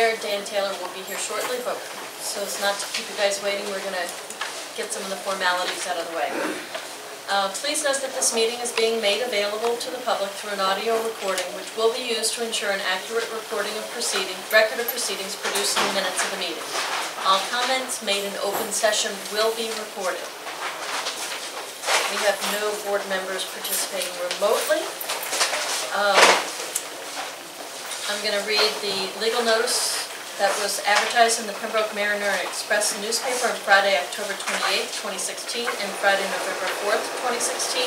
Chair, Dan Taylor, will be here shortly, but so as not to keep you guys waiting, we're going to get some of the formalities out of the way. Please note that this meeting is being made available to the public through an audio recording, which will be used to ensure an accurate record of proceedings produced in the minutes of the meeting. All comments made in open session will be recorded. We have no board members participating remotely. I'm going to read the legal notice that was advertised in the Pembroke Mariner and Express newspaper on Friday, October 28, 2016, and Friday, November 4th, 2016.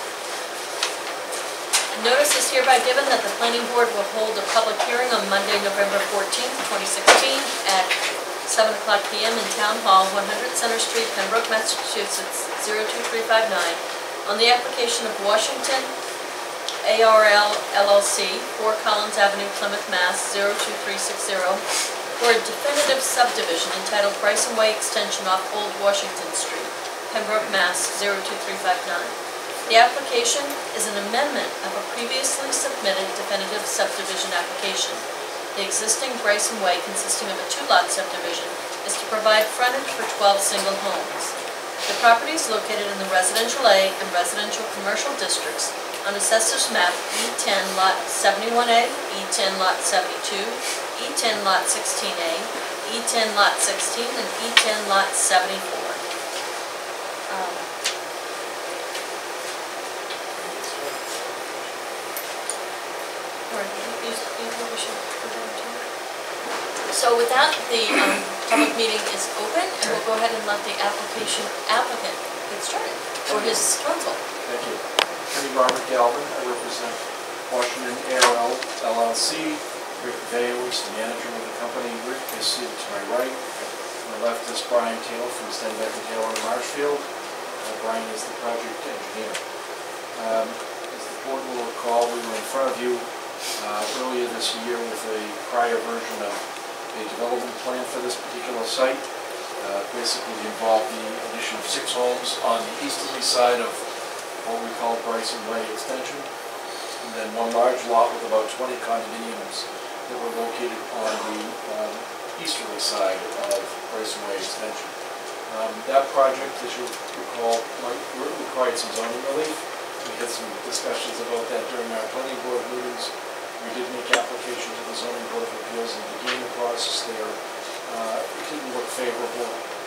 Notice is hereby given that the Planning Board will hold a public hearing on Monday, November 14th, 2016, at 7 o'clock p.m. in Town Hall, 100 Center Street, Pembroke, Massachusetts, 02359, on the application of Washington ARL LLC, 4 Collins Avenue, Plymouth, Mass. 02360, for a definitive subdivision entitled Bryson Way Extension off Old Washington Street, Pembroke, Mass. 02359. The application is an amendment of a previously submitted definitive subdivision application. The existing Bryson Way, consisting of a 2-lot subdivision, is to provide frontage for 12 single homes. The property is located in the Residential A and Residential Commercial Districts on Assessor's Map E10 Lot 71A, E10 Lot 72, E10 Lot 16A, E10 Lot 16, and E10 Lot 74. So with that, the public meeting is open, and we'll go ahead and let the applicant get started, or his counsel. Thank you. I'm Robert Galvin. I represent Washington ARL LLC. Rick Veo is the manager of the company. Rick is seated to my right. On the left is Brian Taylor from Stenbeck & Taylor in Marshfield. Brian is the project engineer. As the board will recall, we were in front of you earlier this year with a prior version of a development plan for this particular site. Basically involved the addition of 6 homes on the easterly side of what we call Bryson Way Extension, and then 1 large lot with about 20 condominiums that were located on the easterly side of Bryson Way Extension. That project, as you recall, required some zoning relief. We had some discussions about that during our planning board meetings. We did make application to the Zoning Board of Appeals and began the process there. It didn't look favorable.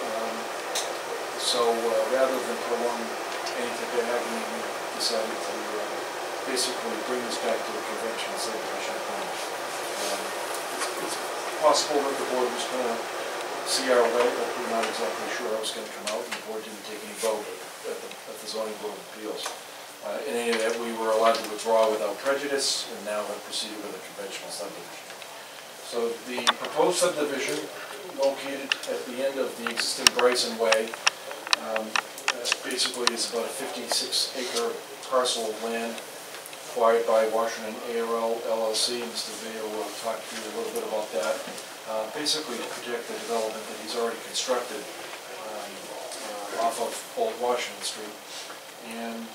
So rather than prolong any type of agony, we decided to basically bring this back to the conventional subdivision plan. It's possible that the board was going to see our way, but we're not exactly sure how it was going to come out, and the board didn't take any vote at the Zoning Board of Appeals. In any event, we were allowed to withdraw without prejudice, and now have proceeded with a conventional subdivision. So the proposed subdivision, located at the end of the existing Bryson Way, basically is about a 56-acre parcel of land acquired by Washington ARL LLC. Mr. Veo will talk to you a little bit about that. Basically to protect the development that he's already constructed off of Old Washington Street. And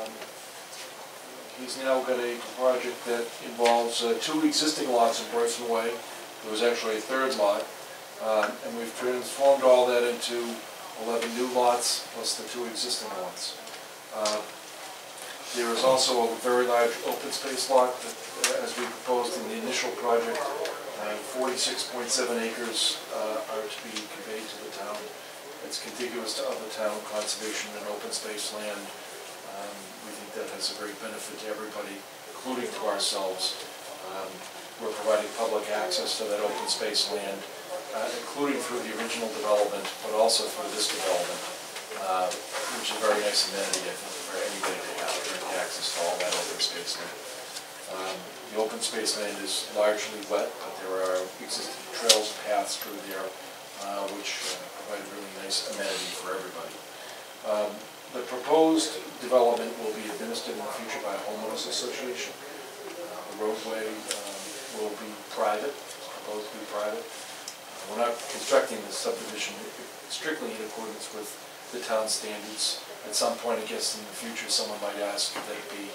he's now got a project that involves 2 existing lots in Bryson Way. There was actually a 3rd lot, and we've transformed all that into 11 new lots plus the 2 existing lots. There is also a very large open space lot that, as we proposed in the initial project, 46.7 acres are to be conveyed to the town. It's contiguous to other town conservation and open space land. We think that has a great benefit to everybody, including to ourselves. We're providing public access to that open space land, including through the original development, but also through this development, which is a very nice amenity, I think, for anybody to have direct access to all that open space land. The open space land is largely wet, but there are existing trails and paths through there, which provide a really nice amenity for everybody. The proposed development will be administered in the future by a homeowners association. The roadway will be private, it's proposed to be private. We're not constructing this subdivision strictly in accordance with the town standards. At some point, I guess, in the future, someone might ask that it be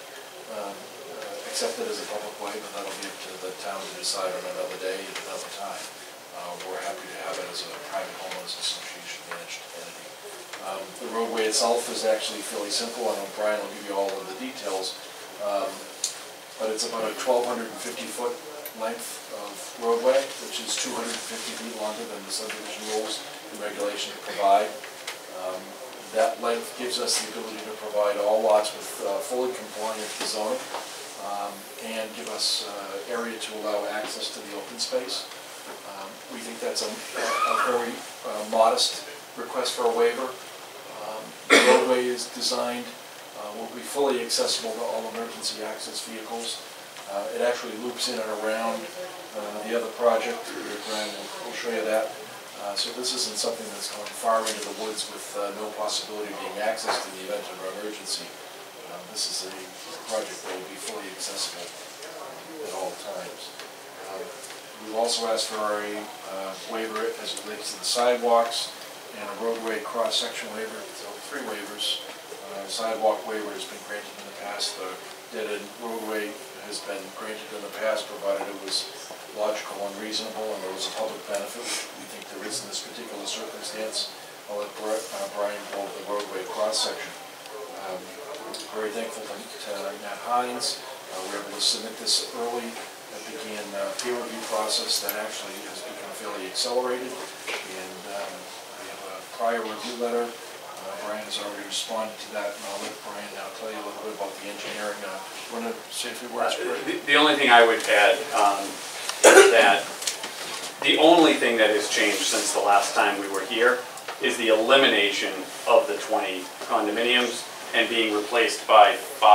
accepted as a public way, but that'll be up to the town to decide on another day at another time. we're happy to have it as a private homeowners association managed entity. The roadway itself is actually fairly simple. I know Brian will give you all of the details, but it's about a 1,250-foot length of roadway, which is 250 feet longer than the subdivision rules and regulations provide. That length gives us the ability to provide all lots with fully compliant zoning and give us area to allow access to the open space. We think that's a very modest request for a waiver. The roadway is designed, will be fully accessible to all emergency access vehicles. It actually loops in and around the other project. Brian will show you that. So this isn't something that's going far into the woods with no possibility of being accessed in the event of an emergency. This is a project that will be fully accessible at all times. We've also asked for a waiver as it relates to the sidewalks and a roadway cross-section waiver, so 3 waivers. Sidewalk waiver has been granted in the past. The dead-end roadway has been granted in the past, provided it was logical and reasonable and there was a public benefit, which we think there is in this particular circumstance. I'll let Brian go over the roadway cross-section. Very thankful to Matt Hines. We were able to submit this early. That began a peer review process that actually has become fairly accelerated, and we have a prior review letter. Brian has already responded to that, and I'll let Brian now tell you a little bit about the engineering. Want to say a few words? The only thing I would add is that the only thing that has changed since the last time we were here is the elimination of the 20 condominiums and being replaced by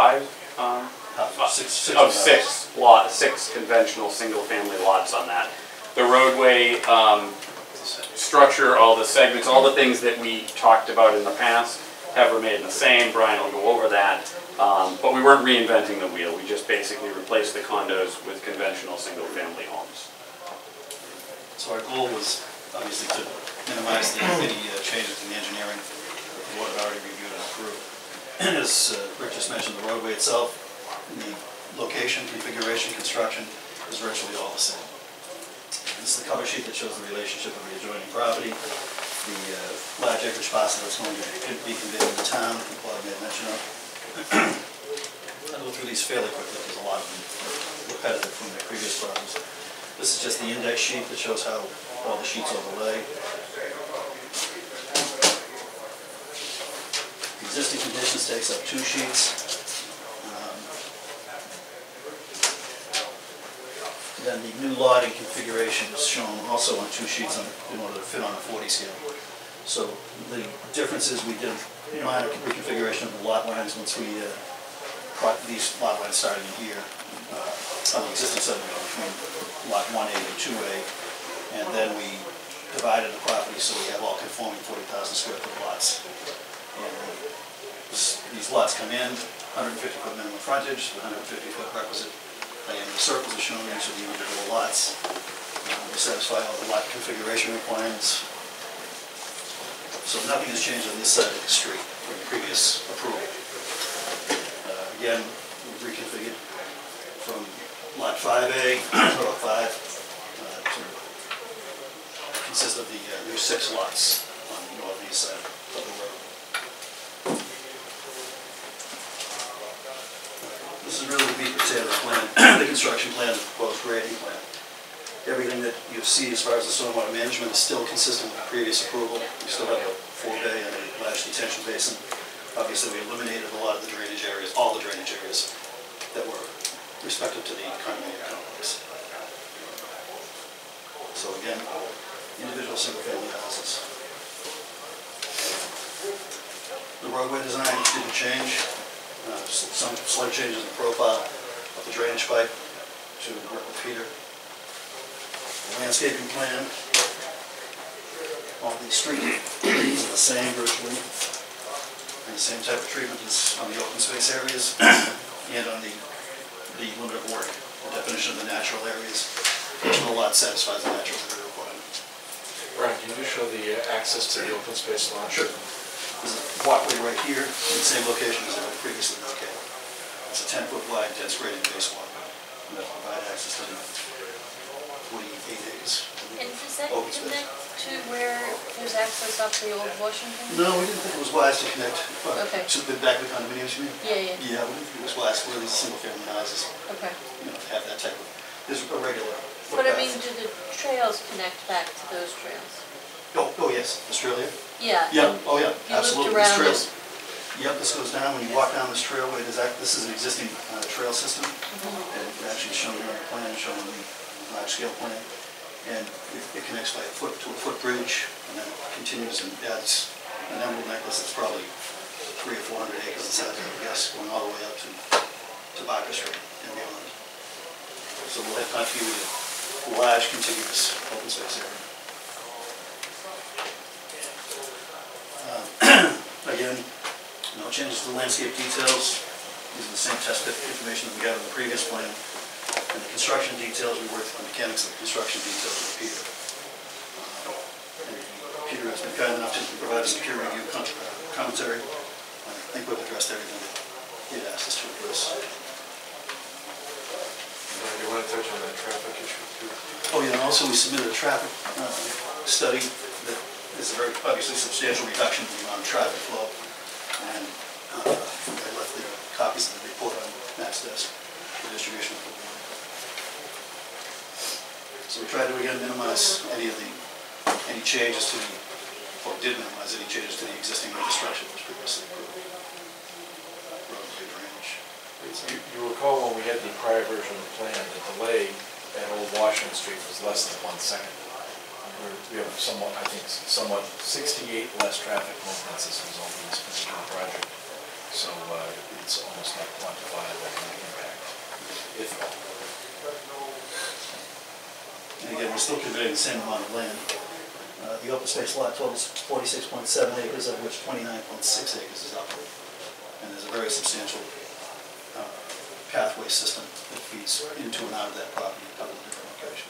6 conventional single-family lots on that. The roadway structure, all the segments, all the things that we talked about in the past have remained the same. Brian will go over that. But we weren't reinventing the wheel. We just basically replaced the condos with conventional single-family homes. So our goal was obviously to minimize any changes in the engineering that the board had already reviewed and approved. And as Rick just mentioned, the roadway itself, the location, configuration, construction is virtually all the same. This is the cover sheet that shows the relationship of the adjoining property, the large acreage parcel that's going to be conveyed to the town, that Bob made mention of. I'll go through these fairly quickly because a lot of them are repetitive from the previous problems. This is just the index sheet that shows how all the sheets overlay. The existing conditions takes up 2 sheets. Then the new lot and configuration is shown also on 2 sheets in order to fit on a 40 scale. So the difference is we did a minor reconfiguration of the lot lines once we brought these lot lines starting in here on the existing subdivision between lot 1A and 2A, and then we divided the property so we have all conforming 40,000 square foot lots. And these lots come in 150-foot minimum frontage, 150-foot requisite diameter circles are shown in each of the individual lots. We satisfy all the lot configuration requirements. So nothing has changed on this side of the street from the previous approval. Again, we reconfigured from lot 5A, or 5, to consist of the new 6 lots on the northeast side of the road. This is really the meat and potatoes plan, the construction plan, the proposed grading plan. Everything that you see as far as the stormwater management is still consistent with the previous approval. We still have a 4-bay and a large detention basin. Obviously, we eliminated a lot of the drainage areas, all the drainage areas that were respective to the condominium complex. So again, individual single-family houses. The roadway design didn't change. Some slight changes in the profile of the drainage pipe to work with Peter. The landscaping plan, all the street trees are the same virtually, and the same type of treatment as on the open space areas and on the limit of work, the definition of the natural areas. Each of the lot satisfies the natural area requirement. Brian, can you show the access to the open space lot? Sure. There's a walkway right here in the same location as it was previously located. It's a 10-foot wide, dense grading base walkway, and that'll provide access to the 48 acres. And does that Open space. connect to where there's access up the old Washington? No, we didn't think it was wise to connect, Okay. to the back of the condominiums, you mean? Yeah, yeah, Yeah, we didn't think it was wise where these single-family houses, okay. to have that type of, there's a regular But I footpath. mean, do the trails connect back to those trails? Oh, yes, Australia? Yeah. Yeah, and oh, yeah, You absolutely. looped This around trail's, this. yep, this goes down, when you walk down this trailway, this is an existing trail system. Mm-hmm. And it's actually shown here on the plan, shown on the large-scale plan. And it connects by to a footbridge, and then continues and adds an emerald necklace that's probably 300 or 400 acres in size, I guess, going all the way up to Barker Street and beyond. So we'll have continuity, a large contiguous open space area. Again, no changes to the landscape details. These are the same test pit information that we got in the previous plan. And the construction details, we worked with the mechanics of the construction details with Peter. And Peter has been kind enough to provide us a peer review commentary. I think we've addressed everything that he had asked us to address. You want to touch on that traffic issue too? Oh, yeah, and also we submitted a traffic study that is a very obviously substantial reduction in the amount of traffic flow. And I left the copies of the report on Matt's desk for distribution of the board. So we tried to again minimize any changes to the, or did minimize any changes to the existing infrastructure that was previously approved. Roadway drainage. You recall when we had the prior version of the plan, the delay at Old Washington Street was less than 1 second. We have somewhat, I think, 68 less traffic movements as a result of this particular project. So it's almost not quantifiable impact, if at all. And again, we're still conveying the same amount of land. The open space lot total is 46.7 acres, of which 29.6 acres is upland. And there's a very substantial pathway system that feeds into and out of that property in a couple of different locations.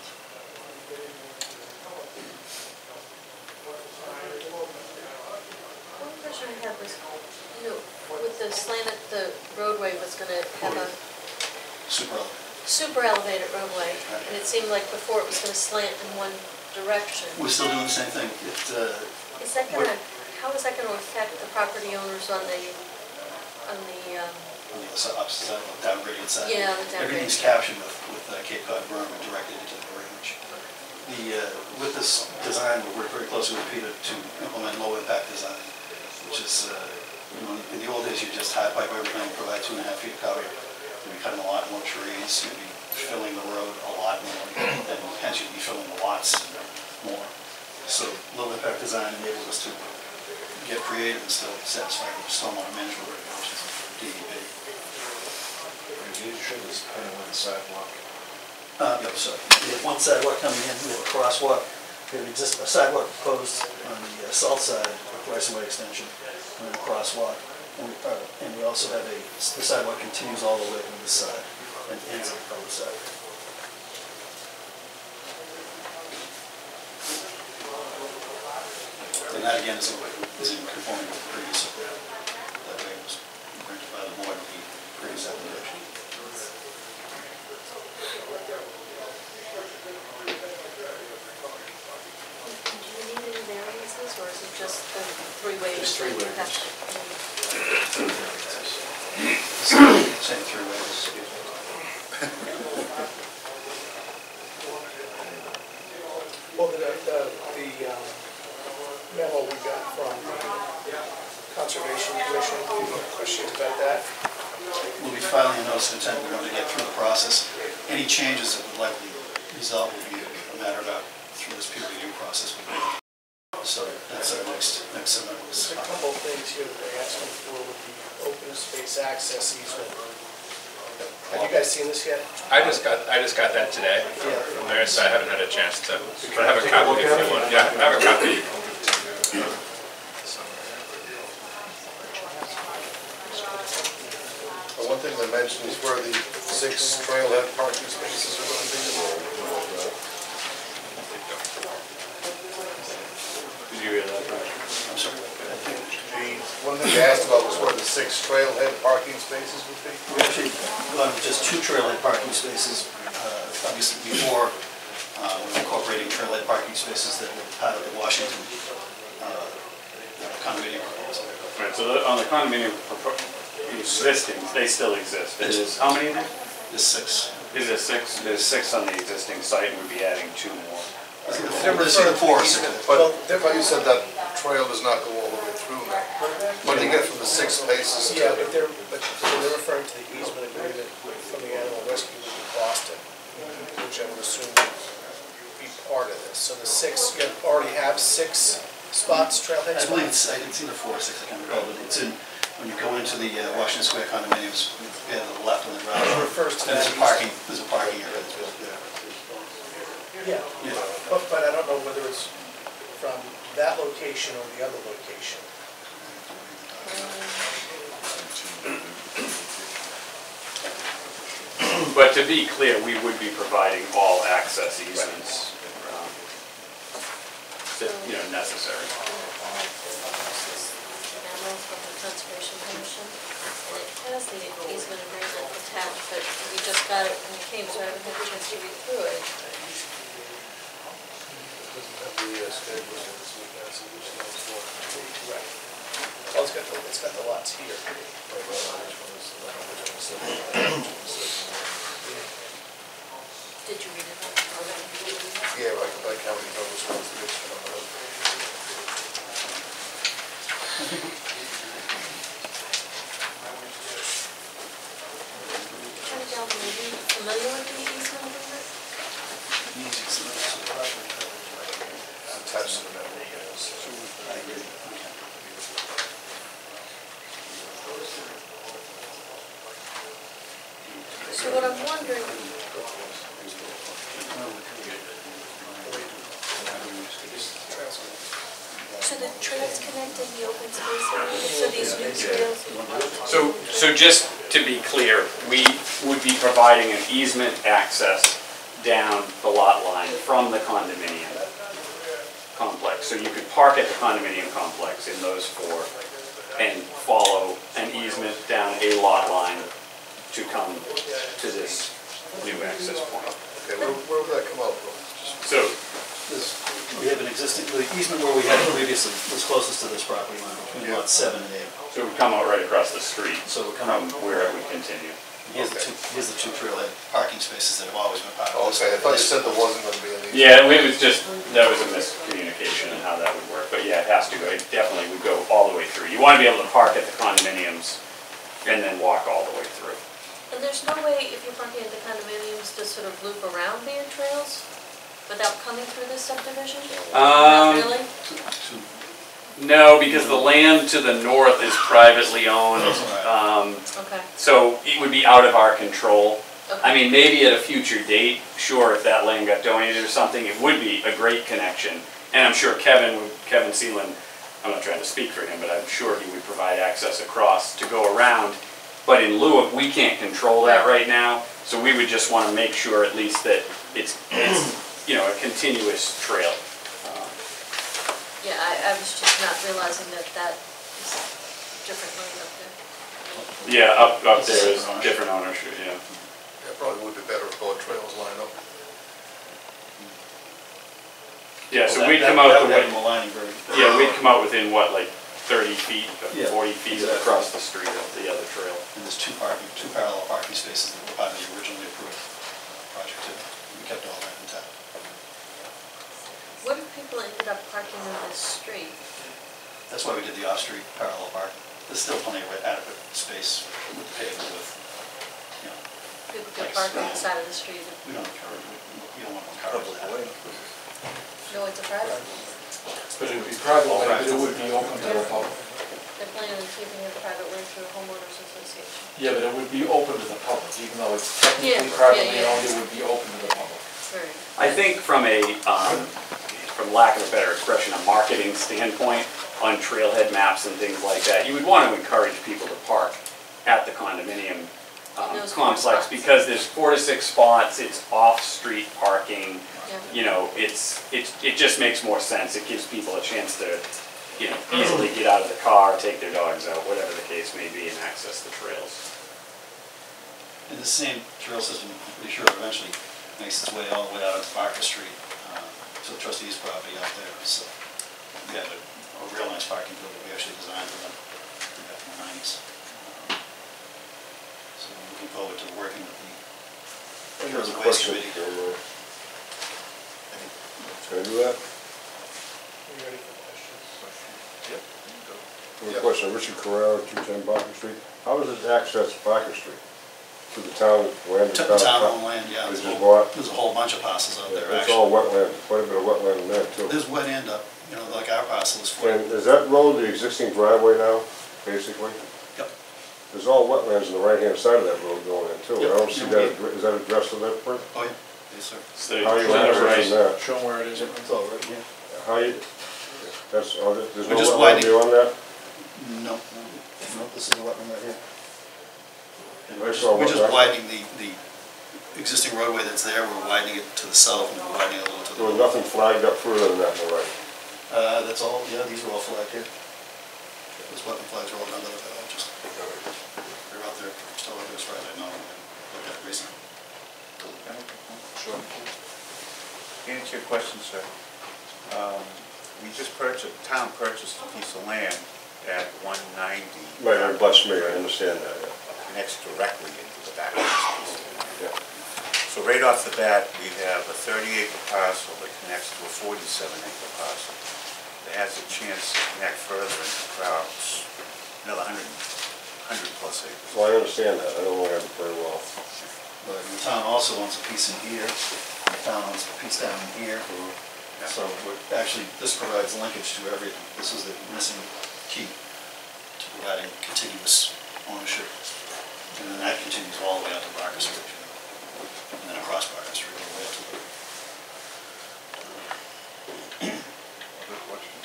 One question I had was, with the slanted, the roadway was gonna have a Super elevated. super elevated roadway, Right. and it seemed like before it was gonna slant in one direction. We're still doing the same thing. Is that gonna, how is that gonna affect the property owners on the, On the opposite side, the downgraded side. Yeah, the downgraded Everything's side. captioned with Cape Cod berm and directed into the range. With this design, we worked very closely with Peter to implement low impact design, which is, in the old days, you just high pipe everything, provide 2.5 feet of cover. You'd be cutting a lot more trees, you'd be filling the road a lot more, and hence you'd be filling the lots more. So low impact design enables us to get creative and still satisfy the stormwater management regulations of DEP. You should just kind of on the sidewalk. Yep, so we have one sidewalk coming in, we have a crosswalk, we have a sidewalk proposed on the south side, a right-of-way extension, and then a crosswalk. And we also have the sidewalk continues all the way to this side and ends at the other side. And that again is in conforming with the previous approval. That way it was granted by the board with the previous application. Do you need any variances, or is it just the 3 ways? Just 3 that you have waivers. to- Same 3 ways. Well, the memo we got from the Conservation Commission, any questions about that? We'll be filing a notice of intent, we're going to get through the process. Any changes that would likely result will be a matter about through this peer review process. So that's our next submittal. There's a couple of things here that they're asking for with the open space access easement. Have you guys seen this yet? I just got that today from there, so I haven't had a chance to, but I have a copy if you want. Yeah, I have a copy. One thing they mentioned is where the 6 trailhead parking spaces are going to be. Did you hear that, Brian? I'm sorry. One thing they asked about was where the 6 trailhead parking spaces would be. We actually gone with just 2 trailhead parking spaces. Obviously before We're incorporating trailhead parking spaces that were part of the Washington condominium proposal. Right, so on the condominium existing, they still exist. It is, how many now? There's 6. Is it 6? There's 6 on the existing site, and we'd be adding 2 more. There's either 4 or 6. But you said that trail does not go all the way through now. What do you get from the 6 spaces to? Yeah, but they're referring to the easement agreement from the animal rescue with Boston, which I would assume would be part of this. So the 6, you already have 6 spots, trailhead I spots? believe it's either 4 or 6, I can't recall, but it's in, when you go into the Washington Square condominiums, to the left on the ground. It refers to And that there's a parking area that's built there. Yeah, Yeah. but I don't know whether it's from that location or the other location. But to be clear, we would be providing all access easements, that, necessary. Memo from the Conservation Commission, and it has the easement agreement attached, but we just got it when it came, so I haven't had a chance to read through it. Right. Well, it's got the lots here. Did you read it? Yeah, like how many times was the next one? Attorney Galvin, are you familiar with the easement agreement? Attached to the memo, yes. I agree. So what I'm wondering, so the trails connect in the open space area, so these new trails? So just to be clear, we would be providing an easement access down the lot line from the condominium complex. So you could park at the condominium complex in those 4 and follow an easement down a lot line to come to this new access point. Okay, where would that come out from? So, We have an existing, the easement where we had it previously was closest to this property line, between lots 7 and 8. so it would come out right across the street So it would come from out, where it would continue. here's the 2 trailhead parking spaces that have always been part Oh, of this. okay, I thought you said there wasn't gonna be any. Yeah, it was just, that was a miscommunication in how that would work, but yeah, it has to go, it definitely would go all the way through. You want to be able to park at the condominiums and then walk all the way through. And there's no way, if you're parking at the condominiums, to sort of loop around Bear Trails without coming through this subdivision? Not really? No, because the land to the north is privately owned, Okay, so it would be out of our control. I okay. mean, maybe at a future date, sure, if that land got donated or something, it would be a great connection. And I'm sure Kevin Seeland, I'm not trying to speak for him, but I'm sure he would provide access across to go around. But in lieu of, we can't control that right now, so we would just want to make sure at least that it's a continuous trail. Yeah, I was just not realizing that is different land up there. Yeah, up there is different ownership, yeah. Yeah, probably would be better if both trails line up. Yeah, so we'd come out That the would way, have them aligning very. yeah, we'd come out within what, like 30 feet, Yeah, 40 feet exactly. across the street of the other trail. And there's 2 parallel parking spaces that were part of the originally approved project too. We kept all that intact. What if people ended up parking on this street? That's why we did the off-street parallel parking. There's still plenty of adequate space with the pavement with, People could park on the side of the street? we don't encourage, we don't want to encourage that. No, it's a private. But it would be private way, but it would be open to the public. They're planning on keeping it a private way through a homeowners association. Yeah, but it would be open to the public, even though it's technically Yeah, privately yeah. owned, it would be open to the public. Very. I think from lack of a better expression, a marketing standpoint on trailhead maps and things like that, you would want to encourage people to park at the condominium Those 4 complex spots. because there's 4 to 6 spots, it's off-street parking. Yeah. It just makes more sense. It gives people a chance to, easily get out of the car, take their dogs out, whatever the case may be, and access the trails. And the same trail system, I'm pretty sure eventually makes its way all the way out onto Barker Street, to the trustee's property out there. So we have a real nice parking building we actually designed for them back in the 90s. So I'm looking forward to working with the There's a Waste question. Committee. Can I do that? You ready for questions? Yep. I have a question, Richard Carrera, 210 Barker Street. How does it access Barker Street? To the town land? Town-owned land, yeah. Is it bought? There's a whole bunch of parcels out there, It's actually. all wetland, quite a bit of wetland in there too. There's wet end up, you know, like our parcel is for. And is that road the existing driveway now, basically? Yep. There's all wetlands on the right-hand side of that road going in too. Yep. I don't see that, is that addressed in that point? Oh, yeah, yes, sir. So How you to the accessing right. that? Show them where it is. It's all right, yeah. How you, that's, there's We're no just wetland widening- beyond that? No, this is a wetland right here. And I saw We're just wetland. widening the existing roadway that's there, we're widening it to the south and we're widening it a little to the There was north. nothing flagged up further than that on the right. That's all, yeah, these are all flagged here. Those wetland flags are all done, just, they're out there, still like this, right, I know, looked at recently. Sure. To answer your question, sir, we just town purchased a piece of land at 190. Right, it butts me, I understand that, yeah. Connects directly into the back of this piece of land. Yeah. So right off the bat, we have a 30-acre parcel that connects to a 47-acre parcel. That has a chance to connect further into perhaps another 100 plus acres. Well, I understand that, I don't know that very well. But the town also owns a piece in here, and the town owns a piece down in here. So we're, actually, this provides linkage to everything. This is the missing key to providing contiguous ownership. And then that continues all the way out to Barker Street. And then across Barker Street, all the way up to the... Other questions?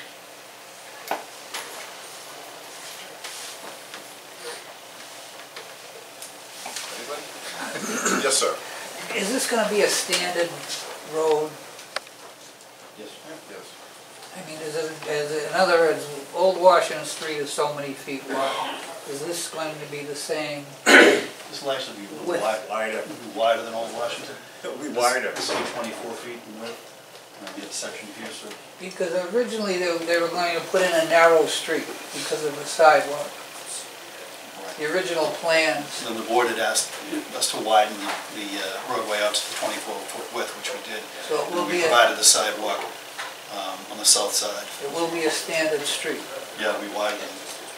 Anybody? Yes, sir. Is this gonna be a standard road? Yes. Yes. I mean, in other words, Old Washington Street is so many feet wide. Is this going to be the same? This will actually be a little Width. Wider. wider than Old Washington. It'll be wider. This will be 24 feet in width. And there'll be a section here, so Because originally they were going to put in a narrow street because of the sidewalk. The original plans. then the board had asked us to widen the roadway out to the 24-foot width, which we did. So it will And we be a, provided the sidewalk on the south side. it will be a standard street. Yeah, it'll be wider than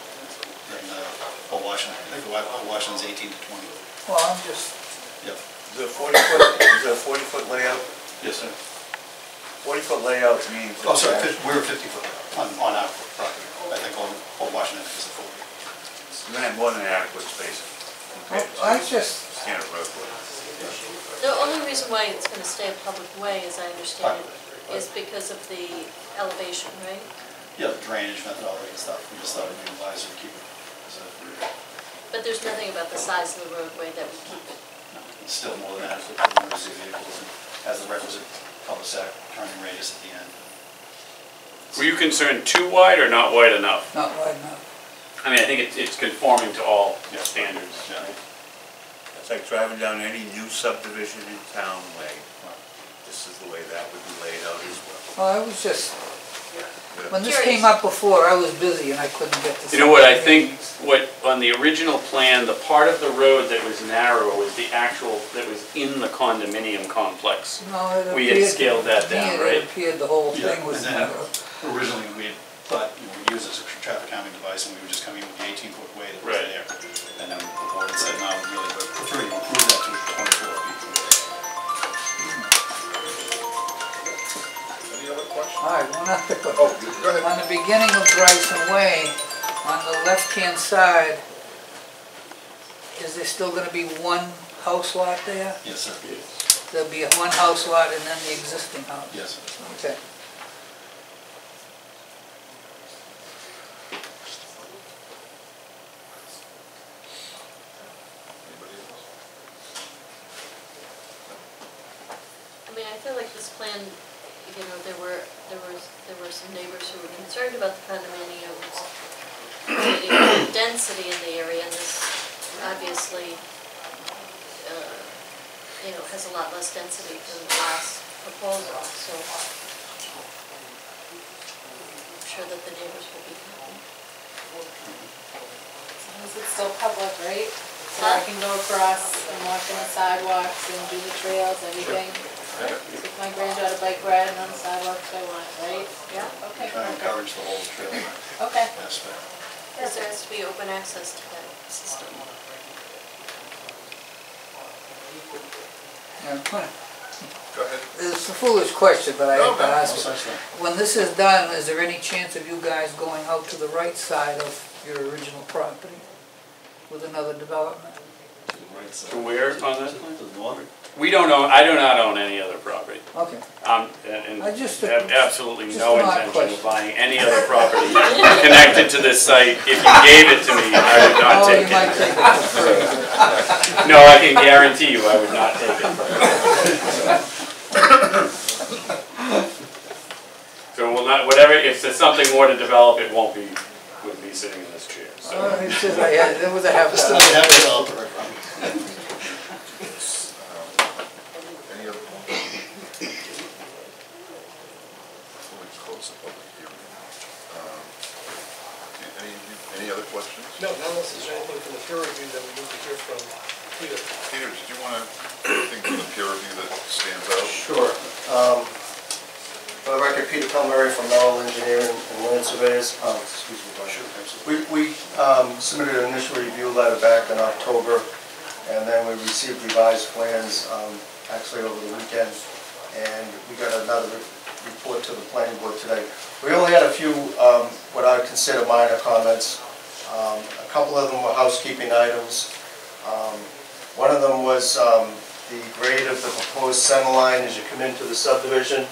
Old Washington. I think Old Washington's 18 to 20. Well, I'm just, Yep. Is it a 40-foot layout? Yes, sir. 40-foot layout means. Oh, sorry, we're 50-foot on our property. I think Old Washington is a 40. You're gonna have more than adequate space. compared to I just, Standard roadway. The only reason why it's gonna stay a public way, as I understand it, is because of the elevation, right? Yeah, the drainage methodology and stuff. We just thought it'd be wiser to keep it as a, But there's nothing about the size of the roadway that would keep it. it's still more than adequate for emergency vehicles and has the requisite cul-de-sac turning radius at the end. Were you concerned too wide or not wide enough? not wide enough. I mean, I think it's conforming to all Yeah. standards. Yeah. It's like driving down any new subdivision in town way. This is the way that would be laid out as well. Well, I was just, when this Curious. came up before, I was busy and I couldn't get to. You know what, I some think, meetings. what, on the original plan, the part of the road that was narrow was the actual, that was in the condominium complex. No, it We had appeared- scaled that to me, down, It right? appeared the whole Yeah, thing was and then narrow. originally we had thought, we'd use it as a traffic calming device and we would just come in with the 18-foot way that was Right. there. And then the board had said, no, we really would prefer you improve that to 24 feet. Any other questions? All right, one other question. Oh, go ahead. On the beginning of Bryson Way, on the left-hand side, is there still gonna be one house lot there? Yes, sir. There'll be one house lot and then the existing house? Yes, sir. Okay. Anybody else? I mean, I feel like this plan, you know, there were some neighbors who were concerned about the condominiums, creating density in the area, and this obviously has a lot less density than the last proposal, so I'm sure that the neighbors will be happy. Is it still public, right? So I can go across and walk on the sidewalks and do the trails, everything? Take my granddaughter bike riding on the sidewalk if I want, right? Yeah. Okay, I perfect. encourage the whole trail Okay. aspect. Yes, there has to be open access to that system. Yeah, Go ahead. It's a foolish question, but I No, have to no, ask no it. such thing. When this is done, is there any chance of you guys going out to the right side of your original property with another development? To where on this? To the north. We don't own, I do not own any other property. Okay. And I just- have absolutely just no an odd intention question. of buying any other property connected to this site. If you gave it to me, I would not Oh, you take might it. take it for free. No, I can guarantee you I would not take it. So we'll not, whatever, if there's something more to develop, it wouldn't be sitting in this chair, so. It's just, there was a half a Still star. have developer. Any other? Before we close the public hearing, any other questions? No, not unless there's anything from the peer review that we need to hear from Peter. Peter, did you want to, anything from the peer review that stands out? Sure. For the record, Peter Palmieri from Merrill Engineering and Land Surveyors. Excuse me, Brian. We submitted an initial review letter back in October, and then we received revised plans actually over the weekend, and we got another report to the planning board today. We only had a few what I would consider minor comments. A couple of them were housekeeping items. One of them was the grade of the proposed center line as you come into the subdivision.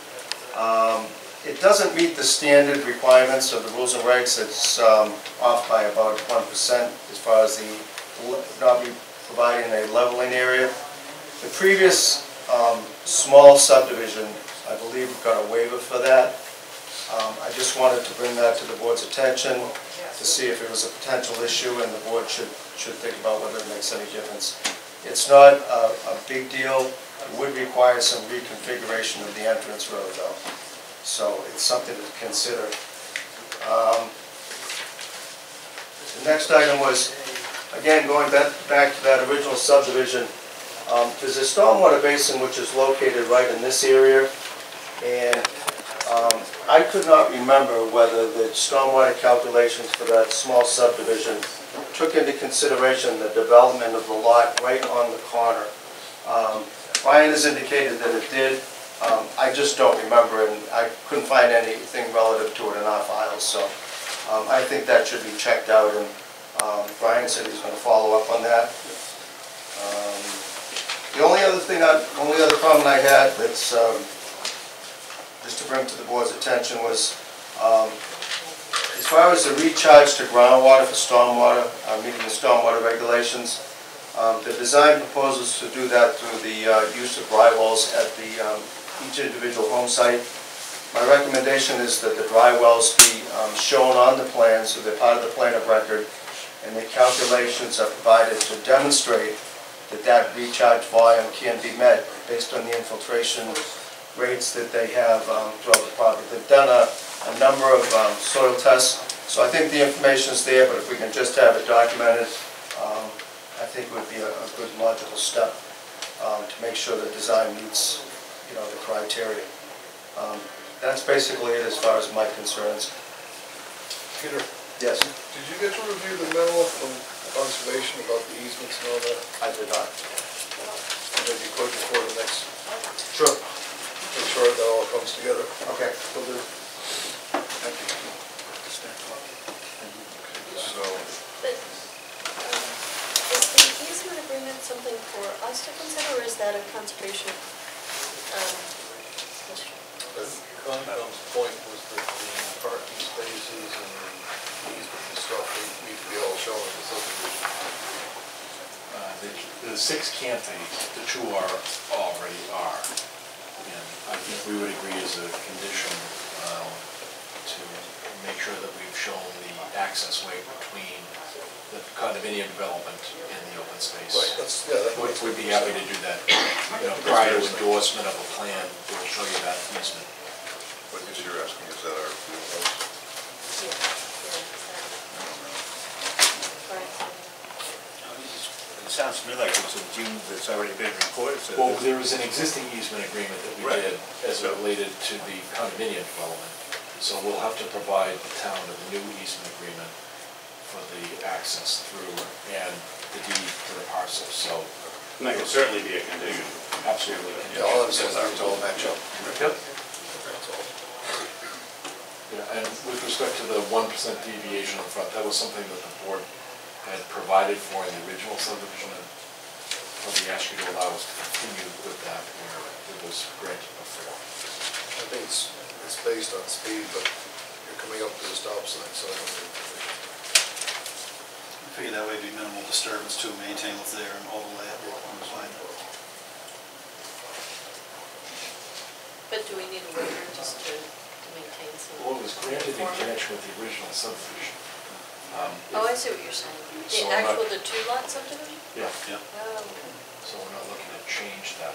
It doesn't meet the standard requirements of the rules and regs. It's off by about 1% as far as the not providing a leveling area. The previous small subdivision, I believe, got a waiver for that. I just wanted to bring that to the board's attention to see if it was a potential issue, and the board should think about whether it makes any difference. It's not a big deal. It would require some reconfiguration of the entrance road, though. So it's something to consider. The next item was, again, going back to that original subdivision. There's a stormwater basin which is located right in this area, and I could not remember whether the stormwater calculations for that small subdivision took into consideration the development of the lot right on the corner. Brian has indicated that it did. I just don't remember, and I couldn't find anything relative to it in our files, so I think that should be checked out, and Brian said he's going to follow up on that. The only other comment I had that's just to bring to the board's attention was as far as the recharge to groundwater for stormwater, meeting the stormwater regulations. The design proposes to do that through the use of dry wells at each individual home site. My recommendation is that the dry wells be shown on the plan, so they're part of the plan of record, and the calculations are provided to demonstrate that recharge volume can be met based on the infiltration rates that they have throughout the property. They've done a number of soil tests, so I think the information is there, but if we can just have it documented, I think it would be a good logical step to make sure the design meets, the criteria. That's basically it as far as my concerns. Peter, Yes, did you get to review the memo from conservation about the easements and all that? I did not. Maybe you could before the next, Sure. make sure that all comes together. Okay, will do. Thank you. So, But is the easement agreement something for us to consider, or is that a conservation issue? Concom's point was that the parking spaces and the easement and stuff need to be all shown in the subdivision. The 6 can't be, the 2 already are. And I think we would agree as a condition to make sure that we've shown the access way between the condominium development in the open space. That We'd be happy to do that. Prior to endorsement of a plan, we'll show you that easement. What you're asking, is that our field house? It sounds to me like it's a deed that's already been recorded, so. Well, there is an existing easement agreement that we Right. did as it related to the condominium development. So we'll have to provide the town with a new easement agreement for the access through and the deed to the parcel, so. And that could certainly be a condition. Absolutely. Yeah, all of it says to all match up. Yep. That's all. Yeah, and with respect to the 1% deviation in front, that was something that the board had provided for in the original subdivision, and we asked you to allow us to continue with that where it was granted before. I think it's based on speed, but you're coming up to the stop sign, so I don't think. I figure that way it'd be minimal disturbance to maintain what's there and overlay it on the line. But do we need a waiver just to maintain some? Well, it was granted in connection with the original subdivision. Oh, I see what you're saying. So The I'm not- actual, the two-lot subdivision? Yeah, Yeah. Oh, okay. so we're not looking to change that.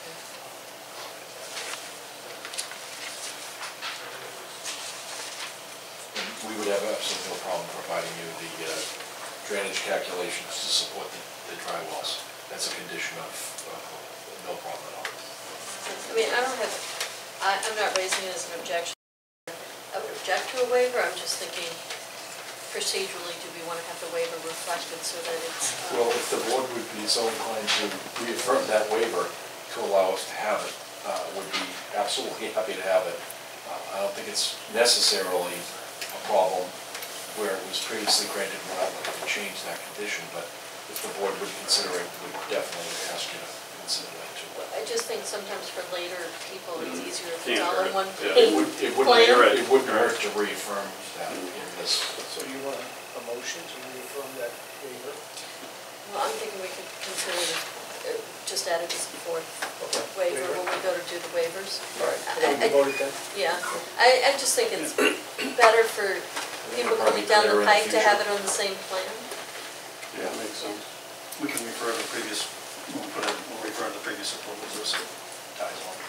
And we would have absolutely no problem providing you the drainage calculations to support the dry wells. That's a condition of no problem at all. I mean, I don't have, I'm not raising it as an objection. I would object to a waiver, I'm just thinking procedurally, do we want to have the waiver reflected so that it's... Well, if the board would be so inclined to reaffirm that waiver to allow us to have it, would be absolutely happy to have it. I don't think it's necessarily a problem where it was previously granted, we're not looking to change that condition, but if the board would consider it, we'd definitely ask you to consider that too. I just think sometimes for later people, it's easier if it's Can't all in hurt. one Yeah. It plan. wouldn't hurt to reaffirm that in this. So you want a motion to reaffirm that waiver? Well, I'm thinking we could consider, just add it as a fourth waiver when we go to do the waivers. All right, then we voted then? Yeah, I just think it's better for people coming down the pike to have it on the same plan. Yeah, makes sense. We can refer to the previous, we'll refer to the previous approvals as ties on.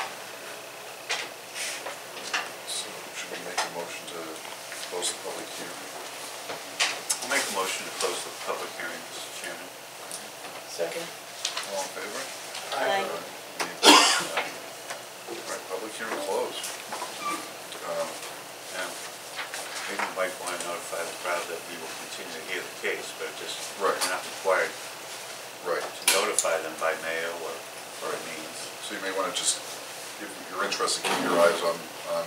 So should we make a motion to close the public hearing? I'll make a motion to close the public hearing, Mr. Chairman. Second? All in favor? Aye. Any opposed? Aye. All right, public hearing closed. Now, maybe you might want to notify the crowd that we will continue to hear the case, but just, Right. we're not required Right. to notify them by mail or means. So you may want to just, if you're interested, keep your eyes on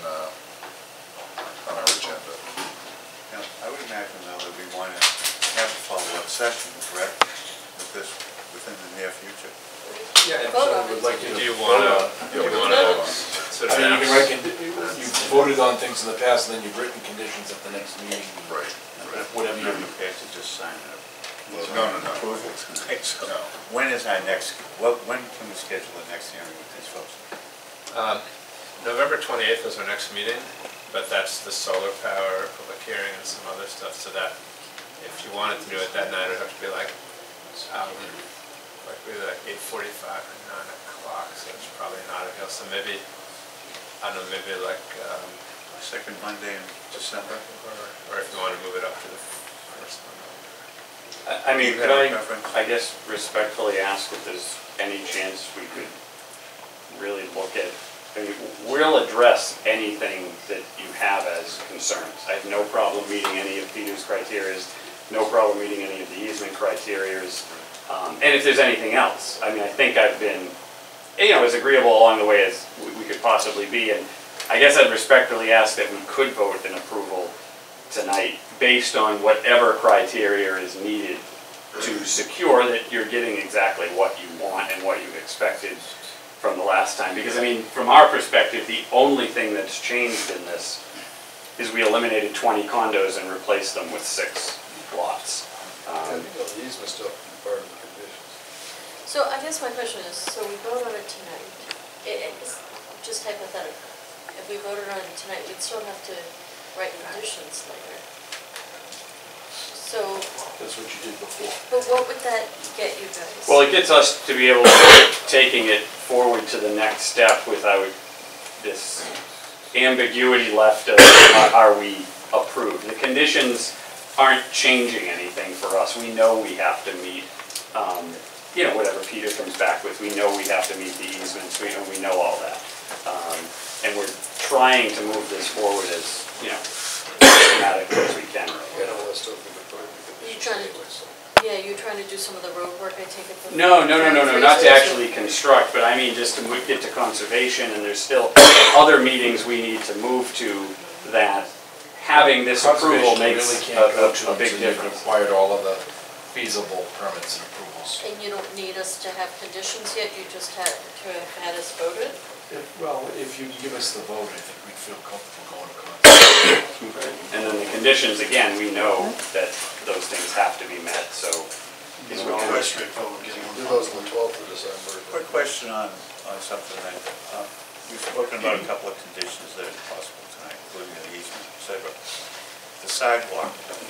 our agenda. Now, I would imagine though that we want to have a follow-up session, correct, with this within the near future. Yeah, Vote on would it. like you to. Do you want to, Yeah, you we want can vote on to it. sort I of mean, you can ask? write, you've voted on things in the past, and then you've written conditions at the next meeting. Right. Whatever You're you. not prepared to just sign it. No. Approval tonight, so No. when is our next, when can we schedule the next hearing with these folks? November 28th is our next meeting, but that's the solar power public hearing and some other stuff, so that if you wanted to do it that night, it would have to be like maybe like 8:45 or 9 o'clock, so it's probably not ideal. So maybe, I don't know, maybe like, Second Monday in December? or if you want to move it up to the first one. I mean, Do you could have a I, preference? I guess respectfully ask if there's any chance we could really look at, I mean, we'll address anything that you have as concerns. I have no problem meeting any of Peter's criterias, no problem meeting any of the easement criterias. And if there's anything else, I mean, I think I've been, as agreeable along the way as we could possibly be. And I guess I'd respectfully ask that we could vote in approval tonight based on whatever criteria is needed to secure that you're getting exactly what you want and what you expected from the last time. Because I mean, from our perspective, the only thing that's changed in this is we eliminated 20 condos and replaced them with 6 lots. And the easement stuff is part of the conditions. So I guess my question is, so we vote on it tonight, it's just hypothetical. If we voted on it tonight, we'd still have to write conditions later. So, That's what you what would that get you guys? Well, it gets us to be able to taking it forward to the next step without this ambiguity left of are we approved. The conditions aren't changing anything for us. We know we have to meet, whatever Peter comes back with. We know we have to meet the easements. We know all that. And we're trying to move this forward as, systematically as we can. Yeah, all that stuff we could put in the You conditions trying to, anyway, so. yeah, you're trying to do some of the road work, I take it? from- No, not to actually construct, but I mean just to get to conservation, and there's still other meetings we need to move to that having this approval makes Conservation really can't go to a big until you've difference. acquired all of the feasible permits and approvals. And you don't need us to have conditions yet, you just had to have had us voted? If you give us the vote, I think we'd feel comfortable going to conservation. And then the conditions, again, we know that those things have to be met, so. It's very straightforward getting Do on. those on the 12th of December. Quick question on something that, we've spoken about a couple of conditions that are possible tonight, including the easement, et cetera. The sidewalk,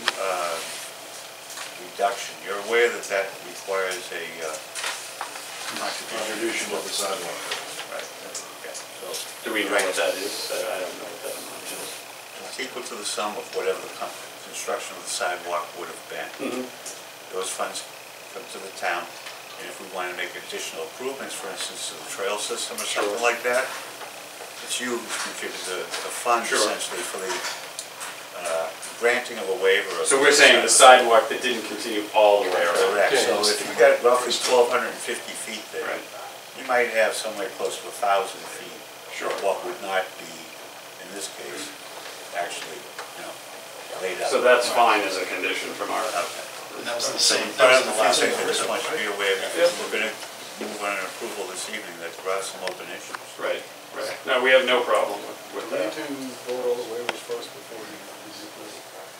reduction, you're aware that that requires a, Contribution of the sidewalk. right, okay, so. Do we know what that is? I don't know what that amount is. It's equal to the sum of whatever the construction of the sidewalk would have been. Those funds come to the town, and if we want to make additional improvements, for instance, to the trail system or something like that, it's you who contributes the funds Sure. essentially for the granting of a waiver. Of So we're saying the sidewalk that didn't continue all the way around. Correct, so if you got roughly 1,250 feet there, Right. you might have somewhere close to 1,000 feet. Sure. of what would not be, in this case, actually, laid out. So that's fine as a condition from our, Okay. And that was the same, But that was I'm the last saying, one. I just want you to be aware, because we're gonna move on an approval this evening, that there are some open issues. right. No, we have no problem with We need that. to vote all the waivers first before we approve.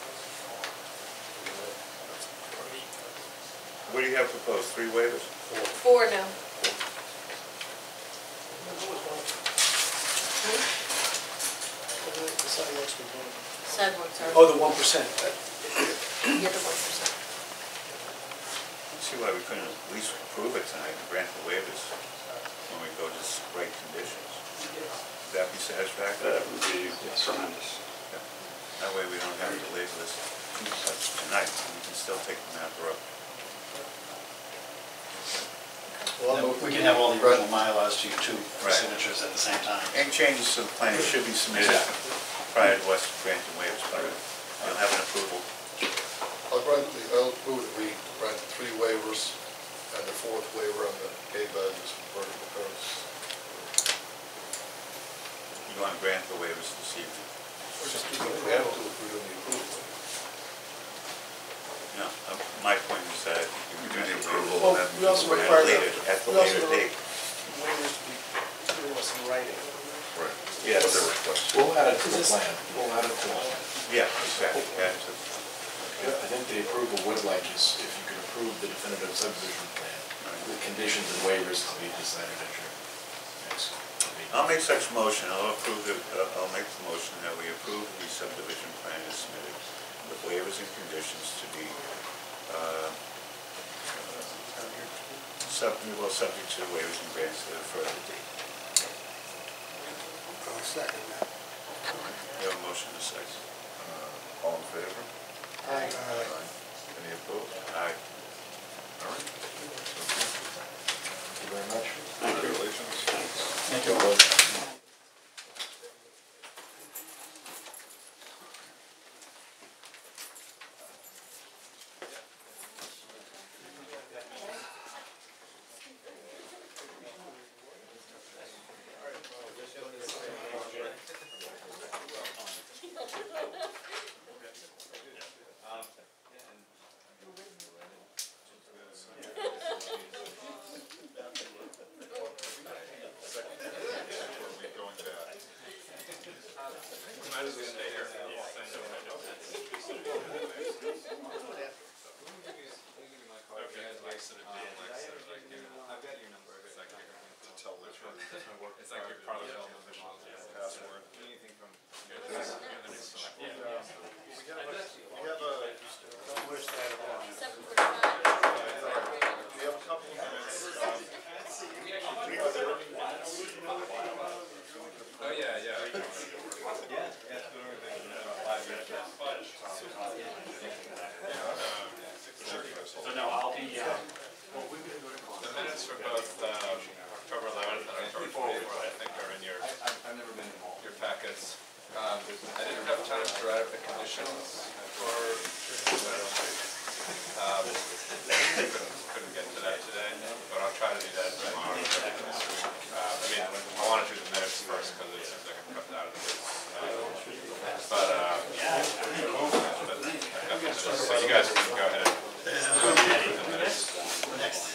What do you have proposed, 3 waivers? 4 now. The sidewalks we want. Sidewalks are, Oh, the 1%. yeah, the 1%. See why we couldn't at least approve it tonight and grant the waivers when we go to right conditions. Would that be satisfactory? That would be tremendous. That way we don't have to label this too much tonight, we can still take the matter up. Well, And then we can have all the original Mylars to you too, for Right. signatures at the same time. Any changes to the plan should be submitted prior to us granting waivers, but you'll have an approval. I'll move that we grant 3 waivers and the 4th waiver on the gate values for vertical curves. You want to grant the waivers this evening? Or just keep it, we have to approve the approval. No, my point is that you can do the approval Well, and we also then require at the we also later date. Waivers to be given us in writing. Right. Yes. We'll add it to the plan. We'll add it to the plan. Yeah, exactly. I think the approval would like is if you could approve the definitive subdivision plan with conditions and waivers to be decided at your next meeting. I'll make such motion, I'll make the motion that we approve the subdivision plan as submitted with waivers and conditions to be, subject to waivers and grants at a further date. I'll second that. You have a motion and a second. All in favor? Aye. Any opposed? Aye. All right. Thank you very much. Congratulations. Thank you.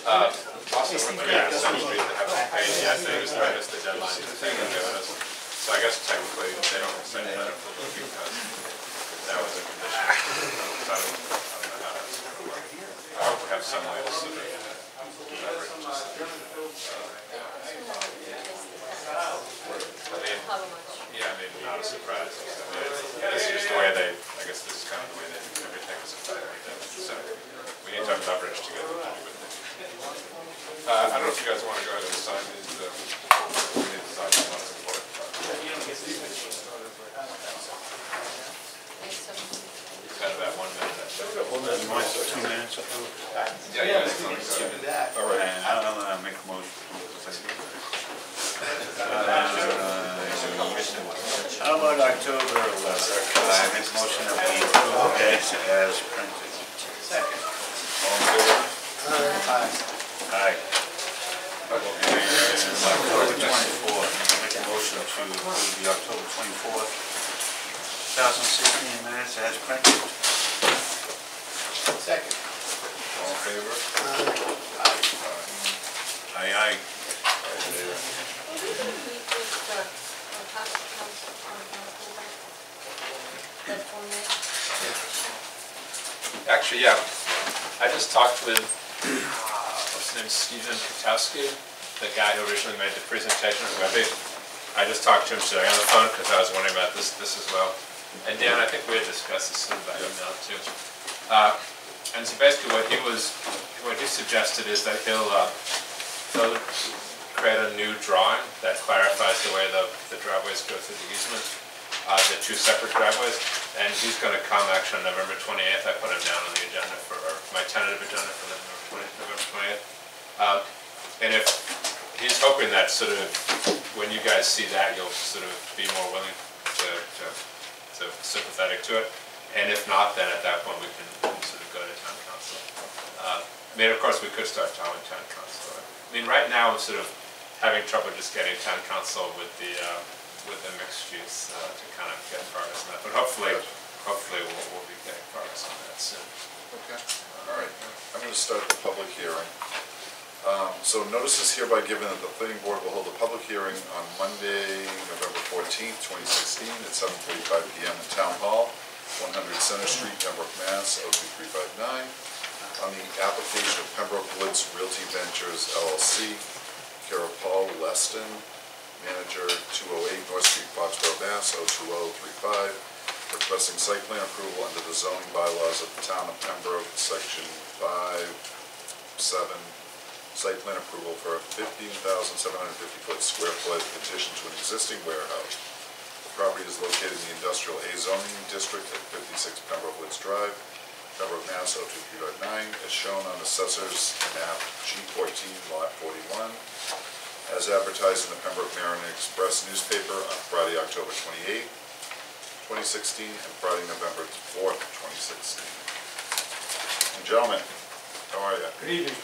Also, we're looking at Center Street that haven't paid yet, they just missed the deadline that they were giving us. So I guess technically, they don't accept that approval because that was a condition. So I don't know how that's gonna work. I hope we have some way to sort of leverage just. How much? Yeah, maybe not a surprise. I mean, this is just the way they, I guess this is kind of the way they do everything is evaluated. So we need to have leverage to get them to do what they do. I don't know if you guys want to go ahead and sign these, we need to sign them once before. Kind of that 1 minute. You want 2 minutes? Yeah, you guys can do that. All right, I'm gonna make a motion. How about October 11th? I make a motion that we approve this as printed. Second. All in favor? Aye. And October 24th, make a motion to approve the October 24th, 2016 minutes as printed. Second. All in favor? Aye, aye. Actually, yeah, I just talked with, what's his name, Stephen Katowski, the guy who originally made the presentation at Webby. I just talked to him today on the phone because I was wondering about this as well. And Dan, I think we had discussed this by email too. And so basically what he suggested is that he'll create a new drawing that clarifies the way the driveways go through the easement. The 2 separate driveways, and he's going to come actually on November 28th. I put him down on the agenda for my tentative agenda for November 20th. And if he's hoping that sort of when you guys see that, you'll sort of be more willing to sympathetic to it. And if not, then at that point we can sort of go to town council. I mean, of course, we could start talking with town council. I mean, right now I'm sort of having trouble just getting town council with the mixed use to kind of get progress on that. But hopefully we'll be getting progress on that soon. Okay, all right. I'm going to start the public hearing. So notice is hereby given that the planning board will hold a public hearing on Monday, November 14th, 2016 at 7:45 p.m. in Town Hall, 100 Center Street, Pembroke, Mass. 02359, on the application of Pembroke Woods Realty Ventures LLC, care of Paul Leston, manager, 208 North Street, Foxborough, Mass. 02035, requesting site plan approval under the zoning bylaws of the town of Pembroke, section 5-7, site plan approval for a 15,750 square foot addition to an existing warehouse. The property is located in the industrial A zoning district at 56 Pembroke Woods Drive, Pembroke, Mass. 02309, as shown on assessor's map G14, lot 41, as advertised in the Pembroke Mariner Express newspaper on Friday, October 28, 2016, and Friday, November 4th, 2016. And gentlemen, how are you? Good evening.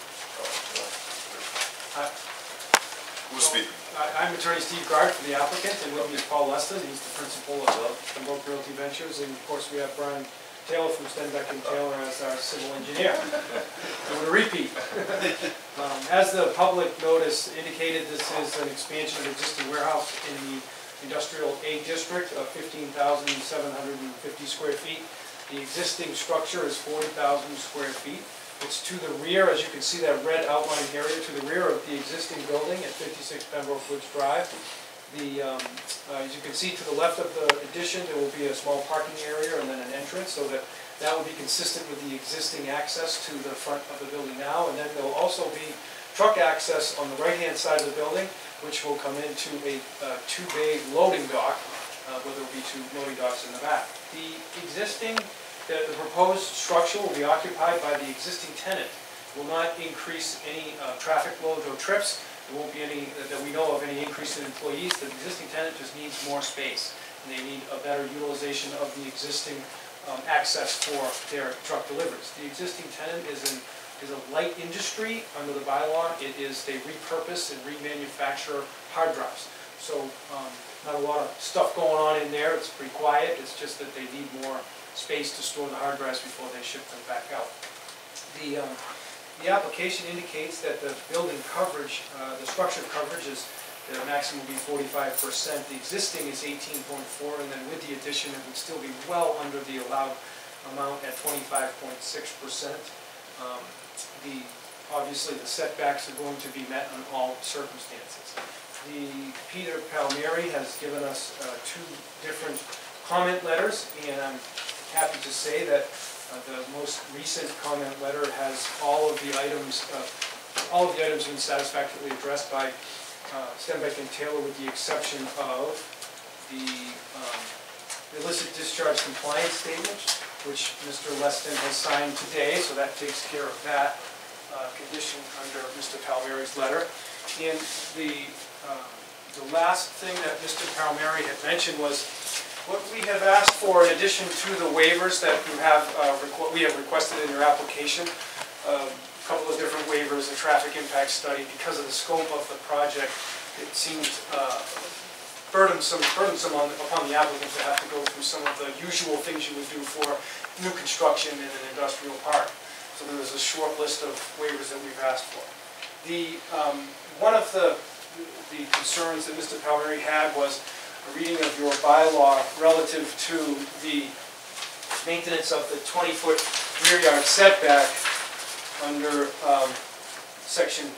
Who's speaking? I'm attorney Steve Gard for the applicant, and with me is Paul Leston. He's the principal of Pembroke Realty Ventures, and of course we have Brian Taylor from Stenbeck and Taylor as our civil engineer. Doing a repeat. As the public notice indicated, this is an expansion of existing warehouse in the industrial A district of 15,750 square feet. The existing structure is 40,000 square feet. It's to the rear, as you can see that red outline area, to the rear of the existing building at 56 Pembroke Woods Drive. As you can see to the left of the addition, there will be a small parking area and then an entrance, so that will be consistent with the existing access to the front of the building now. And then there will also be truck access on the right-hand side of the building, which will come into a 2-bay loading dock, where there will be 2 loading docks in the back. The proposed structure will be occupied by the existing tenant. It will not increase any traffic loads or trips. There won't be any, that we know of, any increase in employees. The existing tenant just needs more space, and they need a better utilization of the existing access for their truck deliveries. The existing tenant is a light industry under the bylaw. They repurpose and remanufacture hard drives. So not a lot of stuff going on in there. It's pretty quiet. It's just that they need more space to store the hard drives before they ship them back out. the application indicates that the building coverage, the structure coverage is, the maximum will be 45%. The existing is 18.4, and then with the addition, it would still be well under the allowed amount at 25.6%. Obviously, the setbacks are going to be met on all circumstances. Peter Palmieri has given us two different comment letters, and I'm happy to say that the most recent comment letter has all of the items been satisfactorily addressed by Stenbeck and Taylor, with the exception of the illicit discharge compliance statement, which Mr. Leston has signed today, so that takes care of that condition under Mr. Palmieri's letter. And the last thing that Mr. Palmieri had mentioned was what we have asked for, in addition to the waivers that you have we have requested in your application. A couple of different waivers, a traffic impact study. Because of the scope of the project, it seemed burdensome upon the applicant to have to go through some of the usual things you would do for new construction in an industrial park. So there was a short list of waivers that we've asked for. One of the concerns that Mr. Palmieri had was a reading of your bylaw relative to the maintenance of the 20-foot rear yard setback under section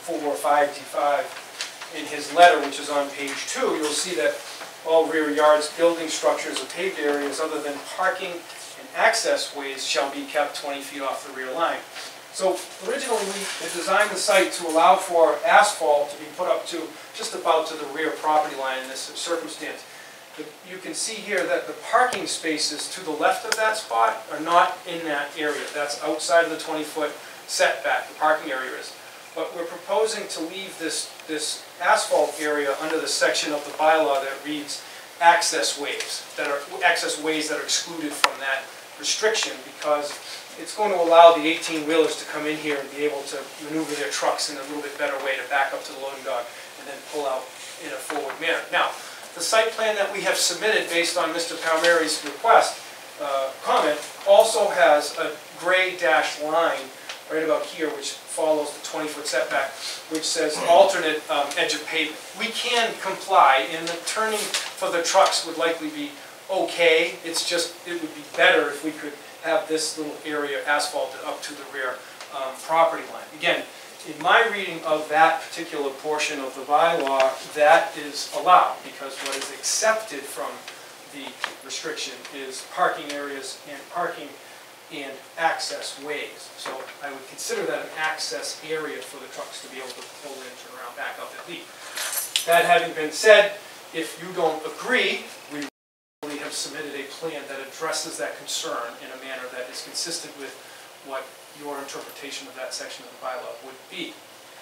4.5D5. In his letter, which is on page 2, you'll see that all rear yards, building structures, or paved areas other than parking and access ways shall be kept 20 feet off the rear line. So originally we had designed the site to allow for asphalt to be put up to just about to the rear property line in this circumstance. But you can see here that the parking spaces to the left of that spot are not in that area. That's outside of the 20-foot setback, the parking area is. But we're proposing to leave this asphalt area under the section of the bylaw that reads access ways that are excluded from that restriction, because it's going to allow the 18-wheelers to come in here and be able to maneuver their trucks in a little bit better way to back up to the loading dock and then pull out in a forward manner. Now, the site plan that we have submitted based on Mr. Palmieri's request, comment, also has a gray dashed line right about here which follows the 20-foot setback, which says alternate edge of pavement. We can comply, and the turning for the trucks would likely be okay. It's just, it would be better if we could have this little area asphalted up to the rear property line. Again, in my reading of that particular portion of the bylaw, that is allowed, because what is accepted from the restriction is parking areas and parking and access ways. So I would consider that an access area for the trucks to be able to pull in, turn around, back up, and leave. That having been said, if you don't agree, we really have submitted a plan that addresses that concern in a manner that is consistent with what your interpretation of that section of the bylaw would be.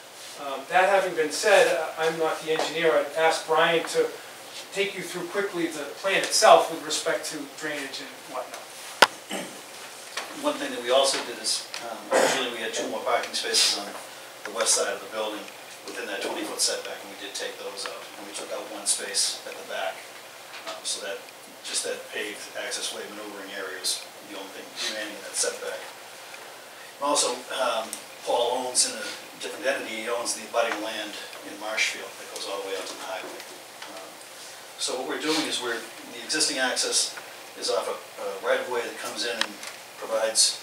That having been said, I'm not the engineer. I'd ask Brian to take you through quickly the plan itself with respect to drainage and whatnot. One thing that we also did is, originally we had 2 more parking spaces on the west side of the building within that 20-foot setback, and we did take those out. And we took out 1 space at the back, so that just that paved access way maneuvering area was the only thing remaining in that setback. And also, Paul owns, in a different entity, he owns the abutting land in Marshfield that goes all the way up to the highway. So what we're doing is the existing access is off a right-of-way that comes in and provides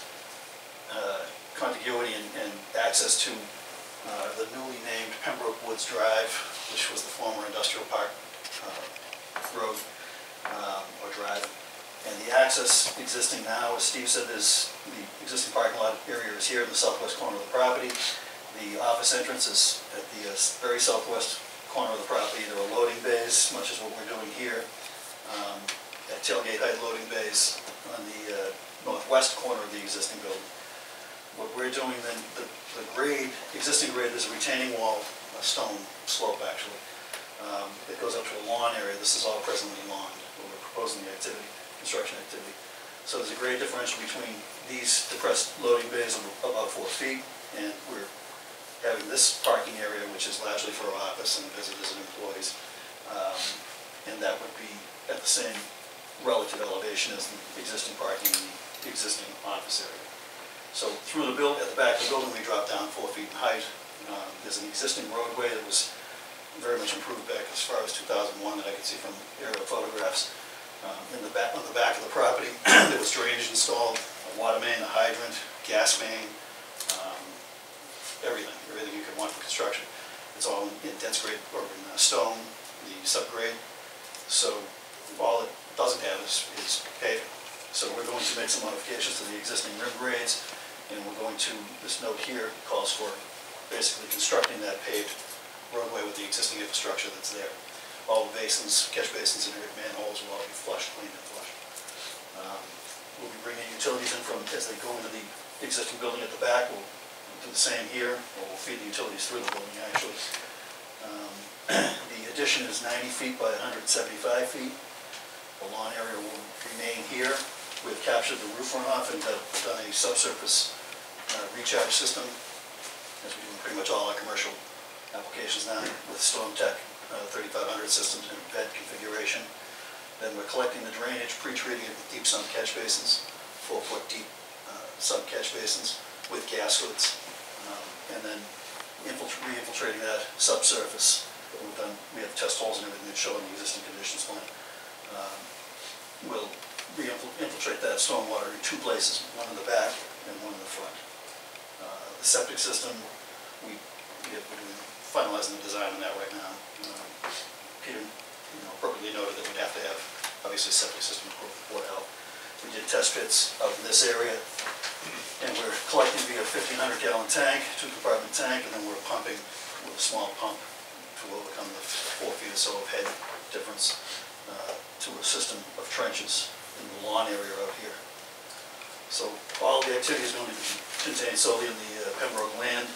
contiguity and access to the newly named Pembroke Woods Drive, which was the former industrial park road or drive. And the access existing now, as Steve said, is the existing parking lot area is here in the southwest corner of the property. The office entrance is at the very southwest corner of the property. There are loading bays, much as what we're doing here, at tailgate height loading bays on the northwest corner of the existing building. What we're doing then, the existing grade, there's a retaining wall, a stone slope actually, that goes up to a lawn area. This is all presently lawn, where we're proposing the construction activity. So there's a grade differential between these depressed loading bays of about 4 feet, and we're having this parking area, which is largely for our office and visitors and employees, and that would be at the same relative elevation as the existing parking in the existing office area. So through the at the back of the building, we dropped down 4 feet in height. There's an existing roadway that was very much improved back as far as 2001 that I could see from aerial photographs. On the back of the property, there was drainage installed, a water main, a hydrant, gas main, everything you could want for construction. It's all in dense grade urban stone, the subgrade. So all it doesn't have is paving. So we're going to make some modifications to the existing rim grades, and we're going to, this note here calls for basically constructing that paved roadway with the existing infrastructure that's there. All the basins, catch basins and manholes will all be flushed, cleaned and flushed. We'll be bringing utilities in from, as they go into the existing building at the back. We'll do the same here, or we'll feed the utilities through the building actually. The addition is 90 feet by 175 feet. The lawn area will remain here. We've captured the roof runoff and have done a subsurface recharge system, as we do in pretty much all our commercial applications now, with StormTech 3500 systems in bed configuration. Then we're collecting the drainage, pre-treating it with deep sump catch basins, 4-foot deep sump catch basins with gas hoods, and then re-infiltrating that subsurface. We have test holes and everything that's shown in the existing conditions plan. We'll re-infiltrate that stormwater in 2 places, one in the back and one in the front. The septic system, we're finalizing the design on that right now. Peter appropriately noted that we'd have to have, obviously, a septic system for Board of Health. We did test pits out in this area, and we're collecting via a 1,500-gallon tank, 2-compartment tank, and then we're pumping with a small pump to overcome the 4 feet or so of head difference to a system of trenches in the lawn area out here. So all the activity is going to be contained solely in the Pembroke land.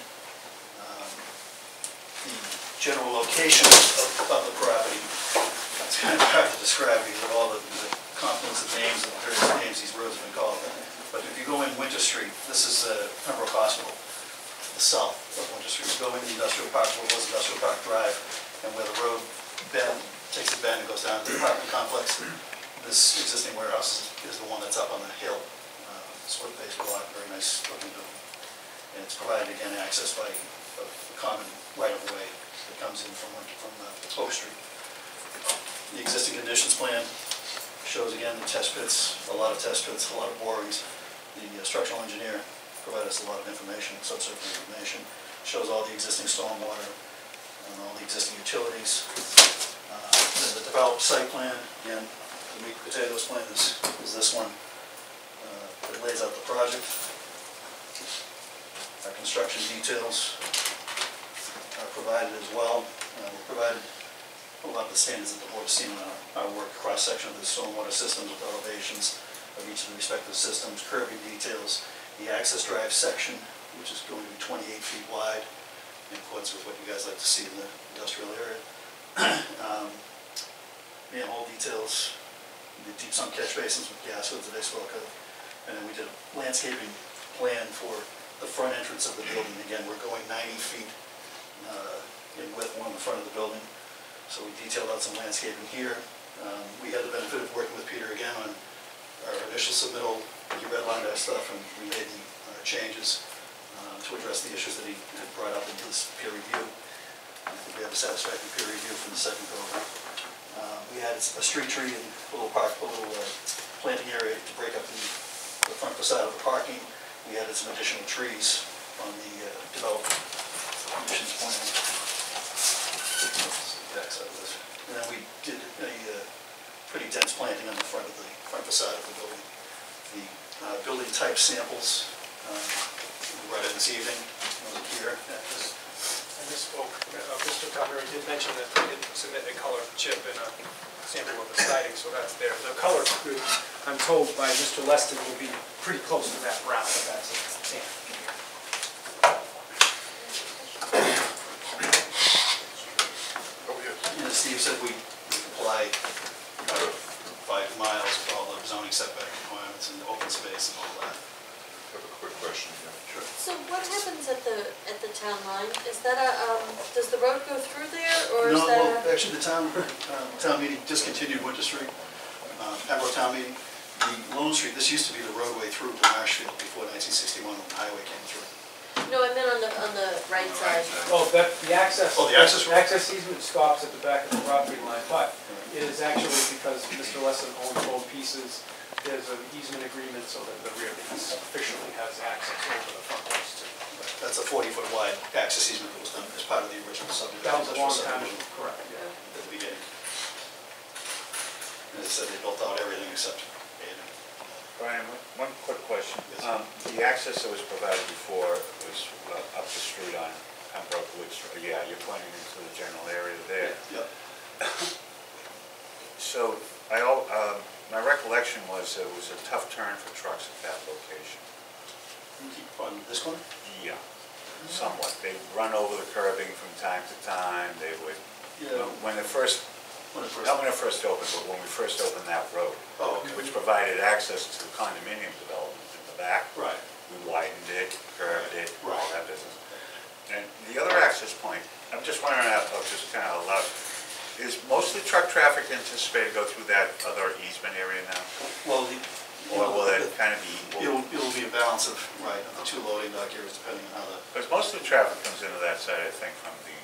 The general location of the property, it's kind of hard to describe because of all the confluence of names and various names these roads have been called. But if you go in Winter Street, this is Pembroke Hospital, the south of Winter Street. You go in the industrial park, what was Industrial Park Drive, and where the road takes a bend and goes down to the apartment complex. This existing warehouse is the one that's up on the hill. Split-faced block, very nice looking building. And it's provided, again, access by a common right-of-way that comes in from Oak Street. The existing conditions plan shows, again, the test pits, a lot of test pits, a lot of borings. The structural engineer provided us a lot of information, subsurface information. Shows all the existing stormwater and all the existing utilities. The developed site plan, again, the meat and potatoes plan is this one. It lays out the project. Our construction details are provided as well. We've provided a lot of the standards that the board has seen in our work, cross-section of the stormwater systems with elevations of each of the respective systems, curbing details, the access drive section, which is going to be 28 feet wide, in accordance with what you guys like to see in the industrial area. Manhole details, the deep sump catch basins with gas hoods that I spoke of. And then we did a landscaping plan for the front entrance of the building. Again, we're going 90 feet in width along the front of the building. So we detailed out some landscaping here. We had the benefit of working with Peter again on our initial submittal. He redlined our stuff and we made the changes to address the issues that he had brought up in his peer review. I think we have a satisfactory peer review from the second go-around. We added a street tree and a little planting area to break up the front facade of the parking. We added some additional trees on the development conditions plan. Backside of this. And then we did a pretty dense planting on the front facade of the building. The building type samples right in this evening over here. I misspoke. Mr. Connery did mention that we didn't submit a color chip and a sample of the siding, so that's there. The color, I'm told by Mr. Leston, will be pretty close to that brown, if that's a sample. As Steve said, we comply 5 miles with all the zoning setback requirements and open space and all that. I have a quick question here. Sure. So what happens at the town line? Is that does the road go through there, or is No, that well, actually the town meeting discontinued Winter Street, Pembroke town meeting. The Lone Street, this used to be the roadway through to Marshfield before 1961 when the highway came through. No, I meant on the right side. Oh, that, the access. Oh, the access road. Access easement stops at the back of the property line, but it is actually because Mr. Lesson owns both pieces. There's an easement agreement so that the rear piece officially has access over the front piece too. That's a 40-foot wide access easement that was done as part of the original subdivision. That was a long time subdivision ago, correct, yeah. at the beginning. As I said, they built out everything except paving. Brian, one quick question. Yes. The access that was provided before was up the street on Pembroke Woods. Yeah, you're pointing into the general area there. Yep. So, my recollection was it was a tough turn for trucks at that location. You keep on this corner? Yeah, somewhat. They'd run over the curbing from time to time. They would, when it first, not when it first opened, but when we first opened that road, which provided access to condominium development in the back. Right. We widened it, curved it, all Right. that business. And the other access point, I'm just wondering, I'll just kind of allow, is most of the truck traffic anticipated to go through that other easement area now? Well, Or will it kind of be equal? it'll be a balance of, right, of the two loading dock areas depending on how the... Because most of the traffic comes into that side, I think, from the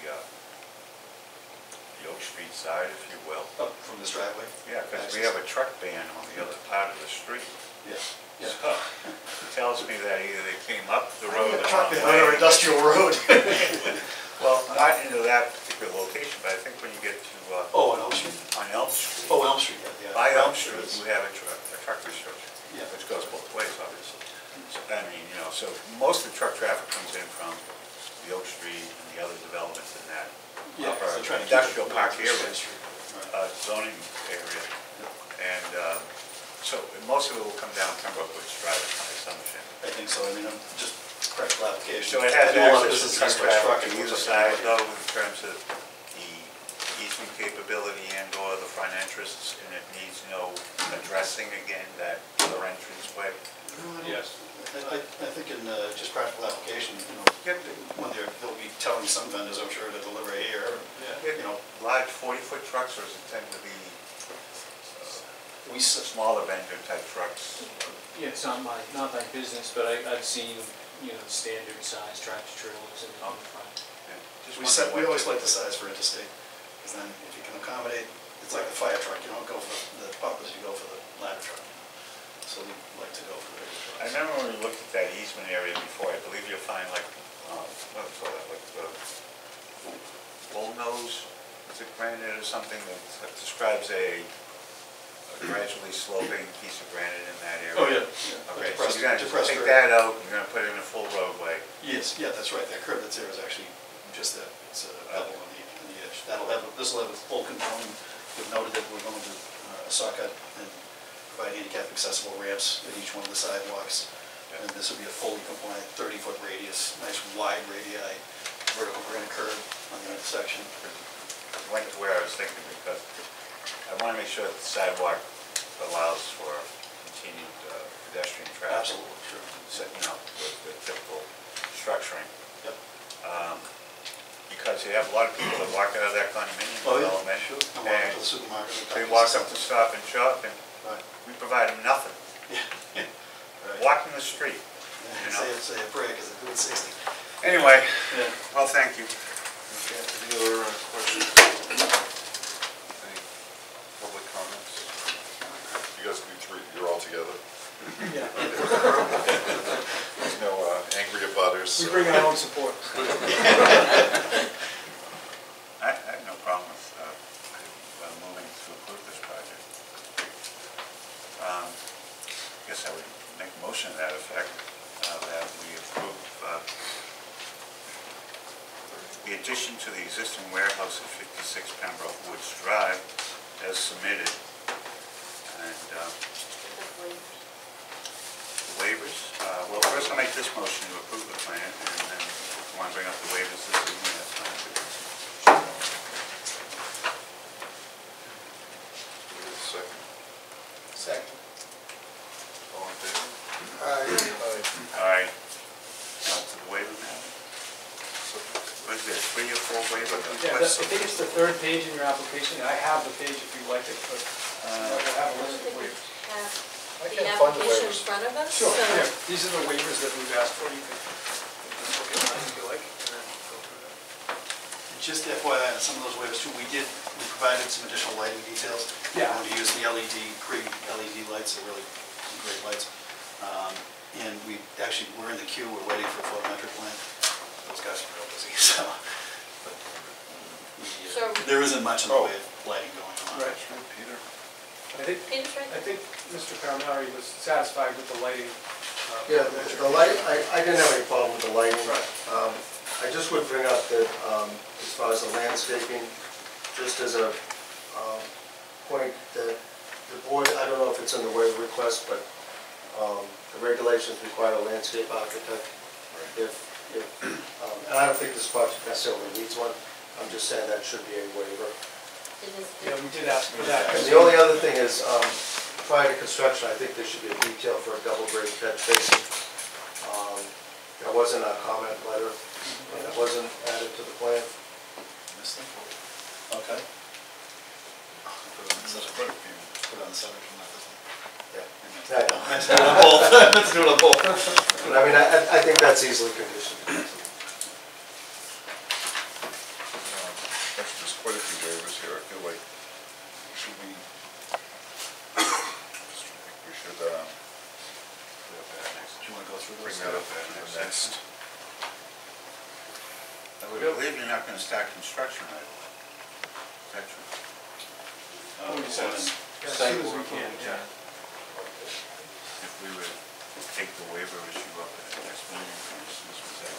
Oak Street side, if you will. Up from this driveway? Yeah, because we have a truck ban on the other part of the street. Yeah. So, it tells me that either they came up the road the Truck wrong ban on our way. industrial road. Well, not into that particular location, but I think when you get to, Oh, on Elm Street? on Elm Street. Oh, Elm Street, yeah. By Elm Street, you have a truck restriction, Yeah. which goes both ways, obviously. So, I mean, so most of the truck traffic comes in from the Oak Street and the other developments in that Yeah, upper so trying to keep industrial it park going area, through State Street. Right. zoning area. And so most of it will come down Pembroke Woods Drive, my assumption. I think so, I mean, I'm just practical application. So it has I do a lot of access to business truck by truck traffic and on either looks like side though, in terms of the easement capability and or the front entrance, and it needs no addressing again, that other entrance way. Yes. I think in just practical application, when they'll be telling some vendors, I'm sure, to deliver here, Large 40-foot trucks, or is it tend to be smaller vendor type trucks? Yeah, it's not my business, but I've seen, standard size tractor trailers in the front. We always like the size for interstate, because then if you can accommodate, it's like a fire truck, you don't go for the pumpers, you go for the ladder truck. So we like to go for the bigger trucks. I remember when we looked at that easement area before, I believe you'll find like, bullnose, is it granite or something that describes a gradually sloping piece of granite in that area? Oh, yeah. Okay, so Depressed- you're gonna depressed take area. that out, you're gonna put in a full roadway. Yes, yeah, that's right, that curve that's there is actually just that, it's a pebble on the edge. This'll have a full component, we've noted that we're going to saw cut and provide handicap accessible ramps at each one of the sidewalks. And this will be a fully compliant 30-foot radius, nice wide radii, vertical granite curve on the intersection. Went to where I was thinking, because I wanna make sure that the sidewalk allows for continued pedestrian traffic. Absolutely, sure. So, with the typical structuring. Yep. Because you have a lot of people that walk out of that condominium Oh, yeah, development. sure. And walk And up to the supermarket. they walk up to Stop and Shop, and Right. we provide them nothing. Right. Walking the street. Say a prayer, because they're doing 60. Anyway, Yeah. well, thank you. Okay, any other questions? Any public comments? You guys can be three, you're all together. Yeah. There's no angry abutters. We bring our own support. I have no problem with moving to approve this project. I guess I would make a motion to that effect, that we approve the addition to the existing warehouse at 56 Pembroke Woods Drive as submitted. And the waivers, well, first I'll make this motion to approve the plan, and then if you want to bring up the waivers this evening, that's fine too. Second. Second. All in favor? All right. Now to the waiver now. What is there, 3 or 4 waiver? Yeah, I think it's the third page in your application. I have the page if you like it, but I have a list of waivers. the can't find the application in waivers. front of us, Sure, so. yeah, these are the waivers that we've asked for, you can just look at them if you like, and then go through them. And just FYI, on some of those waivers too, we provided some additional lighting details. Yeah. We're going to use the LED lights, they're really great lights. And we're in the queue, we're waiting for a photometric plan. Those guys are real busy, so. But there isn't much in the way of lighting going on. Right. Peter? Peter's right. I think Mr. Paramari was satisfied with the lighting. Yeah, the light, I didn't have any problem with the lighting. Right. I just would bring up that, as far as the landscaping, just as a point that the board, I don't know if it's in the waiver request, but the regulations require a landscape architect. And I don't think this project necessarily needs one, I'm just saying that should be a waiver. Yeah, we did ask for that. And the only other thing is, prior to construction, I think there should be a detail for a double grade catch basin. That wasn't a comment letter, and it wasn't added to the plan. This thing? Okay. Put it on the subject, not this one. Yeah. Let's do it on both. Let's do it on both. But I mean, I think that's easily conditioned. Actually, there's quite a few waivers here, I feel like, should we, we should, Do you want to go through those? bring that up at the next. I would believe you're not gonna start construction right away. Is that true? As soon as we can, yeah. If we would take the waiver issue up at the next meeting, for instance, was that,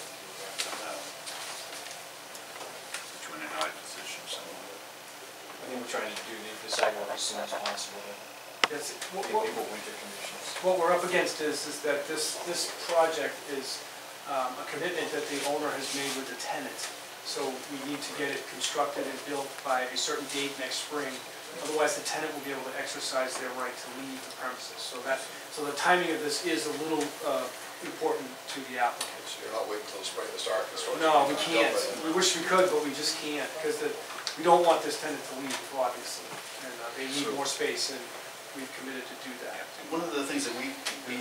put you in an odd position somewhere? I think we're trying to do the sidewalk as soon as possible to Yes, give people winter conditions. what we're up against is that this project is a commitment that the owner has made with the tenant. So we need to get it constructed and built by a certain date next spring. Otherwise, the tenant will be able to exercise their right to leave the premises. So the timing of this is a little important to the applicant. So you're not waiting until the spring to start construction? No, we can't. We wish we could, but we just can't, because we don't want this tenant to leave, obviously. And they need more space, and we've committed to do that. One of the things that we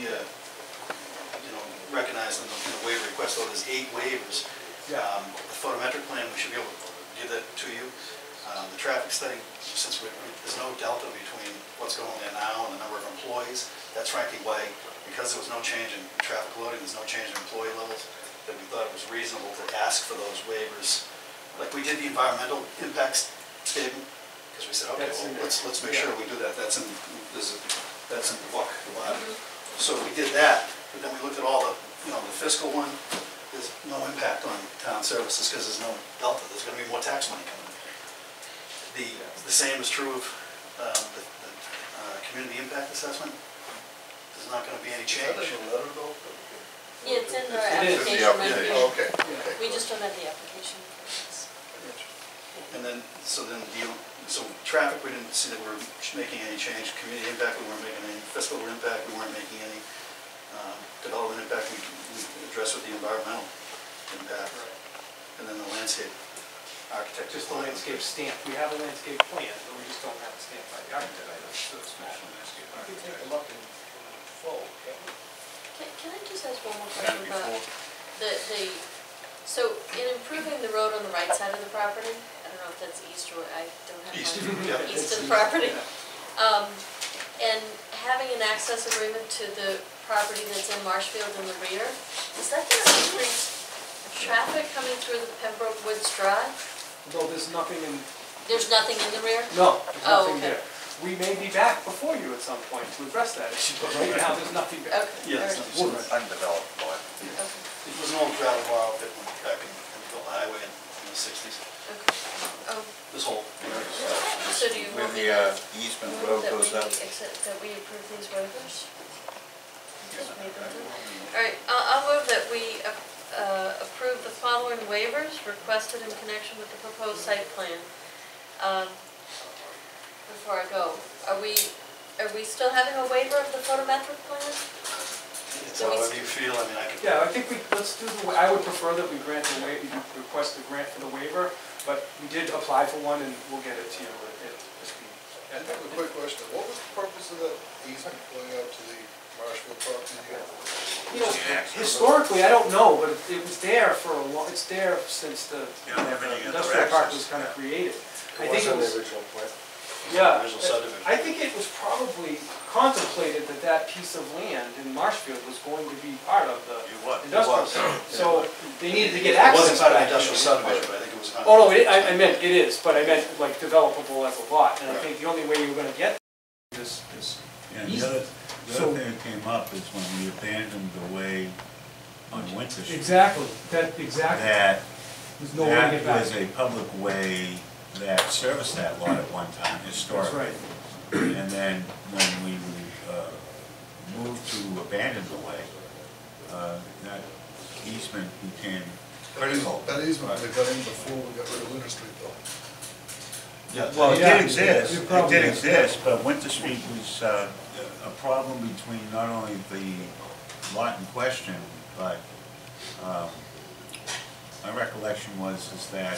recognize in the waiver request, though, there's 8 waivers. Yeah. The photometric plan, we should be able to give that to you. The traffic study, since there's no delta between what's going there now and the number of employees, that's frankly why, because there was no change in traffic loading, there's no change in employee levels, that we thought it was reasonable to ask for those waivers. Like we did the environmental impacts statement, because we said, okay, well, let's make sure we do that. That's in the book. So we did that, but then we looked at all the fiscal one. There's no impact on town services because there's no delta. There's going to be more tax money coming in. The same is true of the community impact assessment. There's not going to be any change. Is that in the letter though? Yeah, it's in our It is. application review. Oh, okay. We just don't have the application. And then, so traffic, we didn't see that we were making any change. Community impact, we weren't making any. Fiscal impact, we weren't making any. Development impact, we addressed with the environmental impact. And then the landscape architect. Just the landscape stamp. We have a landscape plan, but we just don't have a stamp by the architect. So it's small. I can take a look in full. Can I just ask one more question about so in improving the road on the right side of the property, I don't know if that's east or, I don't have East. my, east of the property. And having an access agreement to the property that's in Marshfield in the rear, is that going to increase traffic coming through the Pembroke Woods Drive? Though there's nothing in... There's nothing in the rear? No, there's nothing okay. there. We may be back before you at some point to address that issue, but right now there's nothing there. Okay. Yeah, all there's right. nothing. Undeveloped lot. Okay. It was an old gravel bar that went back in the highway in the 60s. Okay. This whole area. So do you Where want me the to easement move road that goes we up. accept, that we approve these waivers? All right, I'll move that we approve the following waivers requested in connection with the proposed site plan. Before I go, are we still having a waiver of the photometric plan? It's however you feel, I mean, I could. Yeah, I think let's do I would prefer that we grant the waiver, request a grant for the waiver, but we did apply for one and we'll get it to you. It'll just be I have a quick question. What was the purpose of that easement going out to the Marshfield property again? You know, historically, I don't know, but it was there for a long, it's there since the You don't have any other industrial park was access. kind of created. I It think was it on the was, original plan. yeah, Original subdivision. I think it was probably contemplated that that piece of land in Marshfield was going to be part of the It was. industrial. was. So they needed to get It access wasn't part of the back. industrial subdivision, but I think it was. Oh, no, I meant, it is, but I meant like developable as a lot, and I think the only way you were gonna get this Yeah, easement. the other thing that came up is when we abandoned the way on Winter Street. Exactly, exactly. That, There's no way to get back. was a public way that serviced that lot at one time historically. That's right. And then when we moved to abandon the way, that easement became critical. That easement, they got in before we got rid of Winter Street though. Well, it Yeah, did exist, it it probably did is. exist, but Winter Street was a problem between not only the lot in question, but my recollection was is that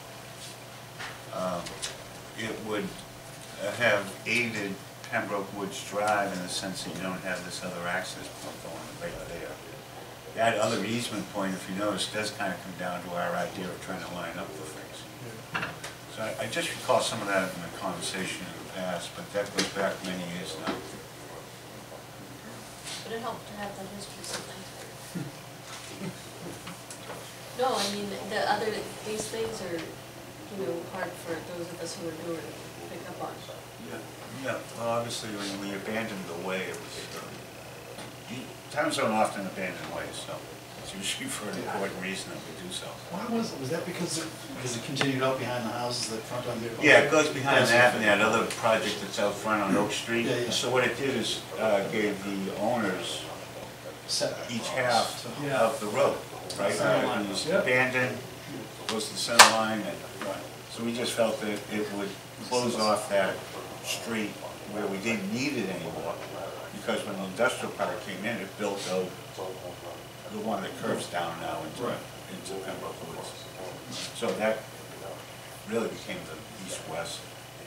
it would have aided Pembroke Woods Drive in the sense that you don't have this other access point going right there. That other easement point, if you notice, does kind of come down to our idea of trying to line up the things. So I just recall some of that in the conversation in the past, but that goes back many years now. But it helped to have that history something. No, I mean, these things are, hard for those of us who are newer to pick up on. Yeah, well, obviously, when we abandoned the way, it was, towns don't often abandon ways, so it's usually for an important reason that we do so. Why was that because it continued out behind the houses that front on the. Yeah, it goes behind that and that other project that's out front on Oak Street. Yeah, yeah. So what it did is gave the owners each half Yeah. of the road, right? Center line. It was Yep. abandoned, goes to the center line, and, so we just felt that it would close off that street where we didn't need it anymore. Because when the industrial park came in, it built out the one that curves down now into Pembroke Woods. So that really became the east-west.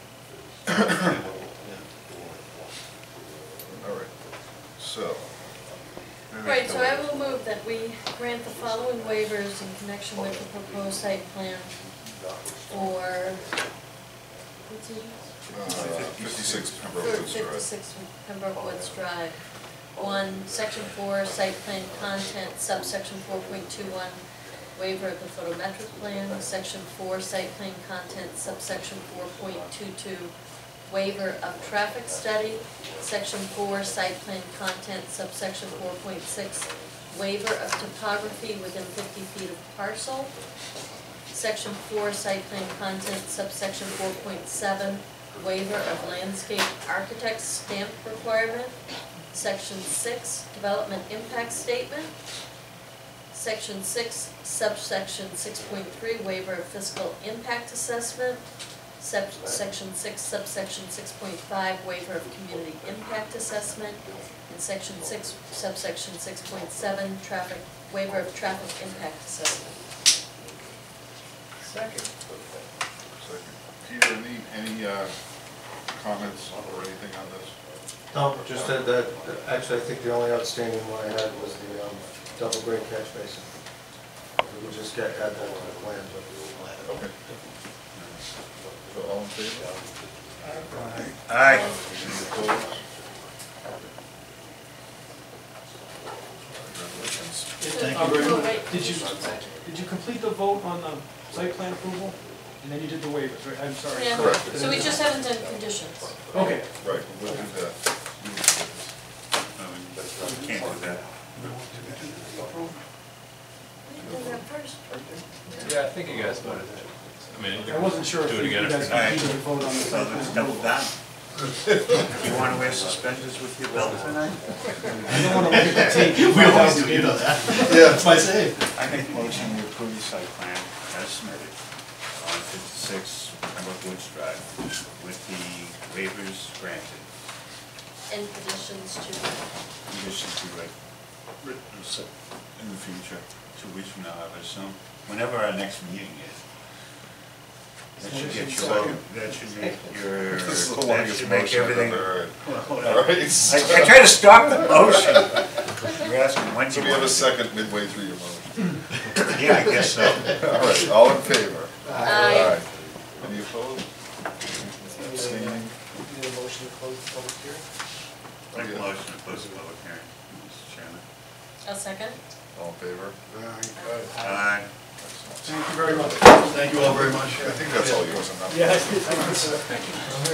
All right, so, Right, so I will move that we grant the following waivers in connection with the proposed site plan for, what's it? 56 Pembroke For Woods Drive. 56 Pembroke Woods Drive. 1, Section 4, Site Plan Content, subsection 4.21, waiver of the photometric plan. Section 4, Site Plan Content, subsection 4.22, waiver of traffic study. Section 4, Site Plan Content, subsection 4.6, waiver of topography within 50 feet of parcel. Section 4, Site Plan Content, subsection 4.7, waiver of landscape architect's stamp requirement. Section 6, development impact statement. Section 6, subsection 6.3, waiver of fiscal impact assessment. Section 6, subsection 6.5, waiver of community impact assessment. And Section 6, subsection 6.7, waiver of traffic impact assessment. Second. Peter, any comments or anything on this? No, just that, actually, I think the only outstanding one I had was the double green catch basin. We will just add that to the plan. Okay. So all in favor? Aye. Any opposed? Congratulations. Thank you very much. Did you complete the vote on the site plan approval? And then you did the waivers, right? I'm sorry. Yeah, Correct. so we just haven't done conditions. Okay. Right, we'll do that. We can't do that. We did that first. Yeah, I think you guys voted it. I mean, I wasn't sure if do it you again guys if Alright. completed the vote on the So site let's plan. double down. You wanna wear suspenders with your belt tonight? I don't want to look at the tape. We always do, you know that. Yeah. That's my save. I make a motion to approve the site plan as submitted on 56 Pembroke Woods Drive with the waivers granted. And conditions to, Conditions to be written in the future, 2 weeks from now, I would assume, whenever our next meeting is. That should get you, that should make your, This is the that longest should make motion I've everything. ever heard. Hold All on. right. I tried to stop the motion. You're asking when So you we have want a to. second midway through your motion. Yeah, I guess so. All right, all in favor? Aye. Any opposed? Abstaining? Need a motion to close the public hearing? Make a motion to close the public hearing, Mr. Chairman. A second? All in favor? Aye. Thank you very much. Thank you all very much. I think that's all yours, I'm not. Yeah, thank you, sir. Thank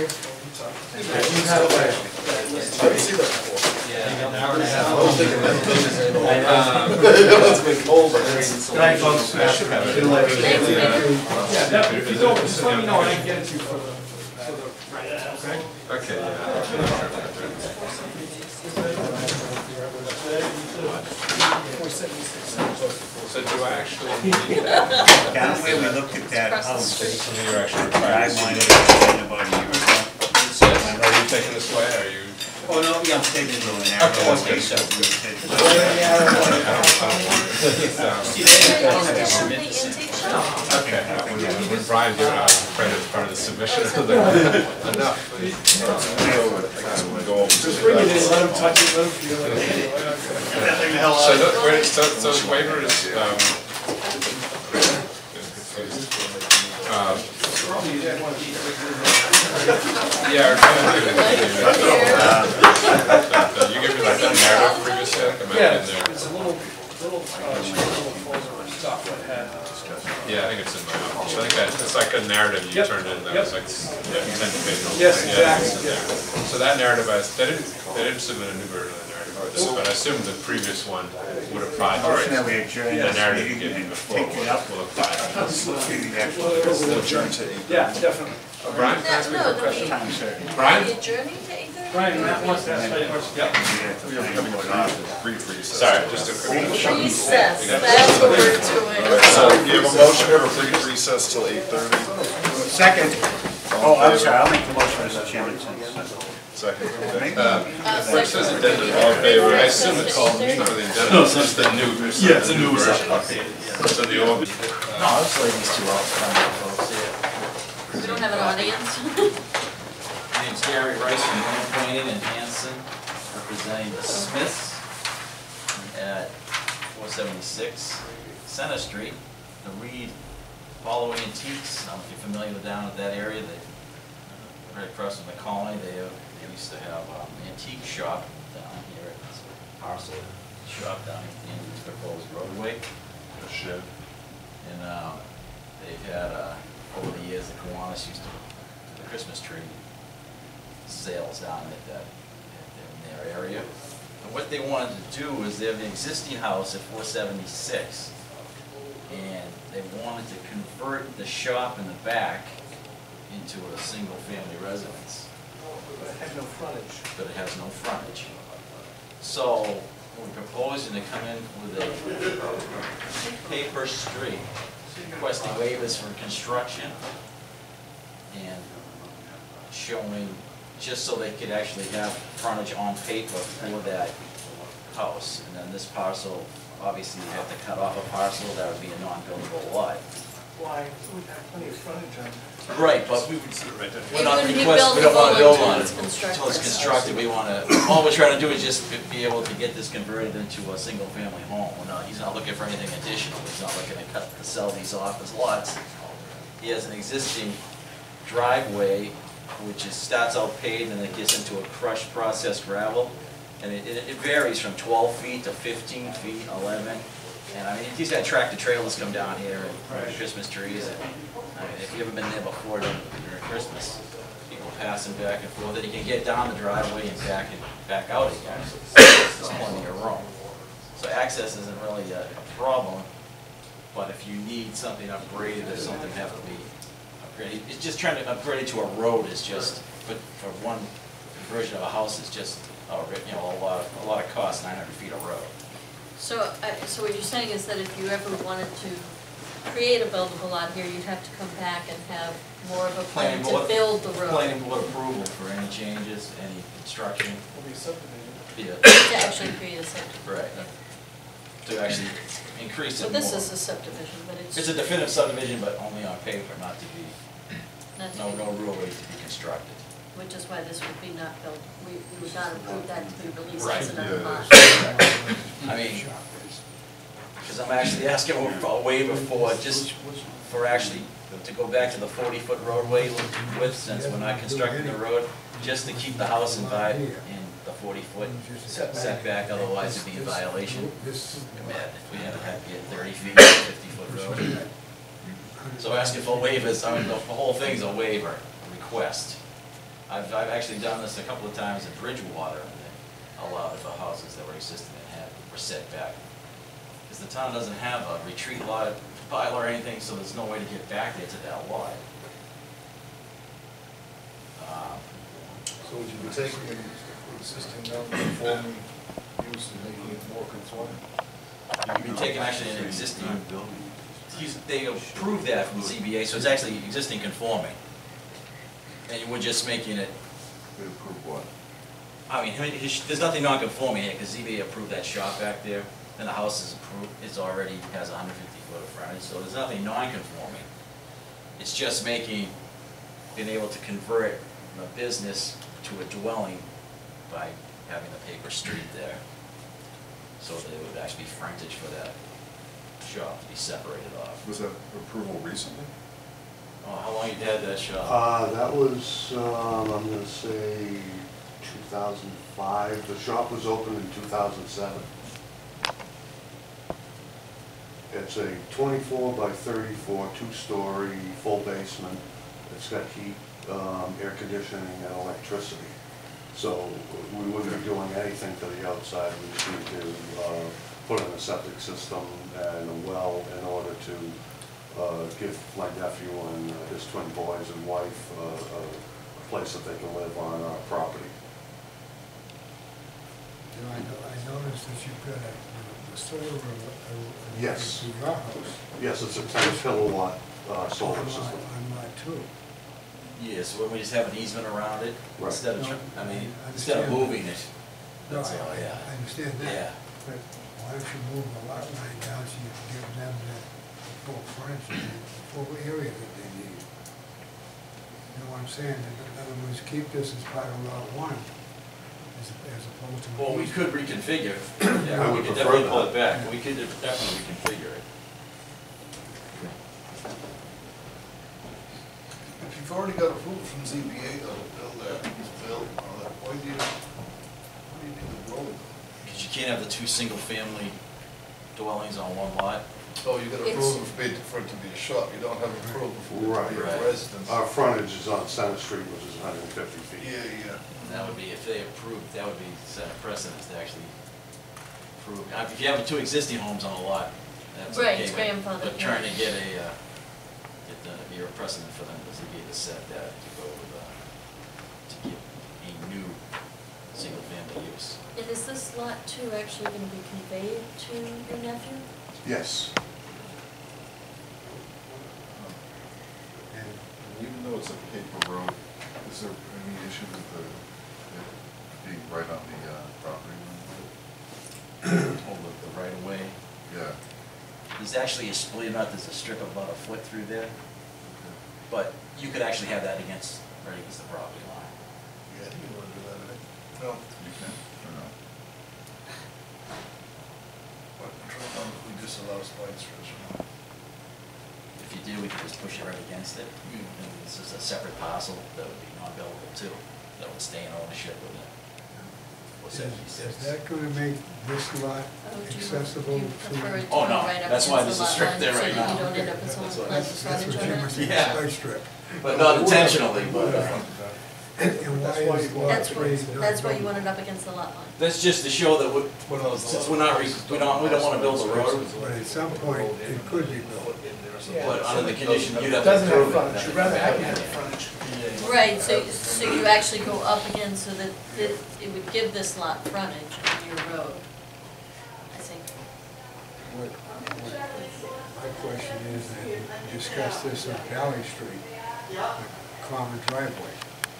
Thanks, folks. Thanks, Vic. Yeah, definitely. If you don't, just let me know, and I can get it to you for the, okay? Okay, yeah. So do I actually need that? Down where we looked at that house, You're actually I wanted it about a year ago. Are you taking this way, or are you? Oh, no, yeah, I'm taking it to an arrow. Okay, so we said. Okay, when Brian gave it out, I was afraid it was part of the submission. Enough. Just bring it in, let them touch it, let them feel it. So the waiver is, yeah, you gave me like that narrative previously, like I Yeah, mentioned there. it's a little stuff that had. Yeah, I think it's in my office. I think that, it's like a narrative you Yep. turned in that Yep. was like 10 pages. Yes, Yeah, exactly, it's in there. So that narrative, they didn't submit a new version of the narrative, but I assume the previous one would apply. Motion that we adjourn The this narrative you meeting gave me and before take it up. will apply. Adjourn to 8. Yeah, definitely. Brian, can I ask you a question? Time certain. Brian? Adjourning to 8:30? Brian, that wants that, yep. Brief recess. Sorry, just a quick. Recess, that's the word to All right, it. so you have a motion for brief recess till 8:30. Second. Oh, I'm sorry, I'll make the motion, Mr. Chairman. Second. First says addendum, all in favor, I assume it's all, it's not really addendum, it's just the new. Yeah, it's a new version. version. So the old. We don't have an audience. My name's Gary Rice from Land Planning and Hanson, representing the Smiths at 476 Center Street. The Reed Follow Antiques, I don't know if you're familiar with down at that area, right across from the colony, they used to have an antique shop down here, it's a parcel shop down at the end of this proposed roadway. A shed. And they've had, over the years, the Kiwanis used to, the Christmas tree sales down at in their area. And what they wanted to do is they have an existing house at 476, and they wanted to convert the shop in the back into a single-family residence. But it had no frontage. But it has no frontage. So we're proposing to come in with a paper street, requesting waivers for construction and showing, just so they could actually have frontage on paper for that house. And then this parcel, obviously you have to cut off a parcel, that would be a non-buildable lot. Why? We have plenty of frontage on it. Right, but we're not It wouldn't be requesting, we don't want to build buildable on until it it's until it's constructed. constructed. We want to, all we're trying to do is just be able to get this converted into a single-family home. He's not looking for anything additional. He's not looking to sell these off as lots. He has an existing driveway, which starts out paved and then gets into a crushed processed gravel. And it varies from 12 feet to 15 feet, 11. And I mean, he's got tractor trailers come down here and Christmas trees. And, I mean, if you haven't been there before during Christmas, people passing back and forth, and you can get down the driveway and back out again. There's plenty of room. So access isn't really a problem, but if you need something upgraded or something have to be upgraded, it's just trying to upgrade it to a road is just, but for one conversion of a house is just, a lot of cost, 900 feet of road. So what you're saying is that if you ever wanted to create a buildable lot here, you'd have to come back and have more of a plan to build the road. Planning board approval for any changes, any construction. Will be a subdivision. Yeah. To actually create a subdivision. Right. To actually increase it So more. this is a subdivision, but it's... It's a definitive subdivision, but only on paper, not to be Not to no, be- no roadway to be constructed. Which is why this would be not built, we would not approve that to be released Right. as another Yeah. lot. I mean, because I'm actually asking for a waiver for, just for actually, to go back to the 40-foot roadway width, since we're not constructing the road, just to keep the house in the 40-foot setback, otherwise it'd be a violation. If we had to have to get 30 feet, 50-foot road. So asking for waivers, I mean, the whole thing's a waiver request. I've actually done this a couple of times at Bridgewater, and they allowed it for houses that were existing and were set back. Because the town doesn't have a retreat lot, pile or anything, so there's no way to get back there to that lot. So would you be taking an existing non-conforming use and making it more conforming? You'd be taking actually an existing, they approved that from ZBA, so it's actually existing conforming. And we're just making it, They approve what? I mean, there's nothing non-conforming here, because ZBA approved that shop back there, and the house is approved, it's already, has 150 foot of frontage, so there's nothing non-conforming. It's just making, being able to convert a business to a dwelling by having a paper street there. So that it would actually be frontage for that shop to be separated off. Was that approval recently? Oh, how long you had that shop? That was, I'm gonna say 2005. The shop was opened in 2007. It's a 24 by 34, two-story, full basement. It's got heat, air conditioning, and electricity. So we wouldn't be doing anything to the outside. We just need to put in a septic system and a well in order to give my nephew and his twin boys and wife a place that they can live on our property. You know, I noticed that you've got a solar Yes. to your house. Yes, it's a 10 kilowatt solar system. On lot 2. Yeah, so we just have an easement around it, Right. instead of, No, I mean, I instead of understand. moving it. No, That's all, yeah. I understand Yeah. that. But why don't you move the lot line down so you can give them that full frontage, the full area that they need? You know what I'm saying? In other words, keep this as part of lot 1, as opposed to. Well, we could reconfigure, I yeah, we would could prefer definitely pull it that. back, we could definitely reconfigure it. If you've already got approval from ZBA though, to build that, why do you need the road? Because you can't have the two single-family dwellings on one lot. Oh, you got It's- approval for it to be a shop, you don't have approval for it to be Right. a residence. Our frontage is on Center Street, which is 150 feet. Yeah. And that would be, if they approved, that would be set a precedence to actually approve. If you have two existing homes on a lot, that's Right, okay. it's but- grandfathered, But trying to yeah. get be a precedent for them, to be to set that, to go with, to get a new single-family use. And is this lot 2 actually going to be conveyed to your nephew? Yes. And even though it's a paper road, is there any issue with it being right on the property line? Oh, the right-of-way. Yeah. There's actually believe it or not, there's a strip of about a foot through there. But you could actually have that right against the property line. Yeah, you wanna do that, right? No. You can, or no? What control number we disallow spikes for this? If you do, we could just push it right against it. And this is a separate parcel that would be non-buildable too, that would stay in ownership with it. Is that gonna make this lot accessible You prefer to? it to Oh, go no, right up that's why against the there's a lot strip line there so right that now. you don't end up with someone playing That's what frontage you on meant, it? Yeah. spike strip. But not intentionally, but, And why is lot That's 3 that's why you want it up against the lot line. that's just to show that since we're not, we don't wanna build a road, But at some point, it could be built. but under the condition, you'd have to Doesn't have approve it. frontage, you'd rather have it have frontage. Right, so you actually go up again so that it would give this lot frontage on your road, I think. My question is that you discussed this on Valley Street, the common driveway.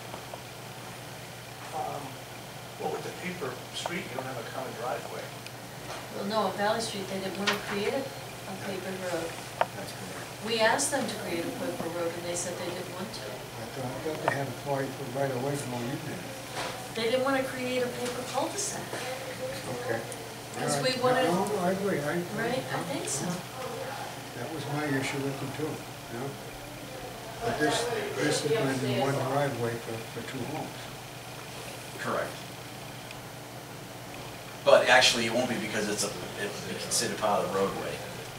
Well, with the paper street, you don't have a common driveway. Well, no, on Valley Street, they didn't want to create a paper road. We asked them to create a paper road and they said they didn't want to. I thought they had a party for right away from all you did. They didn't want to create a paper cul-de-sac. Okay. Because All we right. wanted, No, I agree, right, I think so. That was my issue with them too, you know? But this is going to be one driveway for two homes. Correct. But actually, it won't be because it would be considered part of the roadway.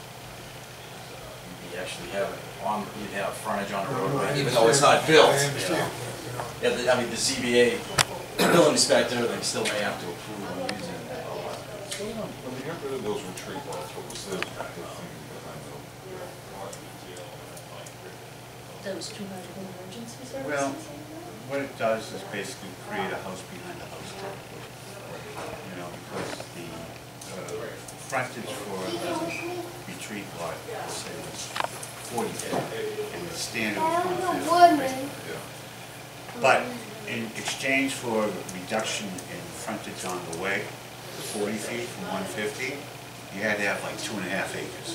You actually have you'd have frontage on the roadway, even though it's not built. I understand, Yeah, I mean, the ZBA, building inspector, they still may have to approve on using that. When we got rid of those retreat lots, what was the thing behind them? Those two medical emergency services? Well, what it does is basically create a house behind a house. You know, because the frontage for the retreat lot, let's say, was 40 feet, and the standard was 150. But in exchange for reduction in frontage on the way, 40 feet from 150, you had to have like 2.5 acres.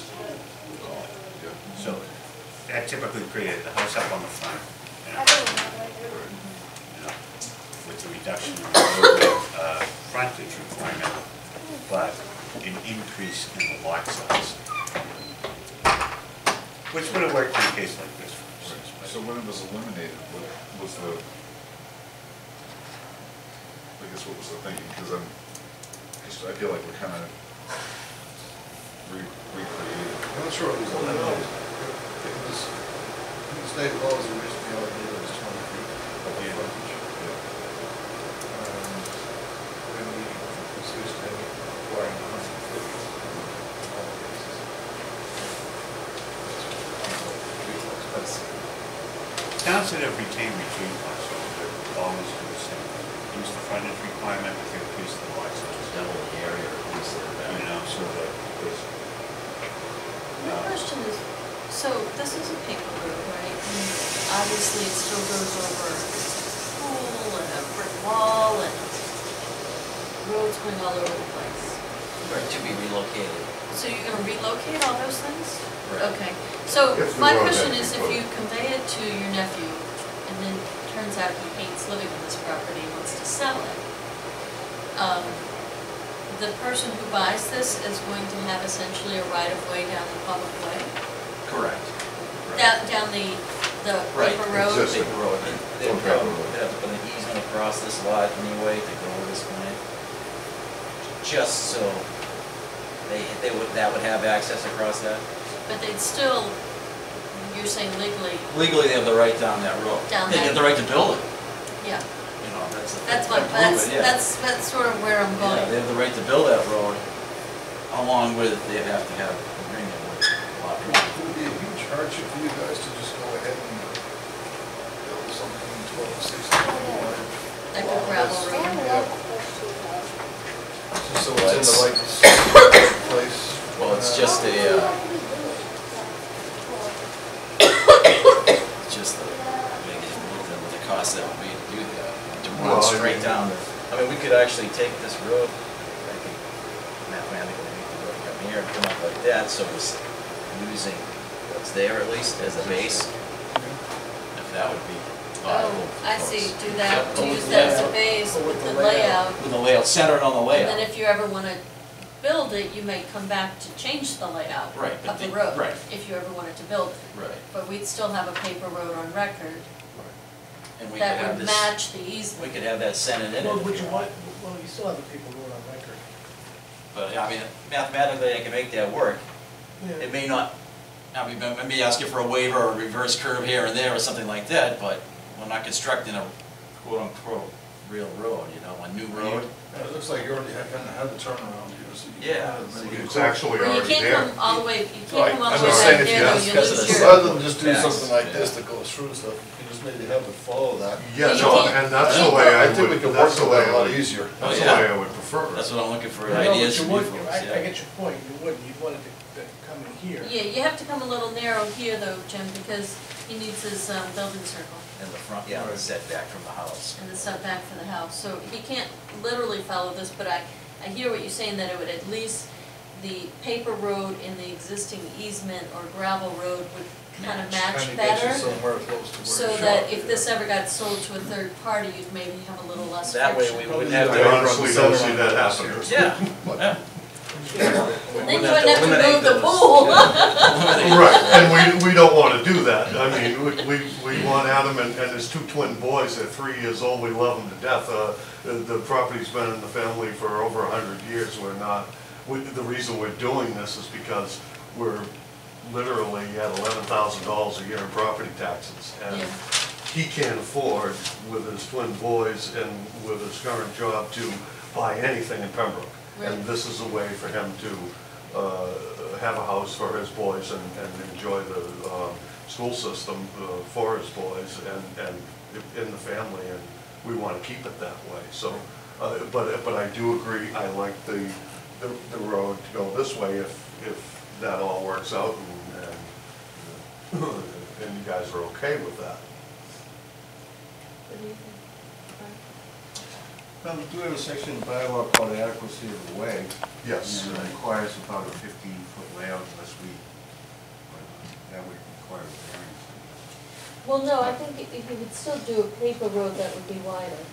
So that typically created the house up on the front, you know, with the reduction in the frontage requirement, but an increase in the lot size, which would have worked in a case like this, for instance. So when it was eliminated, what was the, I guess what was the thinking? Because I feel like we're kind of recreating. I'm not sure it was eliminated. It was, the state law was originally eliminated as 20 feet of the frontage. Then we switched to requiring 150 in all cases. Towns that have retained retreat lots will always do the same. Use the frontage requirement to increase the lot size. Double the area, or at least You know, so that there's My question is, so this is a paper road, right? And obviously it still goes over a pool and a brick wall and roads going all over the place. Right, to be relocated. So you're gonna relocate all those things? Right. Okay, so If the my road question had is to if be you convey it to your nephew and then turns out he hates living on this property and wants to sell it, the person who buys this is going to have essentially a right-of-way down the public way? Correct. Down the Right, paper road? existing. Paper road. They would have to put an easement across this lot anyway to go over this point. Just so that would have access across that. But they'd still, you're saying legally, Legally, they have the right down that road. Down They that- have the right to build it, yeah. you know, that's. That's what, approve it, yeah. that's sort of where I'm Yeah, going. they have the right to build that road, along with, they have to have agreement with lot It one. would be a huge hardship for you guys to just go ahead and build something 12, 16 feet wide. Like a gravel road. Yeah. Just so it's in the right place. Well, it's just it's just the cost that would be to do that, to Well, run I straight mean- down. I mean, we could actually take this road, I think mathematically make the road come here and come up like that, so it's using what's there at least as a base, if that would be viable. Oh, I see, do that, Yep. to use that as a base with the layout. With the layout, centered on the And then layout. if you ever wanna build it, you may come back to change the layout Right, but of the the- road. right. If you ever wanted to build it. Right. But we'd still have a paper road on record And we could that have would this, match the easement. we could have that centered in it. Well, would you want, well, you still have the people road on record. But, I mean, mathematically, I can make that work. It may not, I mean, maybe ask you for a waiver or a reverse curve here and there or something like that, but we're not constructing a quote-unquote real road, you know, a new road. It looks like you already kind of have the turnaround here, so you Yeah. kind of maybe- It's actually Well, you already can't there. come all the way, you Right, can't come all I'm the way just back saying if there, you though, have- you because of lose the your. Rather than just do Tax, something like yeah. this that goes through stuff, you can just maybe have it follow that. Yeah, You no, can't- and that's you the way can't- I I think we would, could that's work the with way that a I lot would, easier. that's the yeah. way I would prefer That's it. what I'm looking for, No, ideas but from you you would, folks, I yeah. get your point, you wouldn't, you'd want it to come in here. Yeah, you have to come a little narrow here though, Jim, because he needs his building circle In the front, yeah, the setback from the house. and the setback for the house. So he can't literally follow this, but I hear what you're saying, that it would at least the paper road and the existing easement or gravel road would kind of match Kinda gets you better. somewhere close to where So the that shop if is. this ever got sold to a third party, you'd maybe have a little less That way friction. we wouldn't have I to. honestly don't see that happening. Yeah, yeah. Then you wouldn't have to move the pool. Right, and we don't wanna do that. I mean, we want Adam and his two twin boys, they're 3 years old, we love them to death. The property's been in the family for over 100 years. We're not, the reason we're doing this is because we're literally at $11,000 a year in property taxes. And Yeah. he can't afford, with his twin boys and with his current job, to buy anything in Pembroke. Right. And this is a way for him to have a house for his boys and enjoy the school system for his boys and in the family, and we want to keep it that way. So, but I do agree, I like the road to go this way if that all works out and you guys are okay with that. What do you think? Well, we do have a section in the bylaw called adequacy of the way. Yes. And it requires about a 15-foot layout unless we, that would require a variance. Well, no, I think if you would still do a paper road, that would be wider.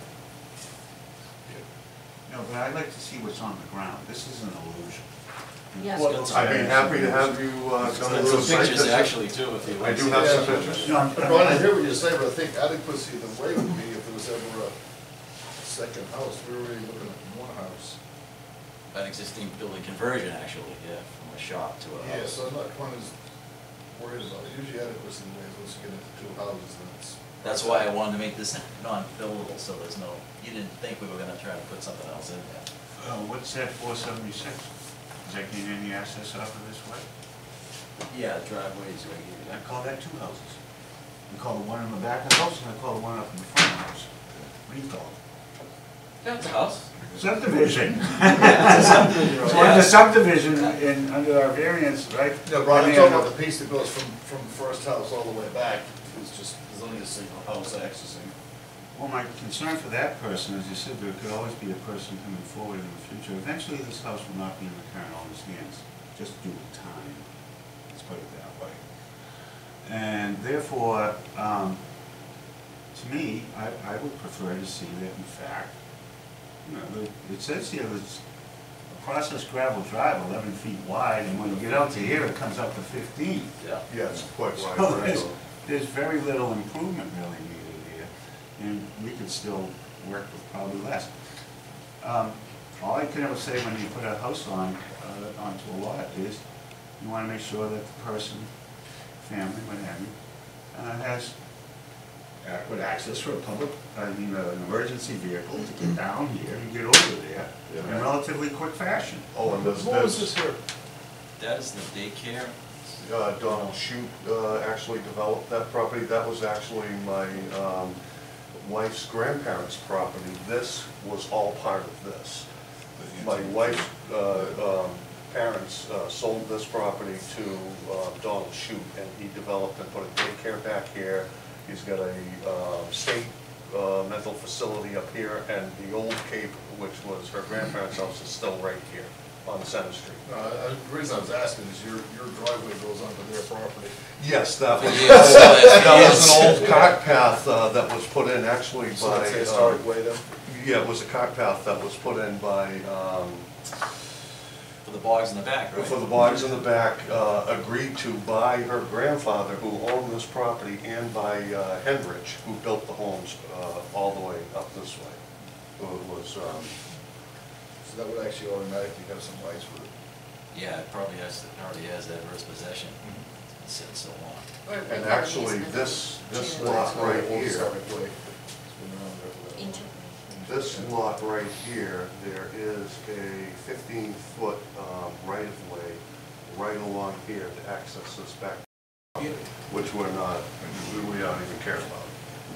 No, but I'd like to see what's on the ground. This is an illusion. Yeah. Well, I'd be happy to have you go to Some the site pictures visit. actually too, if you I want. do have some pictures. Ron, I hear what you're saying, but I think adequacy of the way would be if there was ever a second house. We were already looking at one house. An existing building conversion, actually, yeah, from a shop to a Yeah, house. so I'm not quite as worried about it. Usually adequacy of the way is once you get into two houses, then it's. That's why I wanted to make this non-buildable, so there's no, you didn't think we were gonna try to put something else in there. What's that 476? Does that gain any access off of this way? Yeah, driveways right here. I call that two houses. We call the one in the back of the house and I call the one up in the front of the house. What do you call it? That's a house. Subdivision. It's a subdivision road. So under subdivision, under our variance, right? Yeah, Ron, I'm talking about the piece that goes from the first house all the way back. It's just, there's only a single house accessing. Well, my concern for that person, as you said, there could always be a person coming forward in the future. Eventually, this house will not be in the current owner's hands, just due to time. Let's put it that way. And therefore, to me, I would prefer to see that, in fact, you know, it says here there's a processed gravel drive 11 feet wide, and when you get out to here, it comes up to 15. Yeah. Yeah, it's quite wide. So right? there's very little improvement really needed here, and we could still work with probably less. All I can ever say when you put a house onto a lot is you want to make sure that the person, family, what have you, has adequate access for a public, an emergency vehicle to get down here and get over there in a relatively quick fashion. Oh, and What was this here? That is the daycare. Donald Shute actually developed that property. That was actually my wife's grandparents' property. This was all part of this. My wife's parents sold this property to Donald Shute, and he developed and put a daycare back here. He's got a state mental facility up here, and the old Cape, which was her grandparents' house, is still right here on Center Street. The reason I was asking is your driveway goes onto their property. Yes, that was, Yes, that was an old cart path that was put in actually by. So it's a historic way then? Yeah, it was a cart path that was put in by, For the bogs in the back, right? for the bogs in the back, agreed to by her grandfather who owned this property and by Henrich, who built the homes all the way up this way. So it was, So that would actually automatically have some rights with it. Yeah, it probably already has adverse possession. It's been so long. Or and regular actually easement. this Yeah. lot right Old here, historic way. It's been around there forever. Inter- this lot right here, there is a 15-foot right-of-way right along here to access this back, which we're not, we don't even care about.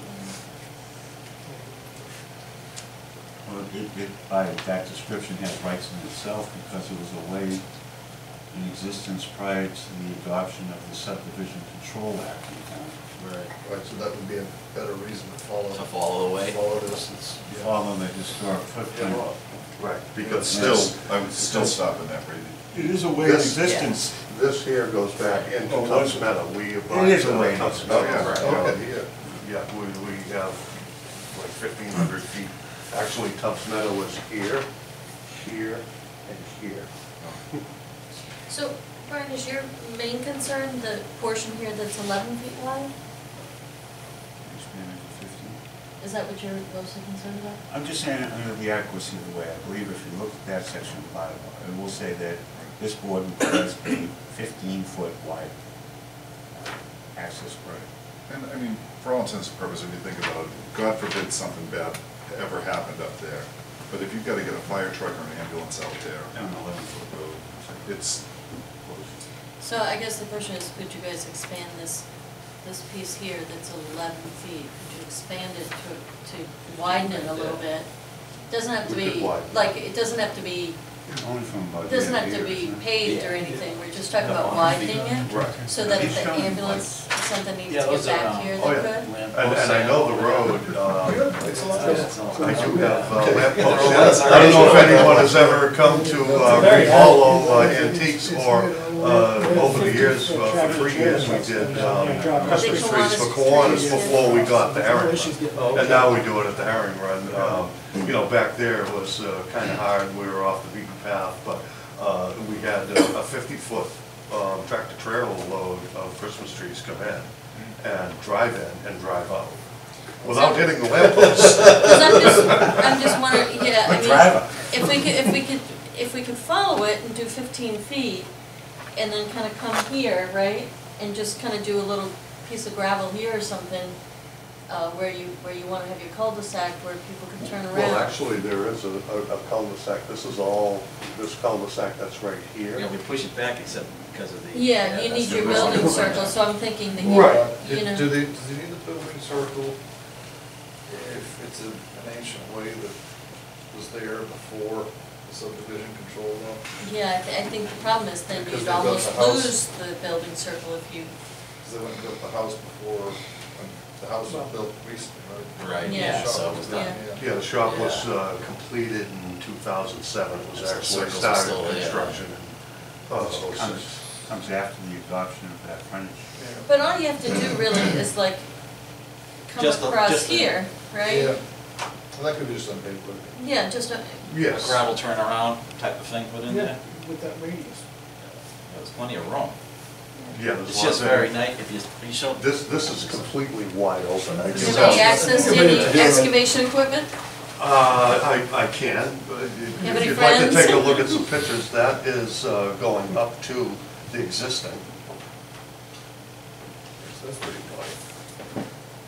Well, by that description has rights in itself because it was a way in existence prior to the adoption of the Subdivision Control Act in town. Right, so that would be a better reason to follow. To follow the way. Follow this, it's, yeah. Follow the historic footprint. Right, But because still, I would still stop in that radius. It is a way of This- existence. This here goes back into Oh, Tubbs was it? Meadow. We It is a way of Tubbs existence. Meadow. Okay, yeah. Yeah, we have like 1,500 feet. Actually, Tubbs Meadow was here, here, and here. So, Brian, is your main concern the portion here that's 11 feet wide? Is that what you're mostly concerned about? I'm just saying, under the adequacy of the way, I believe if you look at that section of the bylaw, it will say that this board requires a 15-foot wide access road. And I mean, for all intents and purposes, if you think about it, God forbid something bad ever happened up there. But if you've got to get a fire truck or an ambulance out there on an 11-foot road, it's close. So I guess the question is, could you guys expand this piece here that's 11 feet? Could you expand it to widen it a little bit? Doesn't have to We could be, widen. like, it doesn't have to be, Only from about it doesn't here have to here, be isn't it? paved or anything, we're just talking about widening it? Right. So that if He's the showing, ambulance, if something needs Yeah, to get those are, back here, Oh, they yeah. could? And I know the road, It's a lot. I do have lampposts. I don't know if anyone has ever come to Reholo Antiques or over the years, for 3 years, we did Christmas trees for Kiwanis before we got the herring run. And now we do it at the herring run. You know, back there it was kind of hard, we were off the beaten path, but we had a 50-foot tractor trailer load of Christmas trees come in and drive in and drive out without hitting the lampposts. I'm just wondering, yeah, I mean, if we could follow it and do 15 feet and then kind of come here, right? And just kind of do a little piece of gravel here or something, where you want to have your cul-de-sac where people can turn around. Well, actually, there is a cul-de-sac. This is all, this cul-de-sac that's right here. Yeah, we push it back except because of the. Yeah, you need your building circle, so I'm thinking that Right. you know. Do they need the building circle if it's an ancient way that was there before the subdivision control law? Yeah, I think the problem is then Because you'd they built almost the house. lose the building circle if you, Because they went and built the house before, when the house was built recently, right? Right, yeah, The shop so it was done. Yeah, the shop was completed in 2007. It was So the actually circles are started still there. construction in Comes after the adoption of that frontage. but all you have to do really is like come Just a- across just a- here, right? Yeah, well, that could be just unpaved, but Yeah, just a, Yes. Gravel turnaround type of thing put in Yeah, there. with that radius. There's plenty of room. Yeah, there's It's a lot just there. very nice if you show. This is completely wide open. I do can you tell have any you. access to any excavation equipment? I can, but have if any you'd like to friends? take a look at some pictures, that is going up to the existing. that's pretty wide.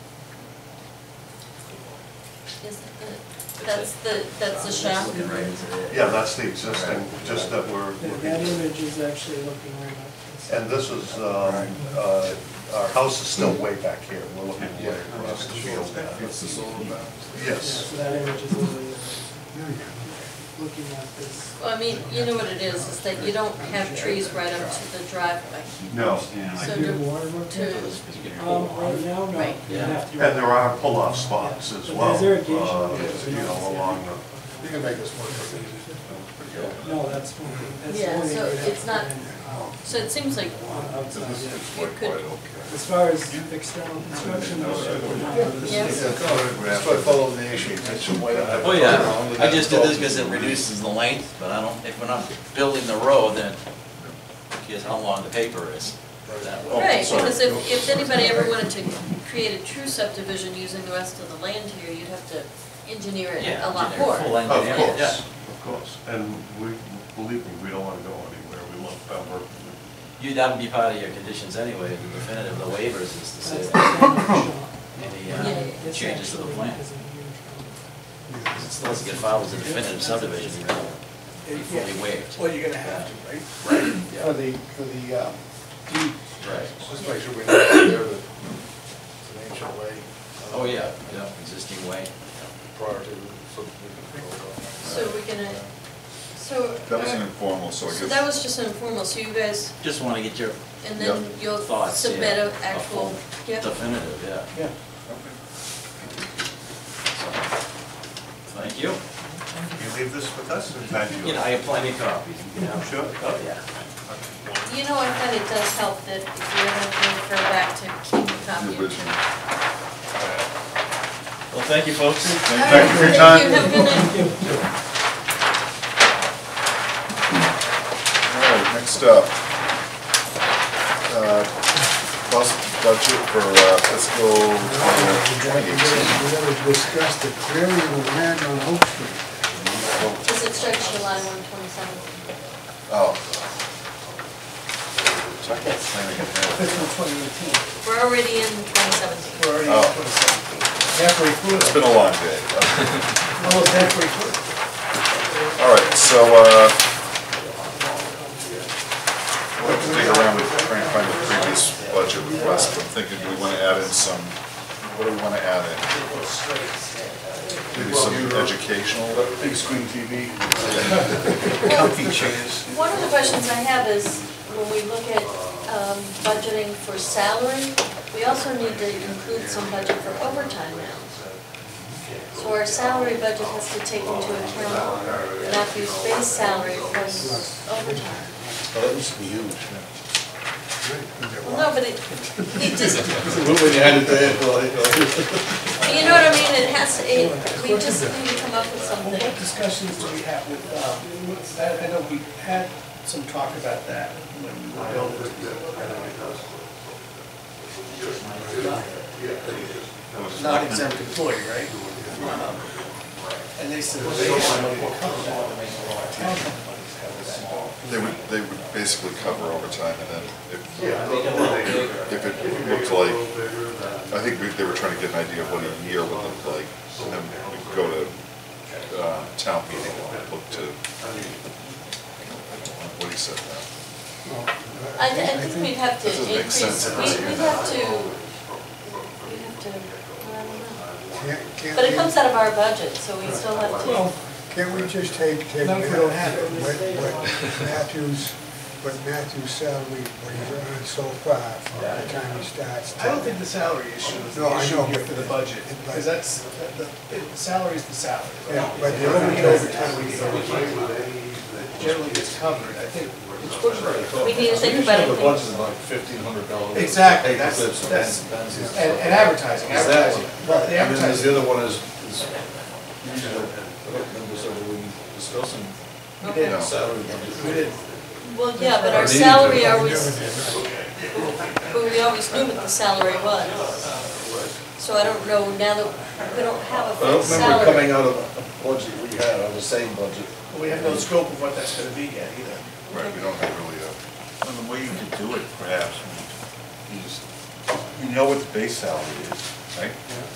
Is it that's the shop? Looking right into it. Yeah, that's the existing, just that we're That looking. image is actually looking right up. And this is, our house is still way back here. We're looking way across the field now. That's the solar panels. Yes. So that image is literally looking at this. Well, I mean, you know what it is that you don't have trees right up to the driveway. No. So Do you to, have water work there? to, Right now, no. Right. You'd have to do And there are pull-off spots as But well, there's irrigation. you know, along the. You can make this work pretty easy. No, that's the yeah, only thing so you'd have it's to not, put in. so it seems like Outside, yeah. you could, As far as external construction, no, yes. That's why I follow the ancient way. Oh, yeah, I just did this because it reduces the length, but I don't, if we're not building the road, then who cares how long the paper is that way. Right, because if anybody ever wanted to create a true subdivision using the rest of the land here, you'd have to engineer it Yeah, a lot engineer more. full Of engineering, yeah. course, of course. And we, believe me, we don't want to go anywhere. We love Pembroke. That would be part of your conditions anyway, the definitive, the waivers is to say That's that the any Yeah. changes to the plan. It still has to get filed as a definitive subdivision, even though it'd be fully waived. Well, you're gonna have to, right? Right, For the, deed. right. Just make sure we know out there that it's an ancient way. Oh, yeah, yeah, existing way. Prior to the subdivision control law. So we're gonna, so. That was an informal, so I So guess. that was just an informal, so you guys, Just want to get your and then you'll Thoughts, submit yeah. an actual, yeah. Definitive, yeah. Yeah. Thank you. You leave this with us, or have you? You know, I have plenty of copies. You know. Sure. Oh, yeah. You know, I find it does help that if you're going to refer back to keep a copy of it. Well, thank you, folks. Thank you for your time. Thank you, have a good night. All right, next up. Budget for fiscal 2018. We gotta discuss the clearing of the land on Oak Street. Does it start July 127? Oh, Fiscal 2018. We're already in 2017. We're already Oh. in 2017. Halfway through. it's been a long day. Almost halfway through. All right, so, let's dig around and try and find the previous budget request. I'm thinking, do we want to add in some, what do we want to add in? Maybe some educational? Big screen TV. Comfy chairs. One of the questions I have is, when we look at budgeting for salary, we also need to include some budget for overtime now. So our salary budget has to take into account Matthew's base salary plus overtime. Oh, that used to be huge. Well, no, but it just, When you had it there, you know what I mean, it has to, we just need to come up with something. What discussions do we have with, I know we had some talk about that when we were building. Not exempt employee, right? And they said they would cover that. They would basically cover overtime, and then if it looked like, I think they were trying to get an idea of what a year would look like, and then we'd go to town meeting and look to, what do you say now? I think we'd have to That doesn't make increase, sense. we'd have to, I don't know. Can't But it we- comes out of our budget, so we still have to. Can't we just take No, we don't have it. what Matthew's salary, what he's earned so far from the time he starts? I don't think the salary issue is the No, I issue know, here but- for the budget, because that's, the salary's the salary. right? Yeah, but the When we need overtime- overtime, we need overtime. It generally gets covered, I think. We need to think about it. The budget is like $1,500. Exactly, Paper that's, clips and that's, pens. and advertising, Is that advertising. one? Well, the And then there's advertising, the other one is usually, I don't remember, so we discussing we did, salary budget. we did. Well, yeah, but our salary always, but we always knew what the salary was. So I don't know, now that we don't have a I don't fixed remember salary. coming out of a budget we had, on the same budget. We have no scope of what that's gonna be yet either. Right, we don't have really Well, the way you could do it perhaps is, you know what the base salary is, right?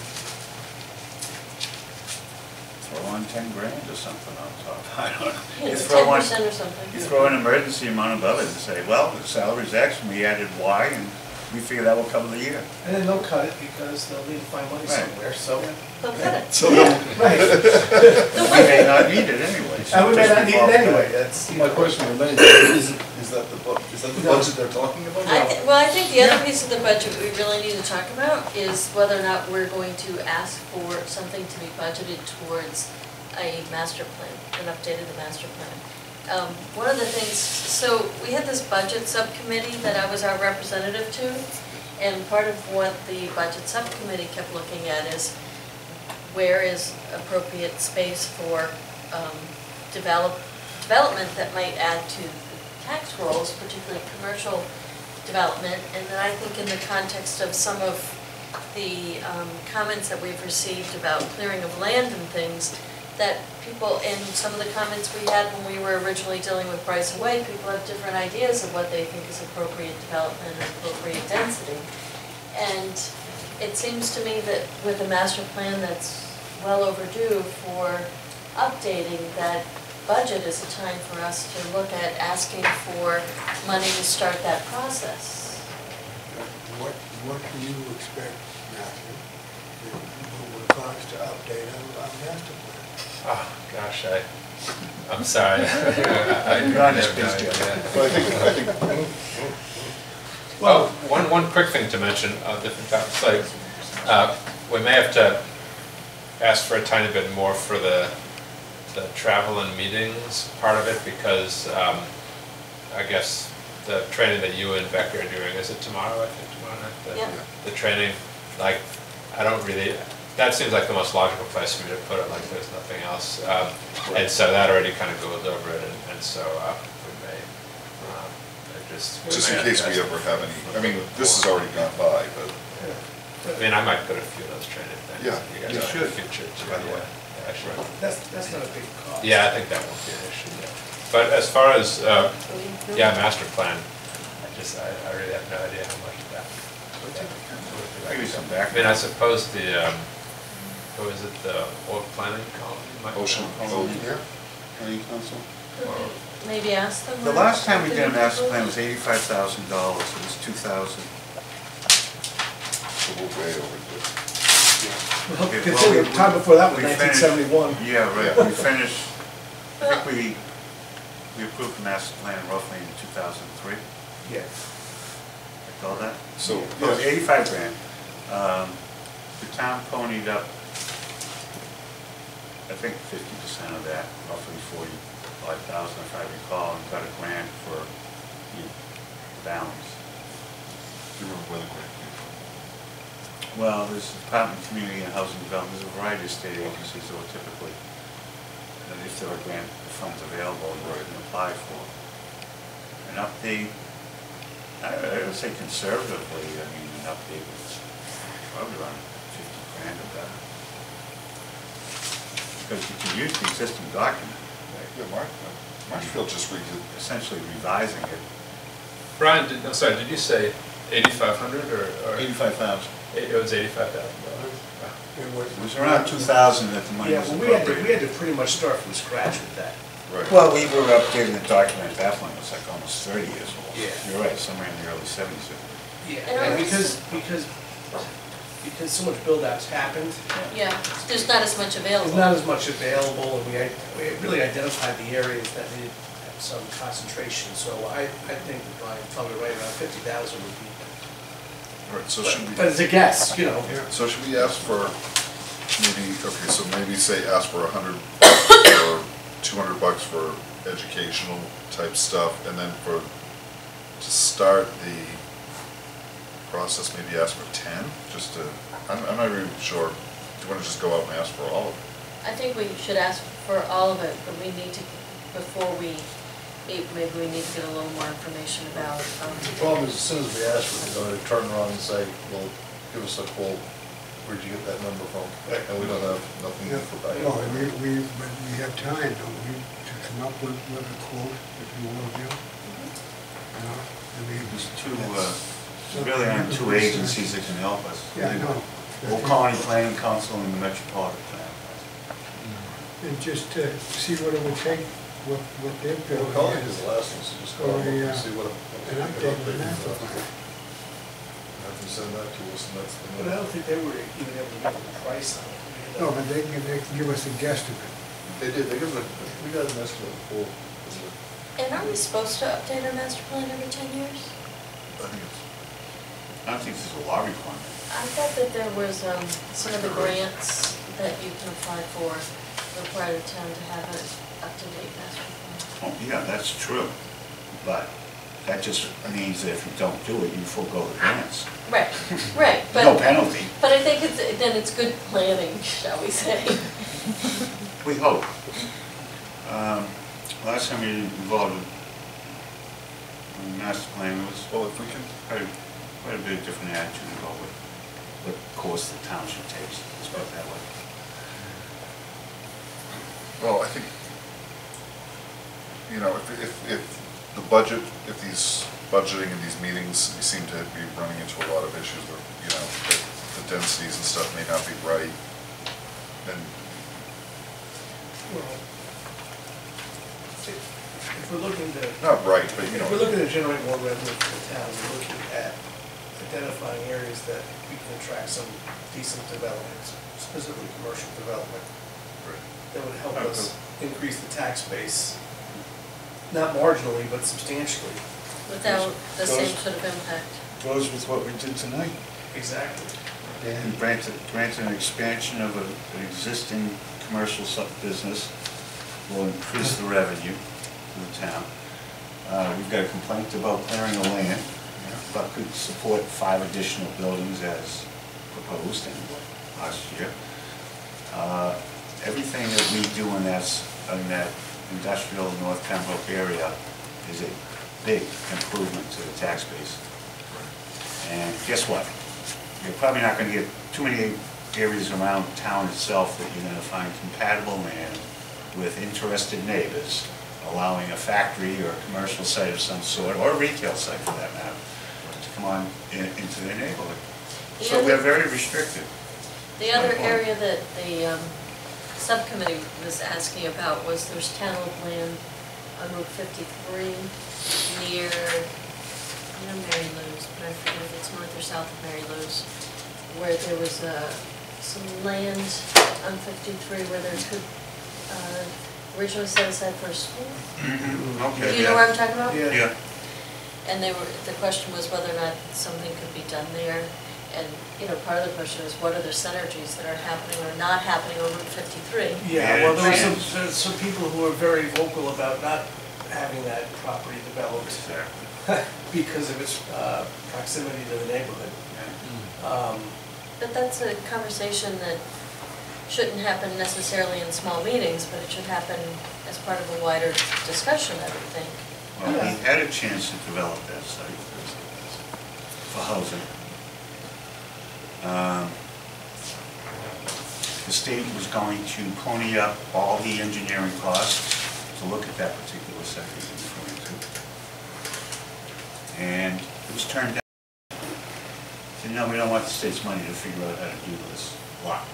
Throw on 10 grand or something on top, I don't know. Yeah, You it's throw on- 10% or something. You throw an emergency amount above it and say, well, the salary's X, and we added Y, and we figure that will cover the year. And then they'll cut it because they'll need to find money Right. somewhere, so. They'll cut it. So, Right. We may not need it anyway. so And we may just not need revolve it back. anyway, that's. My question remains, is that the budget they're talking about? Well, I think the other piece of the budget we really need to talk about is whether or not we're going to ask for something to be budgeted towards a master plan, an update of the master plan. One of the things, so we had this budget subcommittee that I was our representative to, and part of what the budget subcommittee kept looking at is where is appropriate space for development that might add to tax rolls, particularly commercial development. And then I think in the context of some of the comments that we've received about clearing of land and things, that people, in some of the comments we had when we were originally dealing with Bryce and White, people have different ideas of what they think is appropriate development and appropriate density. And it seems to me that with a master plan that's well overdue for updating, that budget is a time for us to look at asking for money to start that process. What do you expect, Matthew, it would cost to update our master plan? Oh, gosh, I'm sorry. I You're on this have no page, idea. but I think Well, one quick thing to mention, different topics, like, we may have to ask for a tiny bit more for the travel and meetings part of it, because, I guess the training that you and Becky are doing, is it tomorrow, I think, tomorrow night? Yeah. The training, like, I don't really, that seems like the most logical place for me to put it, like there's nothing else. And so that already kind of goes over it, and so we may, Just in case we ever have any, I mean, this has already gone by, but. I mean, I might go to a few of those training things. Yeah, You guys you are in should, the future, too. by the way. Yeah, I should. That's not a big cost. Yeah, I think that won't be an issue, yeah. But as far as, yeah, master plan, I really have no idea how much of that. Maybe some I mean, I suppose the, what was it, the old planning colony? Ocean, yeah, planning council. Maybe ask them. The last time we did a master plan was $85,000, it was 2000. So we're way over this. Well, consider the time before that was We finished- 1971. Yeah, right, we finished, I think we approved the master plan roughly in 2003. Yeah. Recall that? So, It was 85 grand. The town ponied up, I think 50% of that, roughly 45,000 if I recall, and got a grant for the balance. do you remember where the grant came from? Well, there's the Department of Community and Housing Development, there's a variety of state agencies that will typically, if there are grant funds available, you can apply for. An update, I would say conservatively, I mean, an update was probably around 50 grand of that. Because you can use the existing document, Yeah, Marshfield just redid. essentially revising it. Brian, I'm sorry, did you say 8,500 or? 85,000. It was $85,000. It was around 2,000 that the money Yeah, was well, appropriated. we had to pretty much start from scratch with that. Right. Well, we were updating the document at that point, it was like almost 30 years old. Yeah. You're right, somewhere in the early 70s. Yeah, And and I because so much build-outs happened, Yeah, there's not as much available. there's not as much available, and we really identified the areas that needed some concentration, so I think that Brian probably right around 50,000 would be. Right, so should we, But it's a guess, you know. so should we ask for maybe, okay, so maybe say ask for 100 or 200 bucks for educational type stuff, and then to start the process, maybe ask for 10, just to, I'm not even sure, do you want to just go out and ask for all of it? I think we should ask for all of it, but we need to, before we meet, maybe we need to get a little more information about. The problem is, as soon as we ask for it, they're going to turn around and say, well, give us a quote, where'd you get that number from? And we don't have nothing for that. No, but we have time, don't we, to come up with a quote, if you will, Jim? You know, I mean. There's really only two agencies that can help us. Yeah, I know. Old Colony Planning Council and the Metropolitan Plan. And just to see what it would take, what they've built. Well, Colony is the last one, so just call Or them a, and see what. an update on that. Have them send that to us, and that's the. But I don't think they were even able to give a price on it. No, but they can give us a guesstimate. They did, we got an estimate before. And are we supposed to update our master plan every 10 years? I don't think there's a law requirement. I thought that there was, some of the grants that you can apply for require the town to have an up-to-date master plan. Oh, yeah, that's true, but that just means that if you don't do it, you forego the grants. Right, right, but. No penalty. But I think then it's good planning, shall we say. We hope. Last time we voted on the master plan, it was, well, if we can, quite a bit of different attitude about what course the town should take, let's put it that way. Well, I think, you know, if the budget, if these budgeting and these meetings, we seem to be running into a lot of issues that, you know, that the densities and stuff may not be right, then. Well, if we're looking to. Not right, but you know. If we're looking to generate more revenue for the town, we're looking at identifying areas that we can attract some decent development, specifically commercial development. That would help us increase the tax base, not marginally, but substantially. Without the same sort of impact. goes with what we did tonight. Exactly. And grant an expansion of an existing commercial business will increase the revenue to the town. We've got a complaint about clearing of land, but could support 5 additional buildings as proposed in last year. Everything that we do in that industrial North Pembroke area is a big improvement to the tax base. And guess what? You're probably not going to get too many areas around town itself that you're going to find compatible land with interested neighbors, allowing a factory or a commercial site of some sort, or a retail site for that matter, to come on into their neighborhood. So we're very restricted. The other area that the subcommittee was asking about was there's town-owned land on Route 53 near Mary Lou's, but I forget if it's north or south of Mary Lou's, where there was some land on 53 where there could originally set aside for a school. Okay. Do you know where I'm talking about? Yeah. And the question was whether or not something could be done there. And, part of the question is what are the synergies that are happening or not happening on Route 53? Yeah, well, there's some people who are very vocal about not having that property developed because of its proximity to the neighborhood. But that's a conversation that shouldn't happen necessarily in small meetings, but it should happen as part of a wider discussion, I would think. Well, we had a chance to develop that site for housing. The state was going to pony up all the engineering costs to look at that particular site we were referring to. And it was turned down. Said, no, we don't want the state's money to figure out how to do this lot.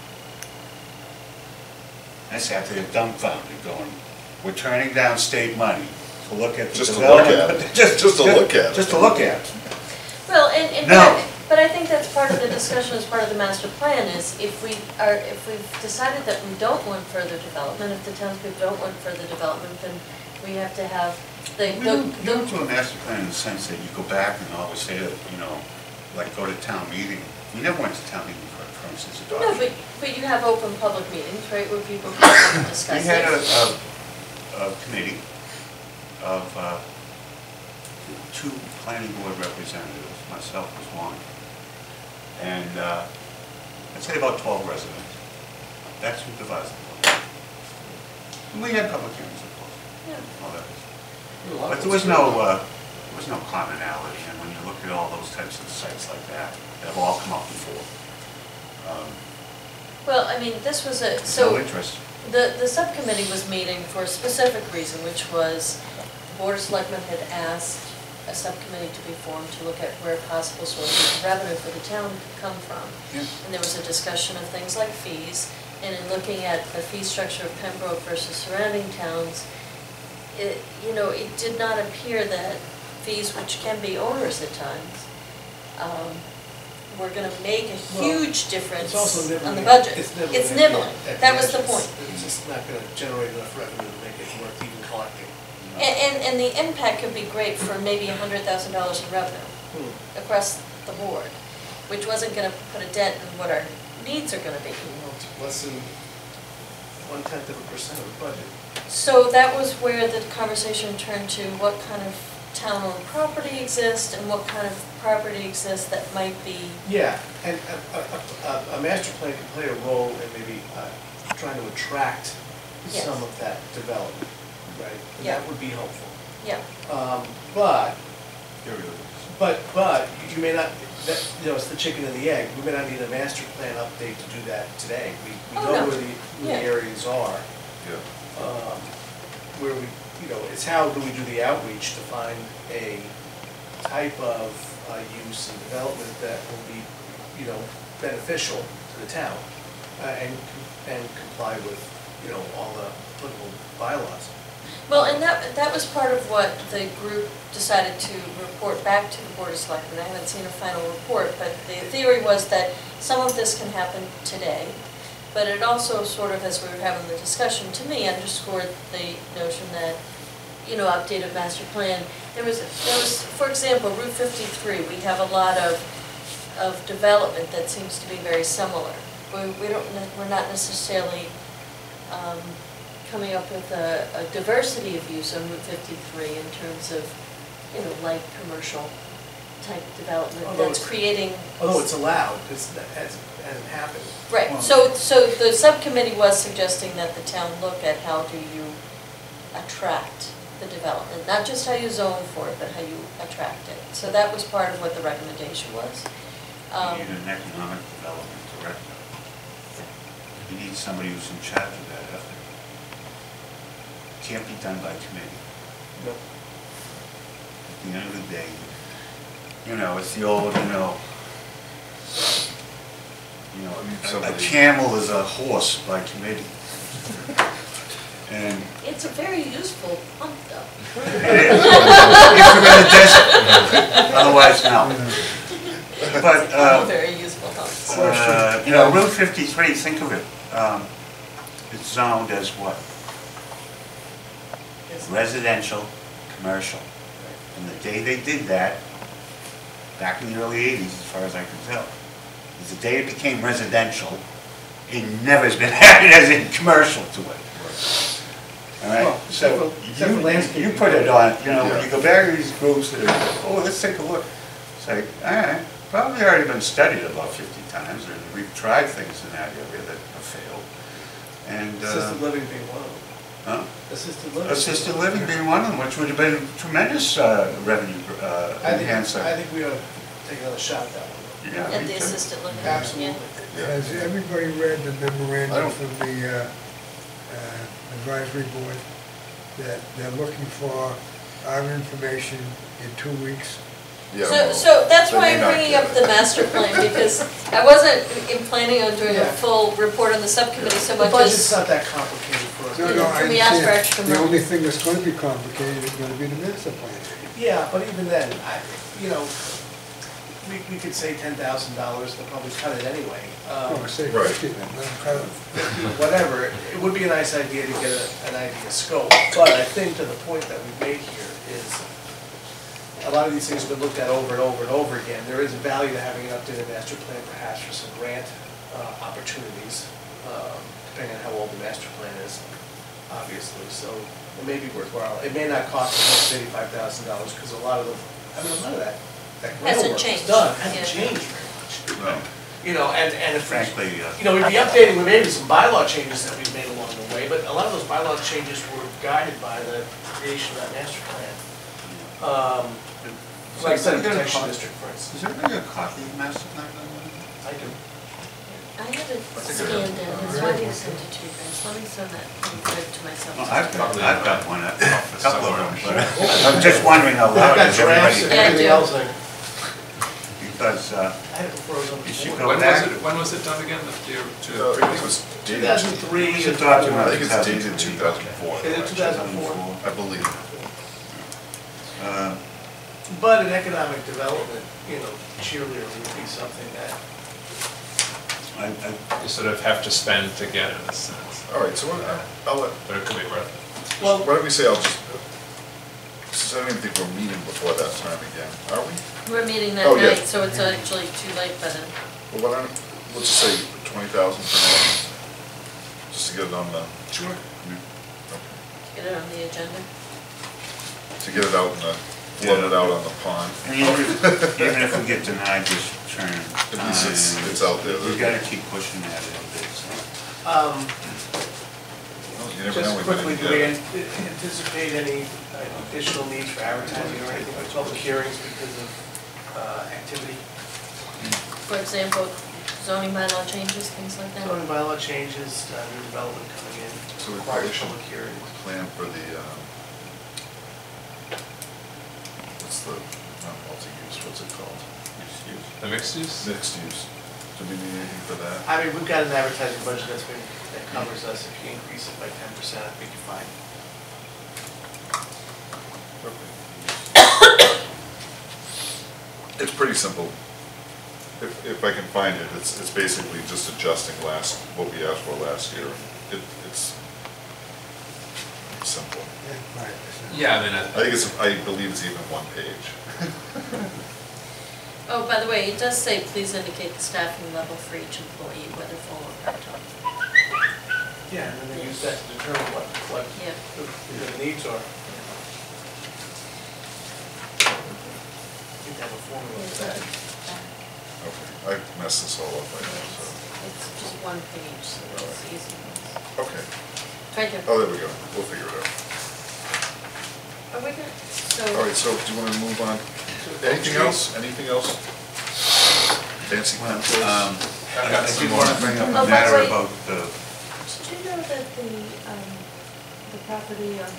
I sat there dumbfounded going, we're turning down state money to look at the Just to look at it. Just to look at it. Just to look at it. Well, No. but I think that's part of the discussion as part of the master plan is if we've decided that we don't want further development, if the townspeople don't want further development, then we have to have We don't do a master plan in the sense that you go back and always say that, like go to town meeting. We never went to town meeting for instance, adoption. No, but you have open public meetings, right, where people can discuss it. We had a committee of 2 planning board representatives, myself was one, and I'd say about 12 residents. That's who divides the board. And we had public hearings, of course. Yeah. All that. But there was no commonality, and when you look at all those types of sites like that, they've all come up before. Well, I mean, this was No interest. The subcommittee was meeting for a specific reason, which was the Board of Selectmen had asked a subcommittee to be formed to look at where possible sources of revenue for the town could come from. Yeah. And there was a discussion of things like fees, and in looking at the fee structure of Pembroke versus surrounding towns, it did not appear that fees, which can be onerous at times, were going to make a huge difference on the budget. It's nibbling. That was the point. It's just not going to generate enough revenue to make it worth even collecting. And the impact could be great for maybe $100,000 in revenue across the board, which wasn't going to put a dent in what our needs are going to be. Well, it's less than 0.1% of the budget. So that was where the conversation turned to what kind of town-owned property exists and what kind of property exists that might be... Yeah, and a master plan can play a role in maybe trying to attract some of that development, right? And that would be helpful. Yeah. But you may not, it's the chicken and the egg. We may not need a master plan update to do that today. We know where the areas are. Where it's how do we do the outreach to find a type of use and development that will be, beneficial to the town and comply with, all the applicable bylaws. Well, and that was part of what the group decided to report back to the Board of Selectmen. I haven't seen a final report, but the theory was that some of this can happen today, but it also sort of, as we were having the discussion, to me, underscored the notion that, updated master plan, there was, for example, Route 53, we have a lot of development that seems to be very similar. We're not necessarily coming up with a diversity of use on Route 53 in terms of, light commercial type development that's creating. Although it's allowed, it hasn't happened. Right, so the subcommittee was suggesting that the town look at how do you attract the development, not just how you zone for it, but how you attract it. So that was part of what the recommendation was. You need an economic development director. You need somebody who's in charge of that effort. Can't be done by committee. No. At the end of the day, it's the old, a camel is a horse by committee. And it's a very useful pump, though. it is. If you're in the desert. Otherwise, no. But, very useful pump. Route 53, think of it. It's zoned as what? Residential, commercial. And the day they did that, back in the early 80s, as far as I can tell, is the day it became residential. It never has been added as in commercial to it. All right, Well, so landscape. you put it on, when you go back to these groups that are, let's take a look. It's like, all right, probably already been studied about 50 times, or we've tried things in that area that have failed. And Assisted living being one of them. huh? Assisted living. Assisted living being one of them, which would have been tremendous revenue enhancer. I think we ought to take another shot at that one. Yeah, At me the too. assisted living. Absolutely. Has everybody read the memorandum from the advisory board that they're looking for our information in 2 weeks? So that's they why may I'm not bringing get up it. the master plan, because I wasn't planning on doing a Yeah. full report on the subcommittee so The much budget's as, not that complicated for us. No, Yeah, no, I can we ask for understand. extra The money? only thing that's gonna be complicated is gonna be the master plan. Yeah, but even then, we could say $10,000, they'll probably cut it anyway. Oh, say Right. 50 then, let them cut it. Whatever, it would be a nice idea to get an idea of scope, but I think to the point that we've made here is, a lot of these things have been looked at over and over and over again. There is value to having an updated master plan perhaps for some grant opportunities, depending on how old the master plan is, obviously, so it may be worthwhile. It may not cost as much as $85,000, because a lot of that grant Hasn't work is changed. done, hasn't Yeah. changed very much. No, And if frankly, we'd be updating, maybe some bylaw changes that we've made along the way, but a lot of those bylaw changes were guided by the creation of that master plan. Like I said, a protection district, for instance. is everybody a copy of master plan? I do. I have it scanned in, it's why you sent it to you guys, let me send that to myself. Well, I've got one, a couple of them, but I'm just wondering out I've loud, got does drafts everybody? and everything Yeah, I else, Because, I had it before I was on you should the go board. back. When was it done again? I think it was dated, 2003. It's a document. I think it's dated 2004. Is it 2004? I believe. But an economic development, cheerleader would be something that, You sort of have to spend to get it, in a sense, All right, so I'll let, but it could be worth it. well, why don't we say since I don't even think we're meeting before that time again, are we? We're meeting that Oh, yeah. night, so it's actually too late by then. Well, why don't, let's just say 20,000 for now, just to get it on the. Sure. Get it on the agenda. To get it out in the, float it out on the pond. And even if we get denied this turn, At least it's out there. we gotta keep pushing at it a bit, so. You never know just when quickly, you're do we gonna get it. anticipate any additional needs for advertising or anything, like public hearings because of activity? For example, zoning bylaw changes, things like that. Zoning bylaw changes, new development coming in, So we requires probably should public hearings. plan for the, what's the, not multi-use, what's it called? Mixed use. The mixed use? Mixed use. Do we need anything for that? I mean, we've got an advertising budget that covers us. If you increase it by 10%, I think you're fine. It's pretty simple. If I can find it, it's basically just adjusting what we asked for last year. It's simple. and 5%. Yeah, I mean, I think it's, I believe it's even one page. Oh, by the way, it does say, please indicate the staffing level for each employee, whether full or part-time. Yeah, and then they use that to determine what Yeah. the needs are. You have a formula for that. Okay, I messed this all up right now, so, It's just one page, so it's easy. okay. Right there. Oh, there we go, we'll figure it out. Are we good? So. All right, so do you want to move on? Anything else? Anything else? Fancy pencils? I did want to bring up Oh, a by matter the way- about the, Did you know that the property on,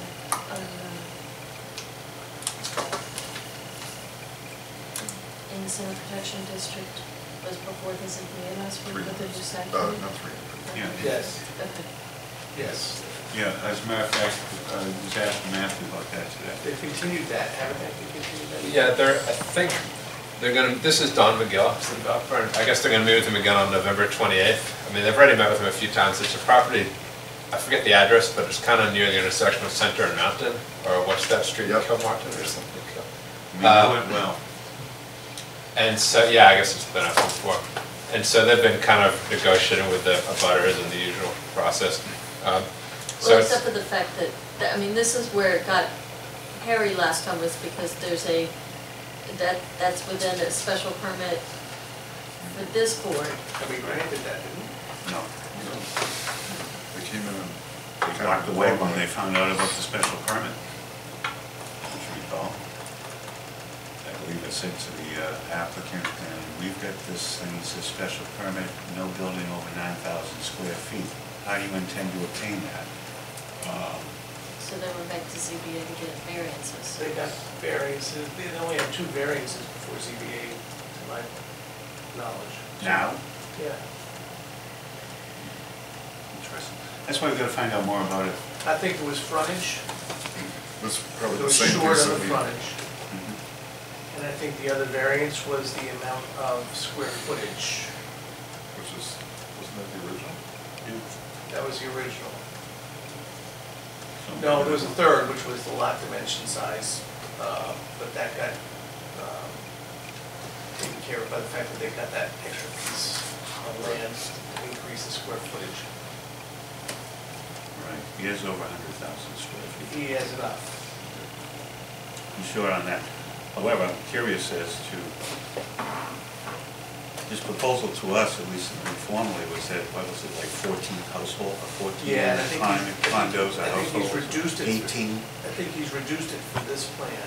in the Center Protection District was before the ZBA last week, but they just had. Not three. yeah, Yes, Okay. yes. yeah, as a matter of fact, I was asking Matthew about that today. They've continued that, haven't they? They continued that? yeah, I think they're gonna, this is Don McGill, who's the developer, and I guess they're gonna meet with him again on November 28th. I mean, they've already met with him a few times. It's a property, I forget the address, but it's kind of near the intersection of Center and Mountain, or what's that street, Yep. Kilmartin or something. I mean, it went well. And so, yeah, I guess it's been up before. And so they've been kind of negotiating with the abutters in the usual process. So Well, it's, except for the fact that, I mean, this is where it got hairy last time, was because there's that's within a special permit for this board. And we granted that, didn't we? No. They came in and. They walked away when they found out about the special permit. If you recall. I believe I said to the applicant, and we've got this thing, it says special permit, no building over 9,000 square feet. How do you intend to obtain that? So they went back to ZBA to get variances. They got variances, they only had 2 variances before ZBA, to my knowledge. Now? Yeah. Interesting. That's why we've got to find out more about it. I think it was frontage. That's probably It the was same short piece on that the we. frontage. Mhm. And I think the other variance was the amount of square footage. Which is, wasn't that the original? That was the original. So- No, there was a third, which was the lot dimension size, but that got taken care of by the fact that they got that extra piece of land to increase the square footage. Right, he has over 100,000 square feet. He has enough. I'm short on that. However, I'm curious as to, his proposal to us, at least informally, was that, what was it, like 14 household, or 14 Yeah, and I think condos, a I think he's household? reduced it. 18? I think he's reduced it for this plan.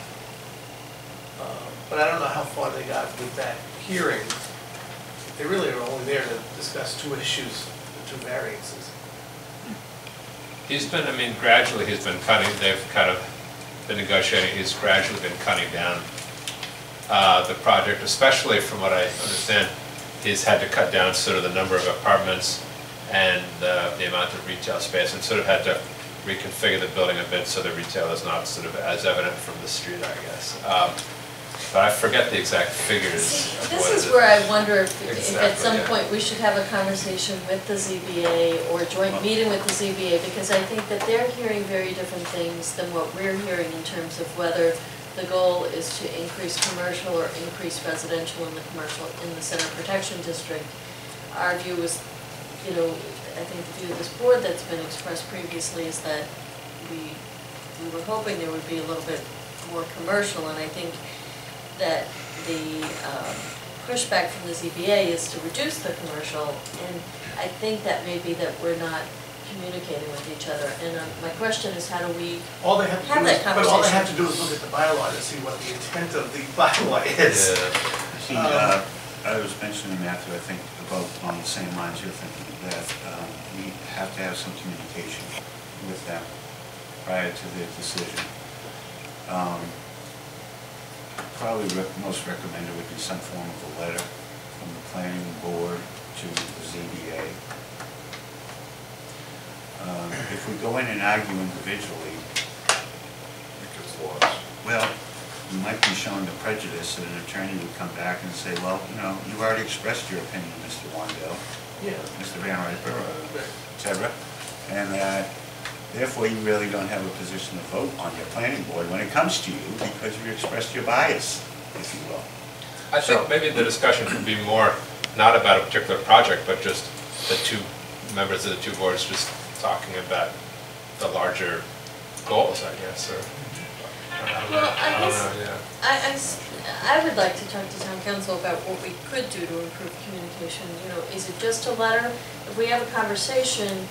But I don't know how far they got with that hearing. They really are only there to discuss 2 issues, the 2 variances. he's been, I mean, gradually he's been cutting, they've kind of been negotiating, he's gradually been cutting down the project, especially from what I understand, he's had to cut down sort of the number of apartments and the amount of retail space, and sort of had to reconfigure the building a bit so the retail is not sort of as evident from the street, I guess. But I forget the exact figures. See, of this what is it where I wonder if at Exactly, some yeah. point we should have a conversation with the ZBA or a joint meeting with the ZBA, because I think that they're hearing very different things than what we're hearing in terms of whether the goal is to increase commercial or increase residential in the Center Protection District. Our view is, you know, I think the view of this board that's been expressed previously is that we were hoping there would be a little bit more commercial, and I think that the pushback from the ZBA is to reduce the commercial, and I think that may be that we're not communicating with each other. And my question is, how do we All they have to have do is, that but all they conversation? have to do is look at the bylaw to see what the intent of the bylaw is. See, I was mentioning, Matthew, I think about on the same lines you're thinking, that we have to have some communication with them prior to their decision. Probably most recommended would be some form of a letter from the planning board to the ZBA. If we go in and argue individually, It gets lost. well, we might be showing the prejudice that an attorney would come back and say, well, you know, you've already expressed your opinion, Mr. Wandell, Yeah. Mr. Van Rysburg, et cetera, and that Therefore, you really don't have a position to vote on your planning board when it comes to you, because you expressed your bias, if you will. I think maybe the discussion could be more, not about a particular project, but just the two members of the two boards just talking about the larger goals, I guess, or. Well, I would like to talk to town council about what we could do to improve communication. You know, is it just a letter? If we have a conversation,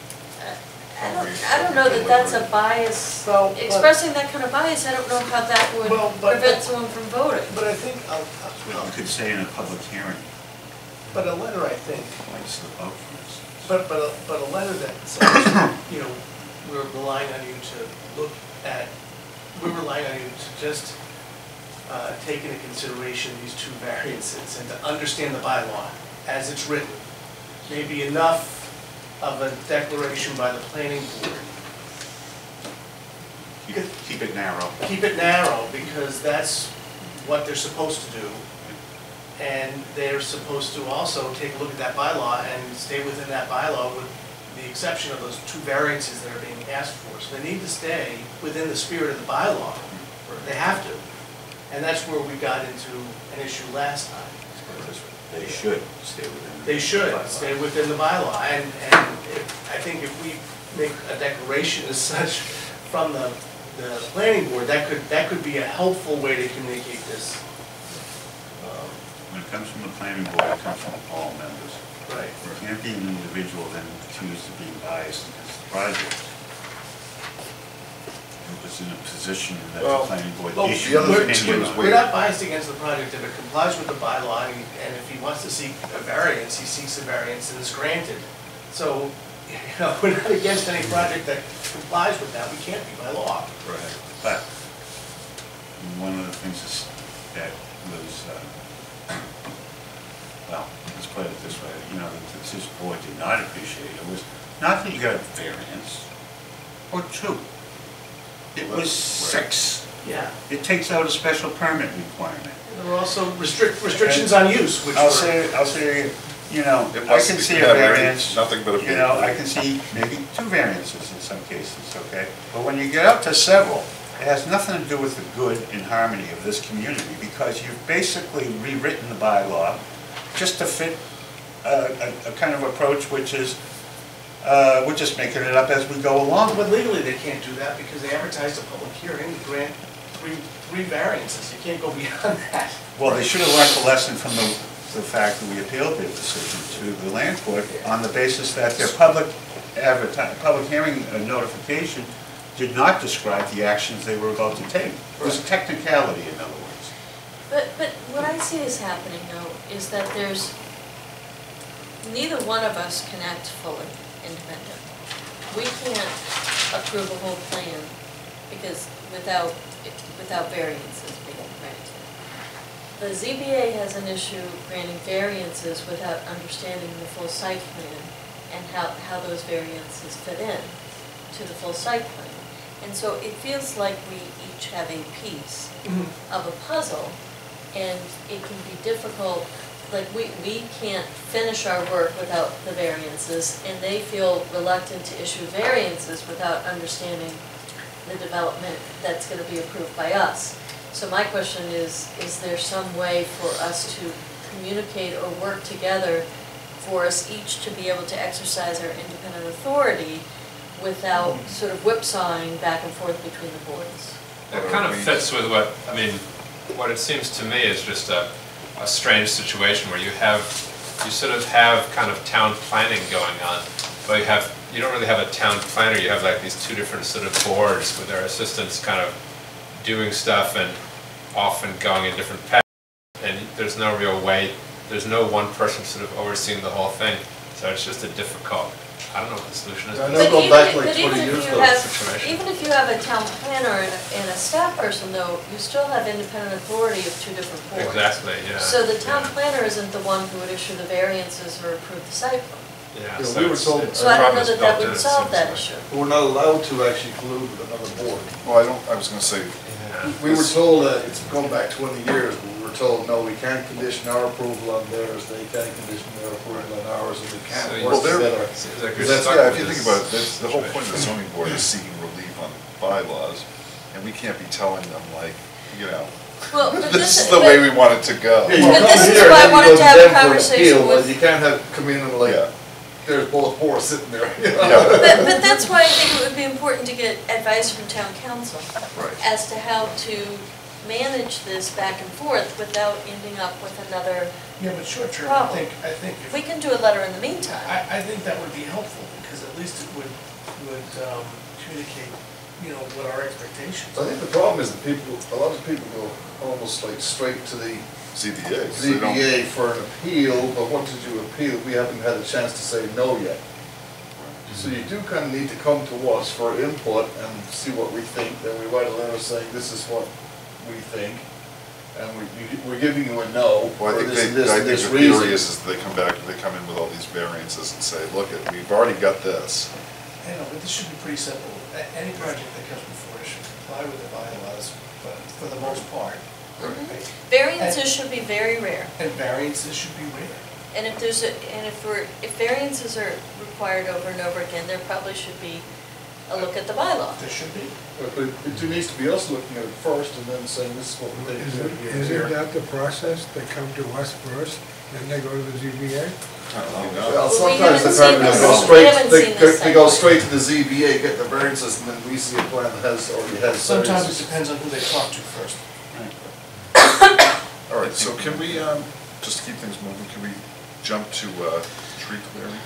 I don't know that that's a bias. Well, Expressing that kind of bias, I don't know how that would prevent someone from voting. But I think, Well, you could say in a public hearing. but a letter, I think, Place the vote, for instance. but a letter that says, you know, we're relying on you to look at, we're relying on you to just take into consideration these two variances and to understand the bylaw as it's written. Maybe enough of a declaration by the planning board. Keep it narrow. Keep it narrow, because that's what they're supposed to do. And they're supposed to also take a look at that bylaw and stay within that bylaw with the exception of those two variances that are being asked for. So they need to stay within the spirit of the bylaw. They have to. And that's where we got into an issue last time. They should stay within. They should stay within the bylaw. And I think if we make a declaration as such from the planning board, that could be a helpful way to communicate this. When it comes from the planning board, it comes from all members. Right. There can't be an individual then accused of being biased against the project. It was in a position that the planning board issued an opinion on. We're not biased against the project if it complies with the bylaw, and if he wants to seek a variance, he seeks a variance and is granted. So, you know, we're not against any project that complies with that. We can't be by law. Right. But one of the things is that was, well, let's put it this way, you know, that this board did not appreciate it was not that you got a variance or two. It was 6. Yeah. It takes out a special permit requirement. There were also restrictions on use, which I'll say, you know, It I must can be see a covered, variance. nothing but a You know, I can see maybe 2 variances in some cases, okay? But when you get up to several, it has nothing to do with the good and harmony of this community, because you've basically rewritten the bylaw just to fit a kind of approach which is, we're just making it up as we go along. But legally, they can't do that because they advertised a public hearing to grant three variances. You can't go beyond that. Well, they should have learned the lesson from the fact that we appealed their decision to the land court on the basis that their public hearing notification did not describe the actions they were about to take. It was a technicality, in other words. But what I see is happening though, is that neither one of us can act fully independent. We can't approve a whole plan because without variances being granted. The ZBA has an issue granting variances without understanding the full site plan and how those variances fit in to the full site plan. And so it feels like we each have a piece of a puzzle, and it can be difficult. Like we can't finish our work without the variances, and they feel reluctant to issue variances without understanding the development that's going to be approved by us. So my question is there some way for us to communicate or work together for us each to be able to exercise our independent authority without sort of whipsawing back and forth between the boards? It kind of fits with what it seems to me is just a strange situation where you sort of have kind of town planning going on, but you don't really have a town planner. You have like these two different sort of boards with their assistants kind of doing stuff and often going in different paths, and there's no real way, there's no one person sort of overseeing the whole thing, so it's just a difficult, I don't know what the solution is. But even if you have a town planner and a staff person though, you still have independent authority of two different boards. Exactly, yeah. So the town planner isn't the one who would issue the variances or approve the site plan. Yeah, Yeah, we were told- So I don't know that would solve that issue. We're not allowed to actually collude with another board. Well, I was gonna say, We were told that it's going back 20 years, but we were told, no, we can't condition our approval on theirs, they can't condition their approval on ours, and we can't So work Well, together. yeah, if you think about it, that's the whole point of the zoning board is seeking relief on bylaws, and we can't be telling them like, you know, Well, but this is the way we want it to go. Yeah, you But come this is here why I and then you wanted go to have a them for an conversation appeal, with- and you can't have, come in and like, Yeah. there's both boards sitting there, you know? Yeah. But that's why I think it would be important to get advice from town council Right. as to how to manage this back and forth without ending up with another Yeah, but short term, I problem. think if. We can do a letter in the meantime. I think that would be helpful, because at least it would communicate, you know, what our expectations I are. think the problem is that people, a lot of people go almost like straight to the ZBA. so they don't- ZBA for an appeal, but what did you appeal? We haven't had a chance to say no yet. So you do kind of need to come to us for input and see what we think, then we write a letter saying this is what we think, and we're giving you a no Well, for I think this and they, this I and think this the theory reason. is they come back, they come in with all these variances and say, look, we've already got this. I know, but this should be pretty simple. Any project that comes before us should comply with the bylaws, but for the most part. Right? Variances should be very rare. And variances should be rare. And if variances are required over and over again, there probably should be a look at the bylaw. There should be. But it needs to be us looking at it first and then saying this is what we think. Isn't that the process? They come to us first, then they go to the ZBA? Well, Well, we sometimes haven't the seen time they this. go We straight, haven't seen this they go cycle. straight to the ZBA, get the variances, and then we see a plan that has, already has Sometimes it variances. depends on who they talk to first. All right, so can we, just to keep things moving, can we jump to tree clearing?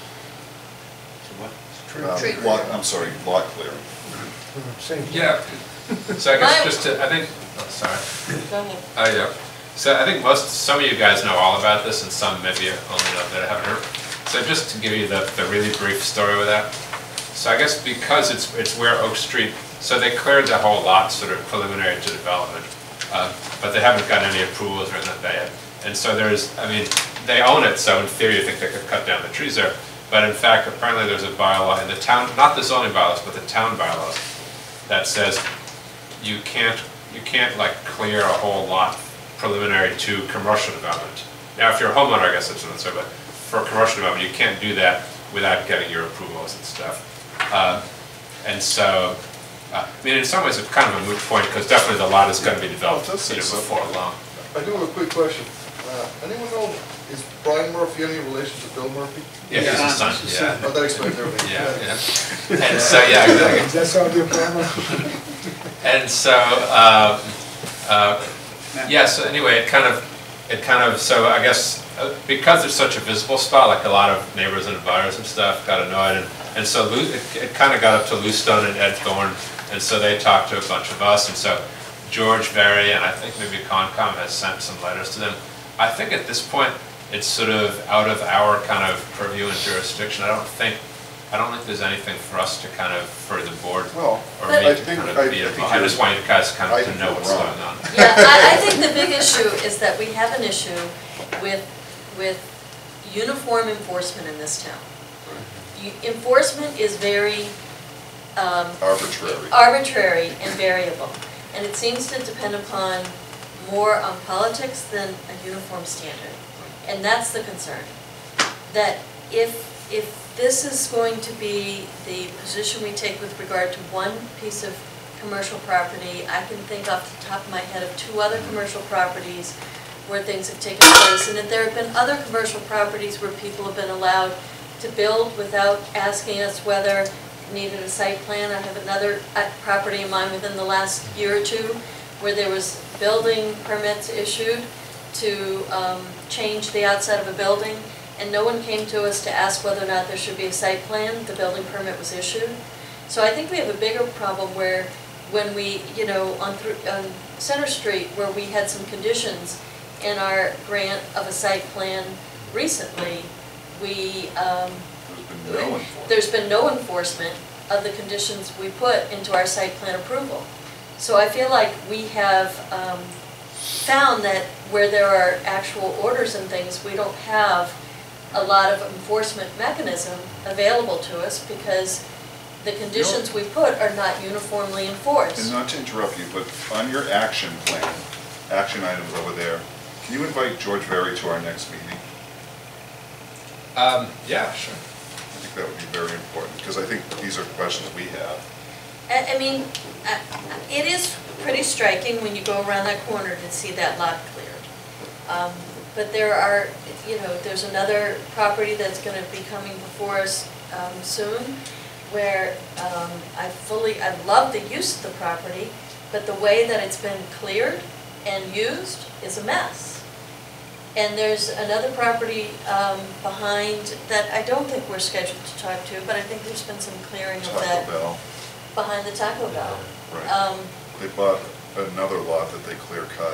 Tree I'm sorry, lot clearing. Same. Yeah, so I guess My- just to, I think, oh, sorry. Go ahead. Yeah. So I think some of you guys know all about this and some maybe only know that I haven't heard. So just to give you the really brief story with that. So I guess because it's where Oak Street, so they cleared the whole lot sort of preliminary to development, but they haven't gotten any approvals or anything like that yet. And so they own it, so in theory you think they could cut down the trees there. But in fact, apparently there's a bylaw in the town, not the zoning bylaws, but the town bylaws, that says you can't like clear a whole lot preliminary to commercial development. Now, if you're a homeowner, I guess that's another story, but for commercial development, you can't do that without getting your approvals and stuff. And so, I mean, in some ways, it's kind of a moot point, because definitely the lot is going to be developed, before long. I do have a quick question. Anyone know, is Brian Murphy any relation to Bill Murphy? Yeah, he's his son, yeah. Oh, that explains everything. Yeah. And so, yeah, exactly. Is that solve your problem? And so, yeah, so anyway, it kind of, so I guess, because there's such a visible spot, like a lot of neighbors and buyers and stuff got annoyed, and so it kind of got up to Lou Stone and Ed Thorne, and so they talked to a bunch of us, and so George Berry, and I think maybe Concom has sent some letters to them. I think at this point, it's sort of out of our kind of purview and jurisdiction. I don't think there's anything for us to kind of, for the board Well, or But- me to kind of be involved. I just want you guys kind of to know what's going on. Yeah, I think the big issue is that we have an issue with uniform enforcement in this town. Enforcement is very arbitrary and variable, and it seems to depend upon more on politics than a uniform standard. And that's the concern, that if this is going to be the position we take with regard to one piece of commercial property, I can think off the top of my head of 2 other commercial properties where things have taken place, and that there have been other commercial properties where people have been allowed to build without asking us whether it needed a site plan. I have another property in mind within the last year or 2 where there was building permits issued to change the outside of a building, and no one came to us to ask whether or not there should be a site plan. The building permit was issued. So I think we have a bigger problem where when we, on Center Street, where we had some conditions in our grant of a site plan recently, there's been no enforcement of the conditions we put into our site plan approval. So I feel like we have found that where there are actual orders and things, we don't have a lot of enforcement mechanism available to us because the conditions we put are not uniformly enforced. And not to interrupt you, but on your action plan, action items over there, Can you invite George Very to our next meeting? Yeah, sure. I think that would be very important, because I think these are questions we have. I mean, it is pretty striking when you go around that corner to see that lot cleared. But there are, you know, there's another property that's gonna be coming before us soon, where I love the use of the property, but the way that it's been cleared and used is a mess. And there's another property behind that I don't think we're scheduled to talk to, but I think there's been some clearing of that. Taco Bell. Behind the Taco Bell. Right. They bought another lot that they clear cut,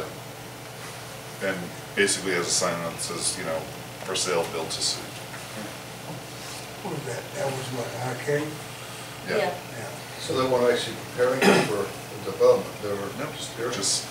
and basically has a sign that says, you know, for sale, build to suit. What was that? That was what, arcade? Yeah. So they weren't actually preparing it for development, they were No, just, just,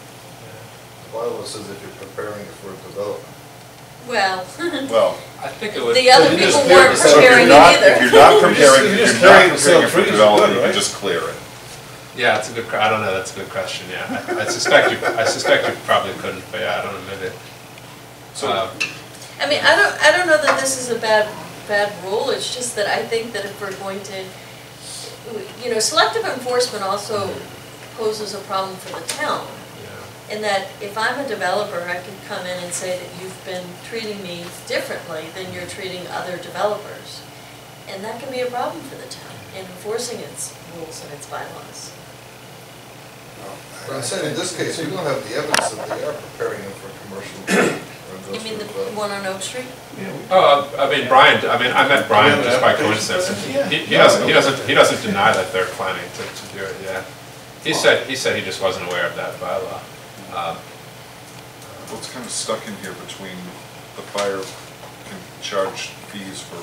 the bylaw says if you're preparing it for development. Well, well. I think it would. the other people weren't So preparing it either. if you're not preparing, You're if just you're not clearing it, preparing it for trees are development, good, you can right? just clear it. Yeah, it's a good, I don't know, that's a good question, yeah. I suspect you probably couldn't, but yeah, I don't know, maybe. So, I mean, I don't know that this is a bad rule, it's just that I think that if we're going to, you know, selective enforcement also poses a problem for the town. In that if I'm a developer, I can come in and say that you've been treating me differently than you're treating other developers. And that can be a problem for the town in enforcing its rules and its bylaws. But I'm saying in this case, we don't have the evidence that they are preparing it for commercial. You mean the one on Oak Street? Oh, I mean, Brian, I met Brian just by coincidence. He doesn't deny that they're planning to do it, yeah. He said he just wasn't aware of that bylaw. well, it's kind of stuck in here between the fire can charge fees for,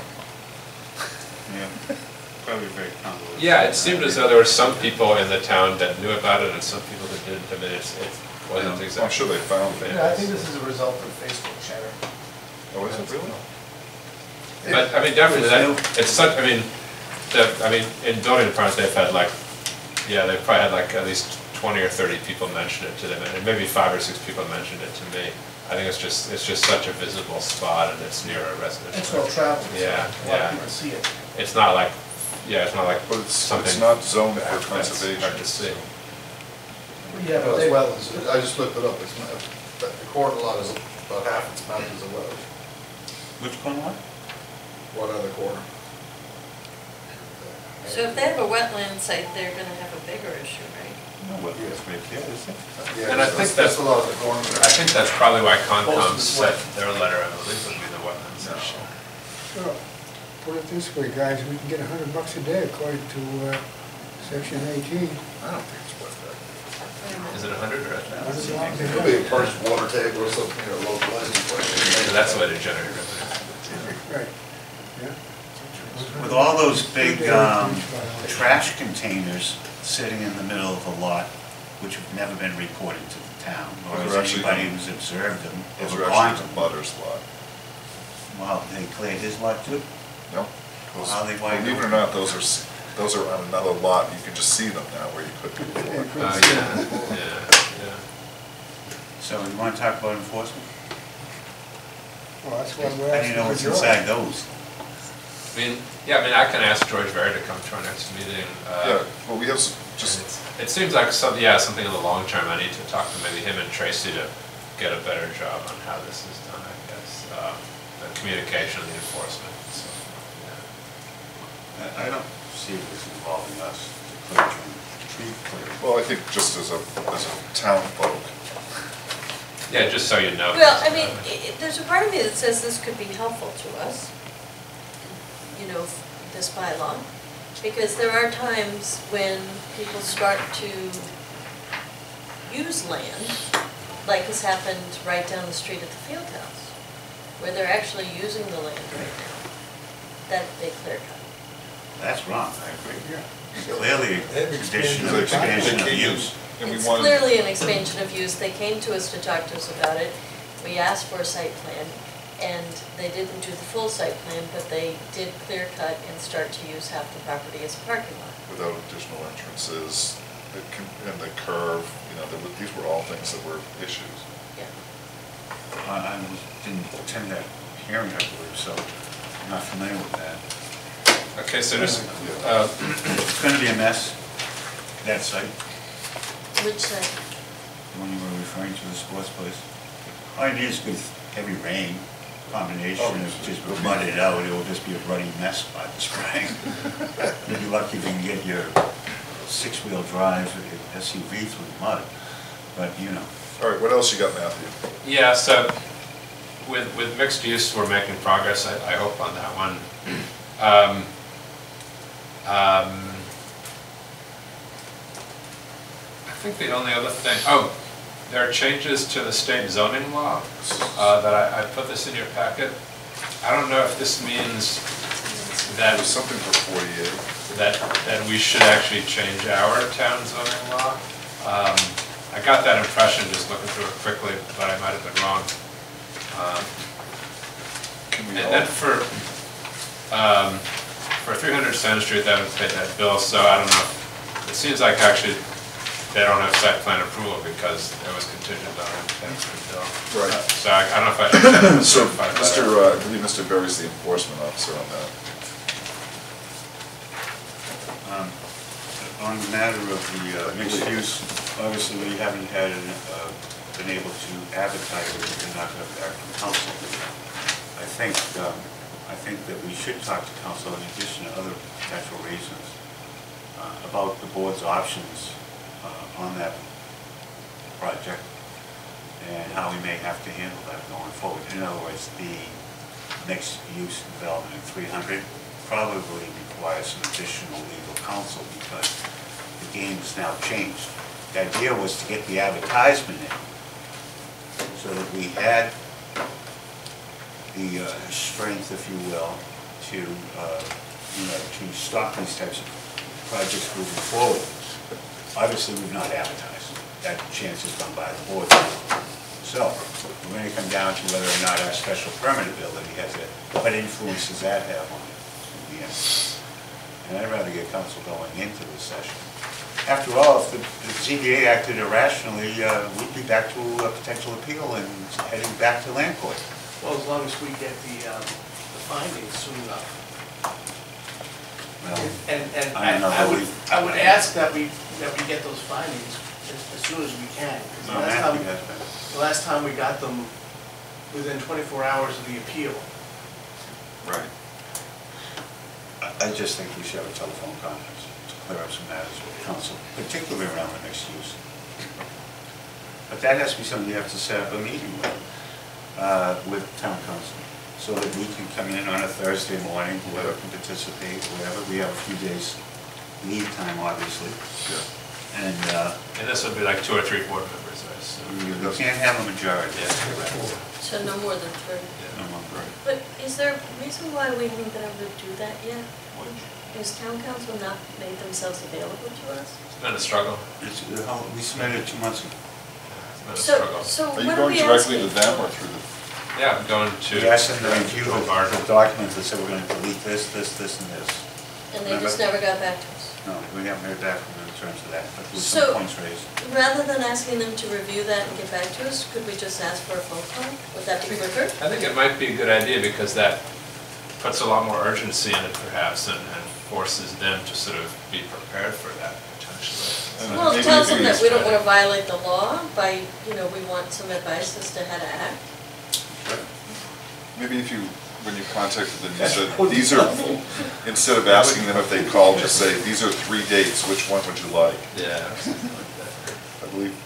Yeah, probably very convoluted. Yeah, it seemed as though there were some people in the town that knew about it and some people that didn't. I mean, it wasn't exactly. I'm sure they found it. Yeah, I think this is a result of Facebook chatter. Oh, is it really? But, I mean, definitely, it's such, I mean, in building departments, they've had like, yeah, they've probably had like at least 20 or 30 people mention it to them, and maybe 5 or 6 people mentioned it to me. I think it's just such a visible spot, and it's near a residential. It's well traveled, so Yeah, a lot yeah. of people see it. It's not like, yeah, it's not like But it's something. not zoned for that's conservation. Hard to see. Yeah, Well, but it's they, wetlands, I just looked it up, it's, the corner lot is about half its mount is a wetland. Which corner lot? One other corner. So if they have a wetland site, they're gonna have a bigger issue, right? No, what, it's right there, is it? Yeah, And I think that's a lot of the corner. I think that's probably why Most Concom of it's set wet. their letter, I believe, would be the wetlands issue. Well, put it this way, guys, we can get $100 a day according to section 18. I don't think it's worth that. Is it 100 or 1,000? It could be a first water table or something, you know, localized. So that's the way to generate revenue. Right, yeah. With all those big trash containers sitting in the middle of the lot, which have never been reported to the town, or Those has are actually- anybody who's observed them Those ever are gone actually to the Butters lot. Well, they cleared his lot too? No? Those- How they wind Believe it or up? not, those are on another lot, you can just see them now where you couldn't before. Yeah. So you want to talk about enforcement? Well, that's why we're How do you asking know for what's George. inside those? I can ask George Berry to come to our next meeting. Yeah, well, we have just, It seems like something in the long term, I need to talk to maybe him and Tracy to get a better job on how this is done, I guess. The communication and the enforcement, so, yeah. I don't see this involving us to clear tree clearing. well, I think just as a town folk, Yeah, just so you know. Well, I mean, there's a part of me that says this could be helpful to us, you know, this bylaw, because there are times when people start to use land, like has happened right down the street at the field house, where they're actually using the land right now, that they clear cut. That's wrong, I agree. It's clearly a condition of Expansion. expansion of use. and we It's wanted. clearly an expansion of use. They came to us to talk to us about it. We asked for a site plan, and they didn't do the full site plan, but they did clear cut and start to use half the property as a parking lot. Without additional entrances, and the curve, you know, these were all things that were issues. Yeah. I didn't attend that hearing, I believe, so I'm not familiar with that. Okay, so there's, It's gonna be a mess, that site, Which side? the one you were referring to, the sports place. All it is with heavy rain, combination of just mudded out, it will just be a ruddy mess by the spring. You'll be lucky if you can get your six-wheel drive or your SUV through the mud, but you know. All right, what else you got, Matthew? yeah, so with mixed use, we're making progress, I hope, on that one. I think the only other thing, there are changes to the state zoning law that I put this in your packet. I don't know if this means that There's something for 48. that we should actually change our town zoning law. I got that impression just looking through it quickly, but I might have been wrong. And then for 300 Center Street, they haven't paid that bill, so I don't know. It seems like actually they don't have site plan approval because it was contingent on paying for the bill. Right. So I don't know if I should So, certify that. I believe Mr. Berry's the enforcement officer on that. On the matter of the mixed use, obviously we haven't been able to advertise it and not have back from council. I think that we should talk to council in addition to other potential reasons about the board's options on that project and how we may have to handle that going forward. In other words, the mixed use development in 300 probably requires some additional legal counsel because the game has now changed. The idea was to get the advertisement in so that we had the strength, if you will, to to stop these types of projects moving forward. Obviously, we've not advertised. That chance is done by the board. So we're going to come down to whether or not our special permit ability has what influence does that have on it in the end. And I'd rather get council going into this session. After all, if the ZBA acted irrationally, we'd be back to a potential appeal and heading back to land court. Well, as long as we get the findings soon enough. Well, And I don't know how I would ask that we get those findings as soon as we can. 'Cause No, Matthew has been. the last time we got them within 24 hours of the appeal. Right. I just think we should have a telephone conference to clear up some matters with council, particularly around the mixed use. But that has to be something you have to set up a meeting with town council, so that we can come in on a Thursday morning, whoever can participate, whatever. We have a few days lead time, obviously. And this would be like 2 or 3 board members, I assume. you can't have a majority. So no more than 3. No more. But is there a reason why we haven't been able to do that yet? Has town council not made themselves available to us? It's been a struggle. We submitted it 2 months ago. It's been a struggle. So Are what you are going we directly to asking? them or through the? Yeah, I'm going to. We asked them to review the documents that said we're going to delete this, and this. And they just never got back to us? No, we haven't heard back from them in terms of that, but with So- some points raised. Rather than asking them to review that and get back to us, could we just ask for a phone call? Would that be quicker? I think it might be a good idea because that puts a lot more urgency in it perhaps and forces them to sort of be prepared for that potentially. Well, it tells them that we don't want to violate the law by, we want some advice as to how to act. Maybe if you, when you contacted them, you said, these are, instead of asking them if they called, just say, these are 3 dates, which one would you like? Yeah. I believe,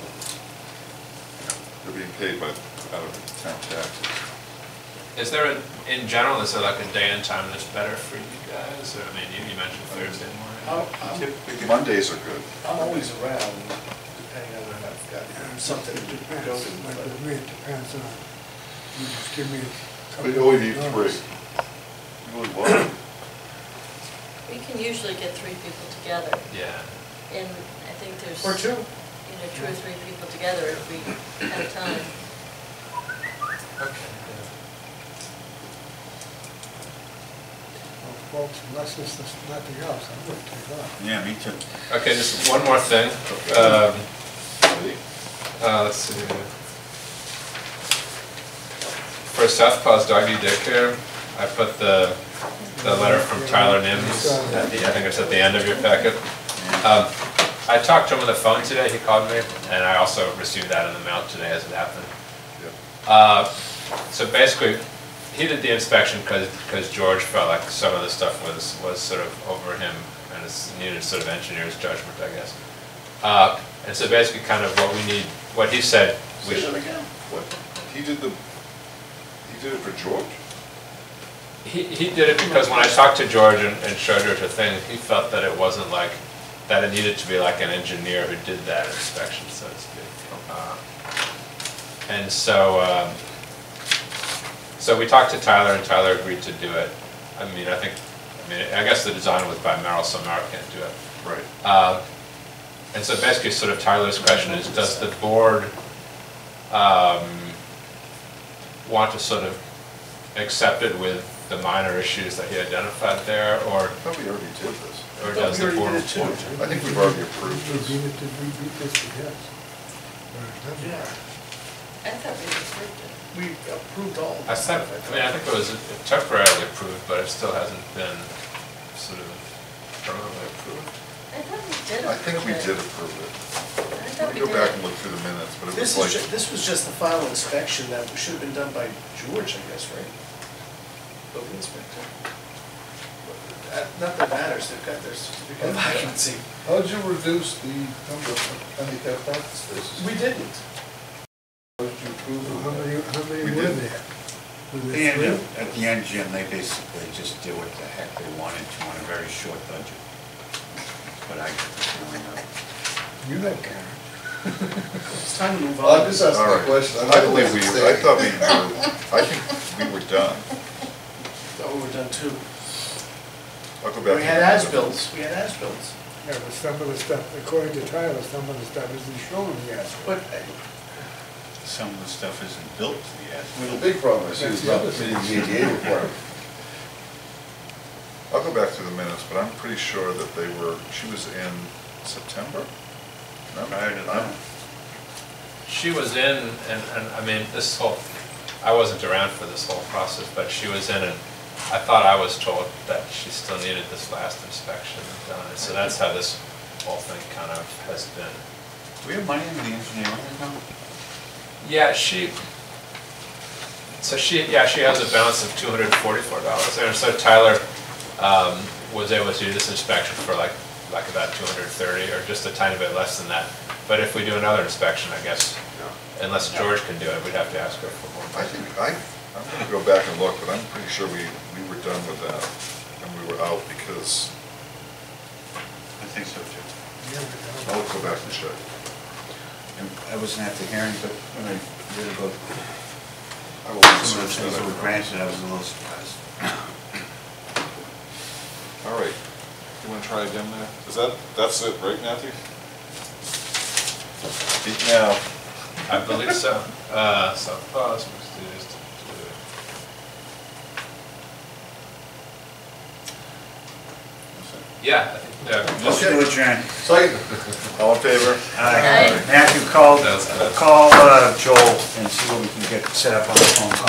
they're being paid out of town taxes. Is there, in general, is there like a day and time that's better for you guys? Or, I mean, you mentioned Thursday morning. Mondays are good. I'm always around, depending on when I've got something to go Depends, to. but but- with me, it depends on, you just give me a But couple you only of need 3. notice. You really want. We can usually get 3 people together. Yeah. And I think there's. Or 2. 2 or 3 people together if we have time. Okay. Well, folks, unless there's nothing else, I wouldn't take off. Yeah, me too. Okay, just one more thing. Let's see. for Southpaw's Doggy Daycare, I put the letter from Tyler Nims, I think it's at the end of your packet. I talked to him on the phone today, he called me, and I also received that in the mail today as it happened. So basically, he did the inspection because George felt like some of the stuff was sort of over him and it needed sort of engineer's judgment, I guess. And so basically kind of what we need, what he said. Say that again? What? He did it for George? He did it because when I talked to George and showed George the thing, he felt that it wasn't like, that it needed to be like an engineer who did that inspection, so to speak. And so, so we talked to Tyler and Tyler agreed to do it. I guess the design was by Merrill, so Merrill can't do it. Right. And so basically sort of Tyler's question is, does the board want to sort of accept it with the minor issues that he identified there, or? I thought we already did this. Or does the board want to? I think we've already approved this. Yeah. I thought we approved it. We approved all of I this think, stuff. I think it was temporarily approved, but it still hasn't been sort of permanently approved. I thought we did approve it. I think we did approve it. I thought Let me we go back did. and look through the minutes, but it This was is, like, this was just the final inspection that should have been done by George, I guess, right? Building inspector. Not that matters, they've got their certificate of occupancy. How'd you reduce the number of handicap parking spaces? We didn't. How did you approve of How that? many We were did. there? Were there three? At the end, Jim, they basically just did what the heck they wanted to on a very short budget. But I, You know, Karen. It's time to move Well, on. I'm just asking all a right. question. I believe I thought I think we were done. Oh, we were done too. I'll go back. We to had the minutes. as-bills, we had as-bills. Yeah, but some of the stuff, according to Tyler, some of the stuff isn't shown yet. But some of the stuff isn't built to the The as-built. big problem is he's not meeting the ADA requirement. I'll go back to the minutes, but I'm pretty sure that she was in September? No? Prior to that. She was in, and I mean, this whole, I wasn't around for this whole process, but she was in, and I thought I was told that she still needed this last inspection done, and so that's how this whole thing kind of has been. Do we have money in the engineering account? Yeah, she has a balance of $244, and so Tyler was able to do this inspection for like about $230, or just a tiny bit less than that. But if we do another inspection, I guess, unless George can do it, we'd have to ask her for more. I think, I'm gonna go back and look, but I'm pretty sure we were done with that, and we were out because, I think so too. I'll go back and check. And I wasn't at the hearing, but when I read about I will some of the research things that were that. granted, I was a little surprised. All right, you wanna try again there? That's it, right, Matthew? Speak now. I believe so. So pause, yeah, I think, yeah. Just to adjourn. Second. All in favor? Matthew, call Joel and see what we can get set up on the phone call.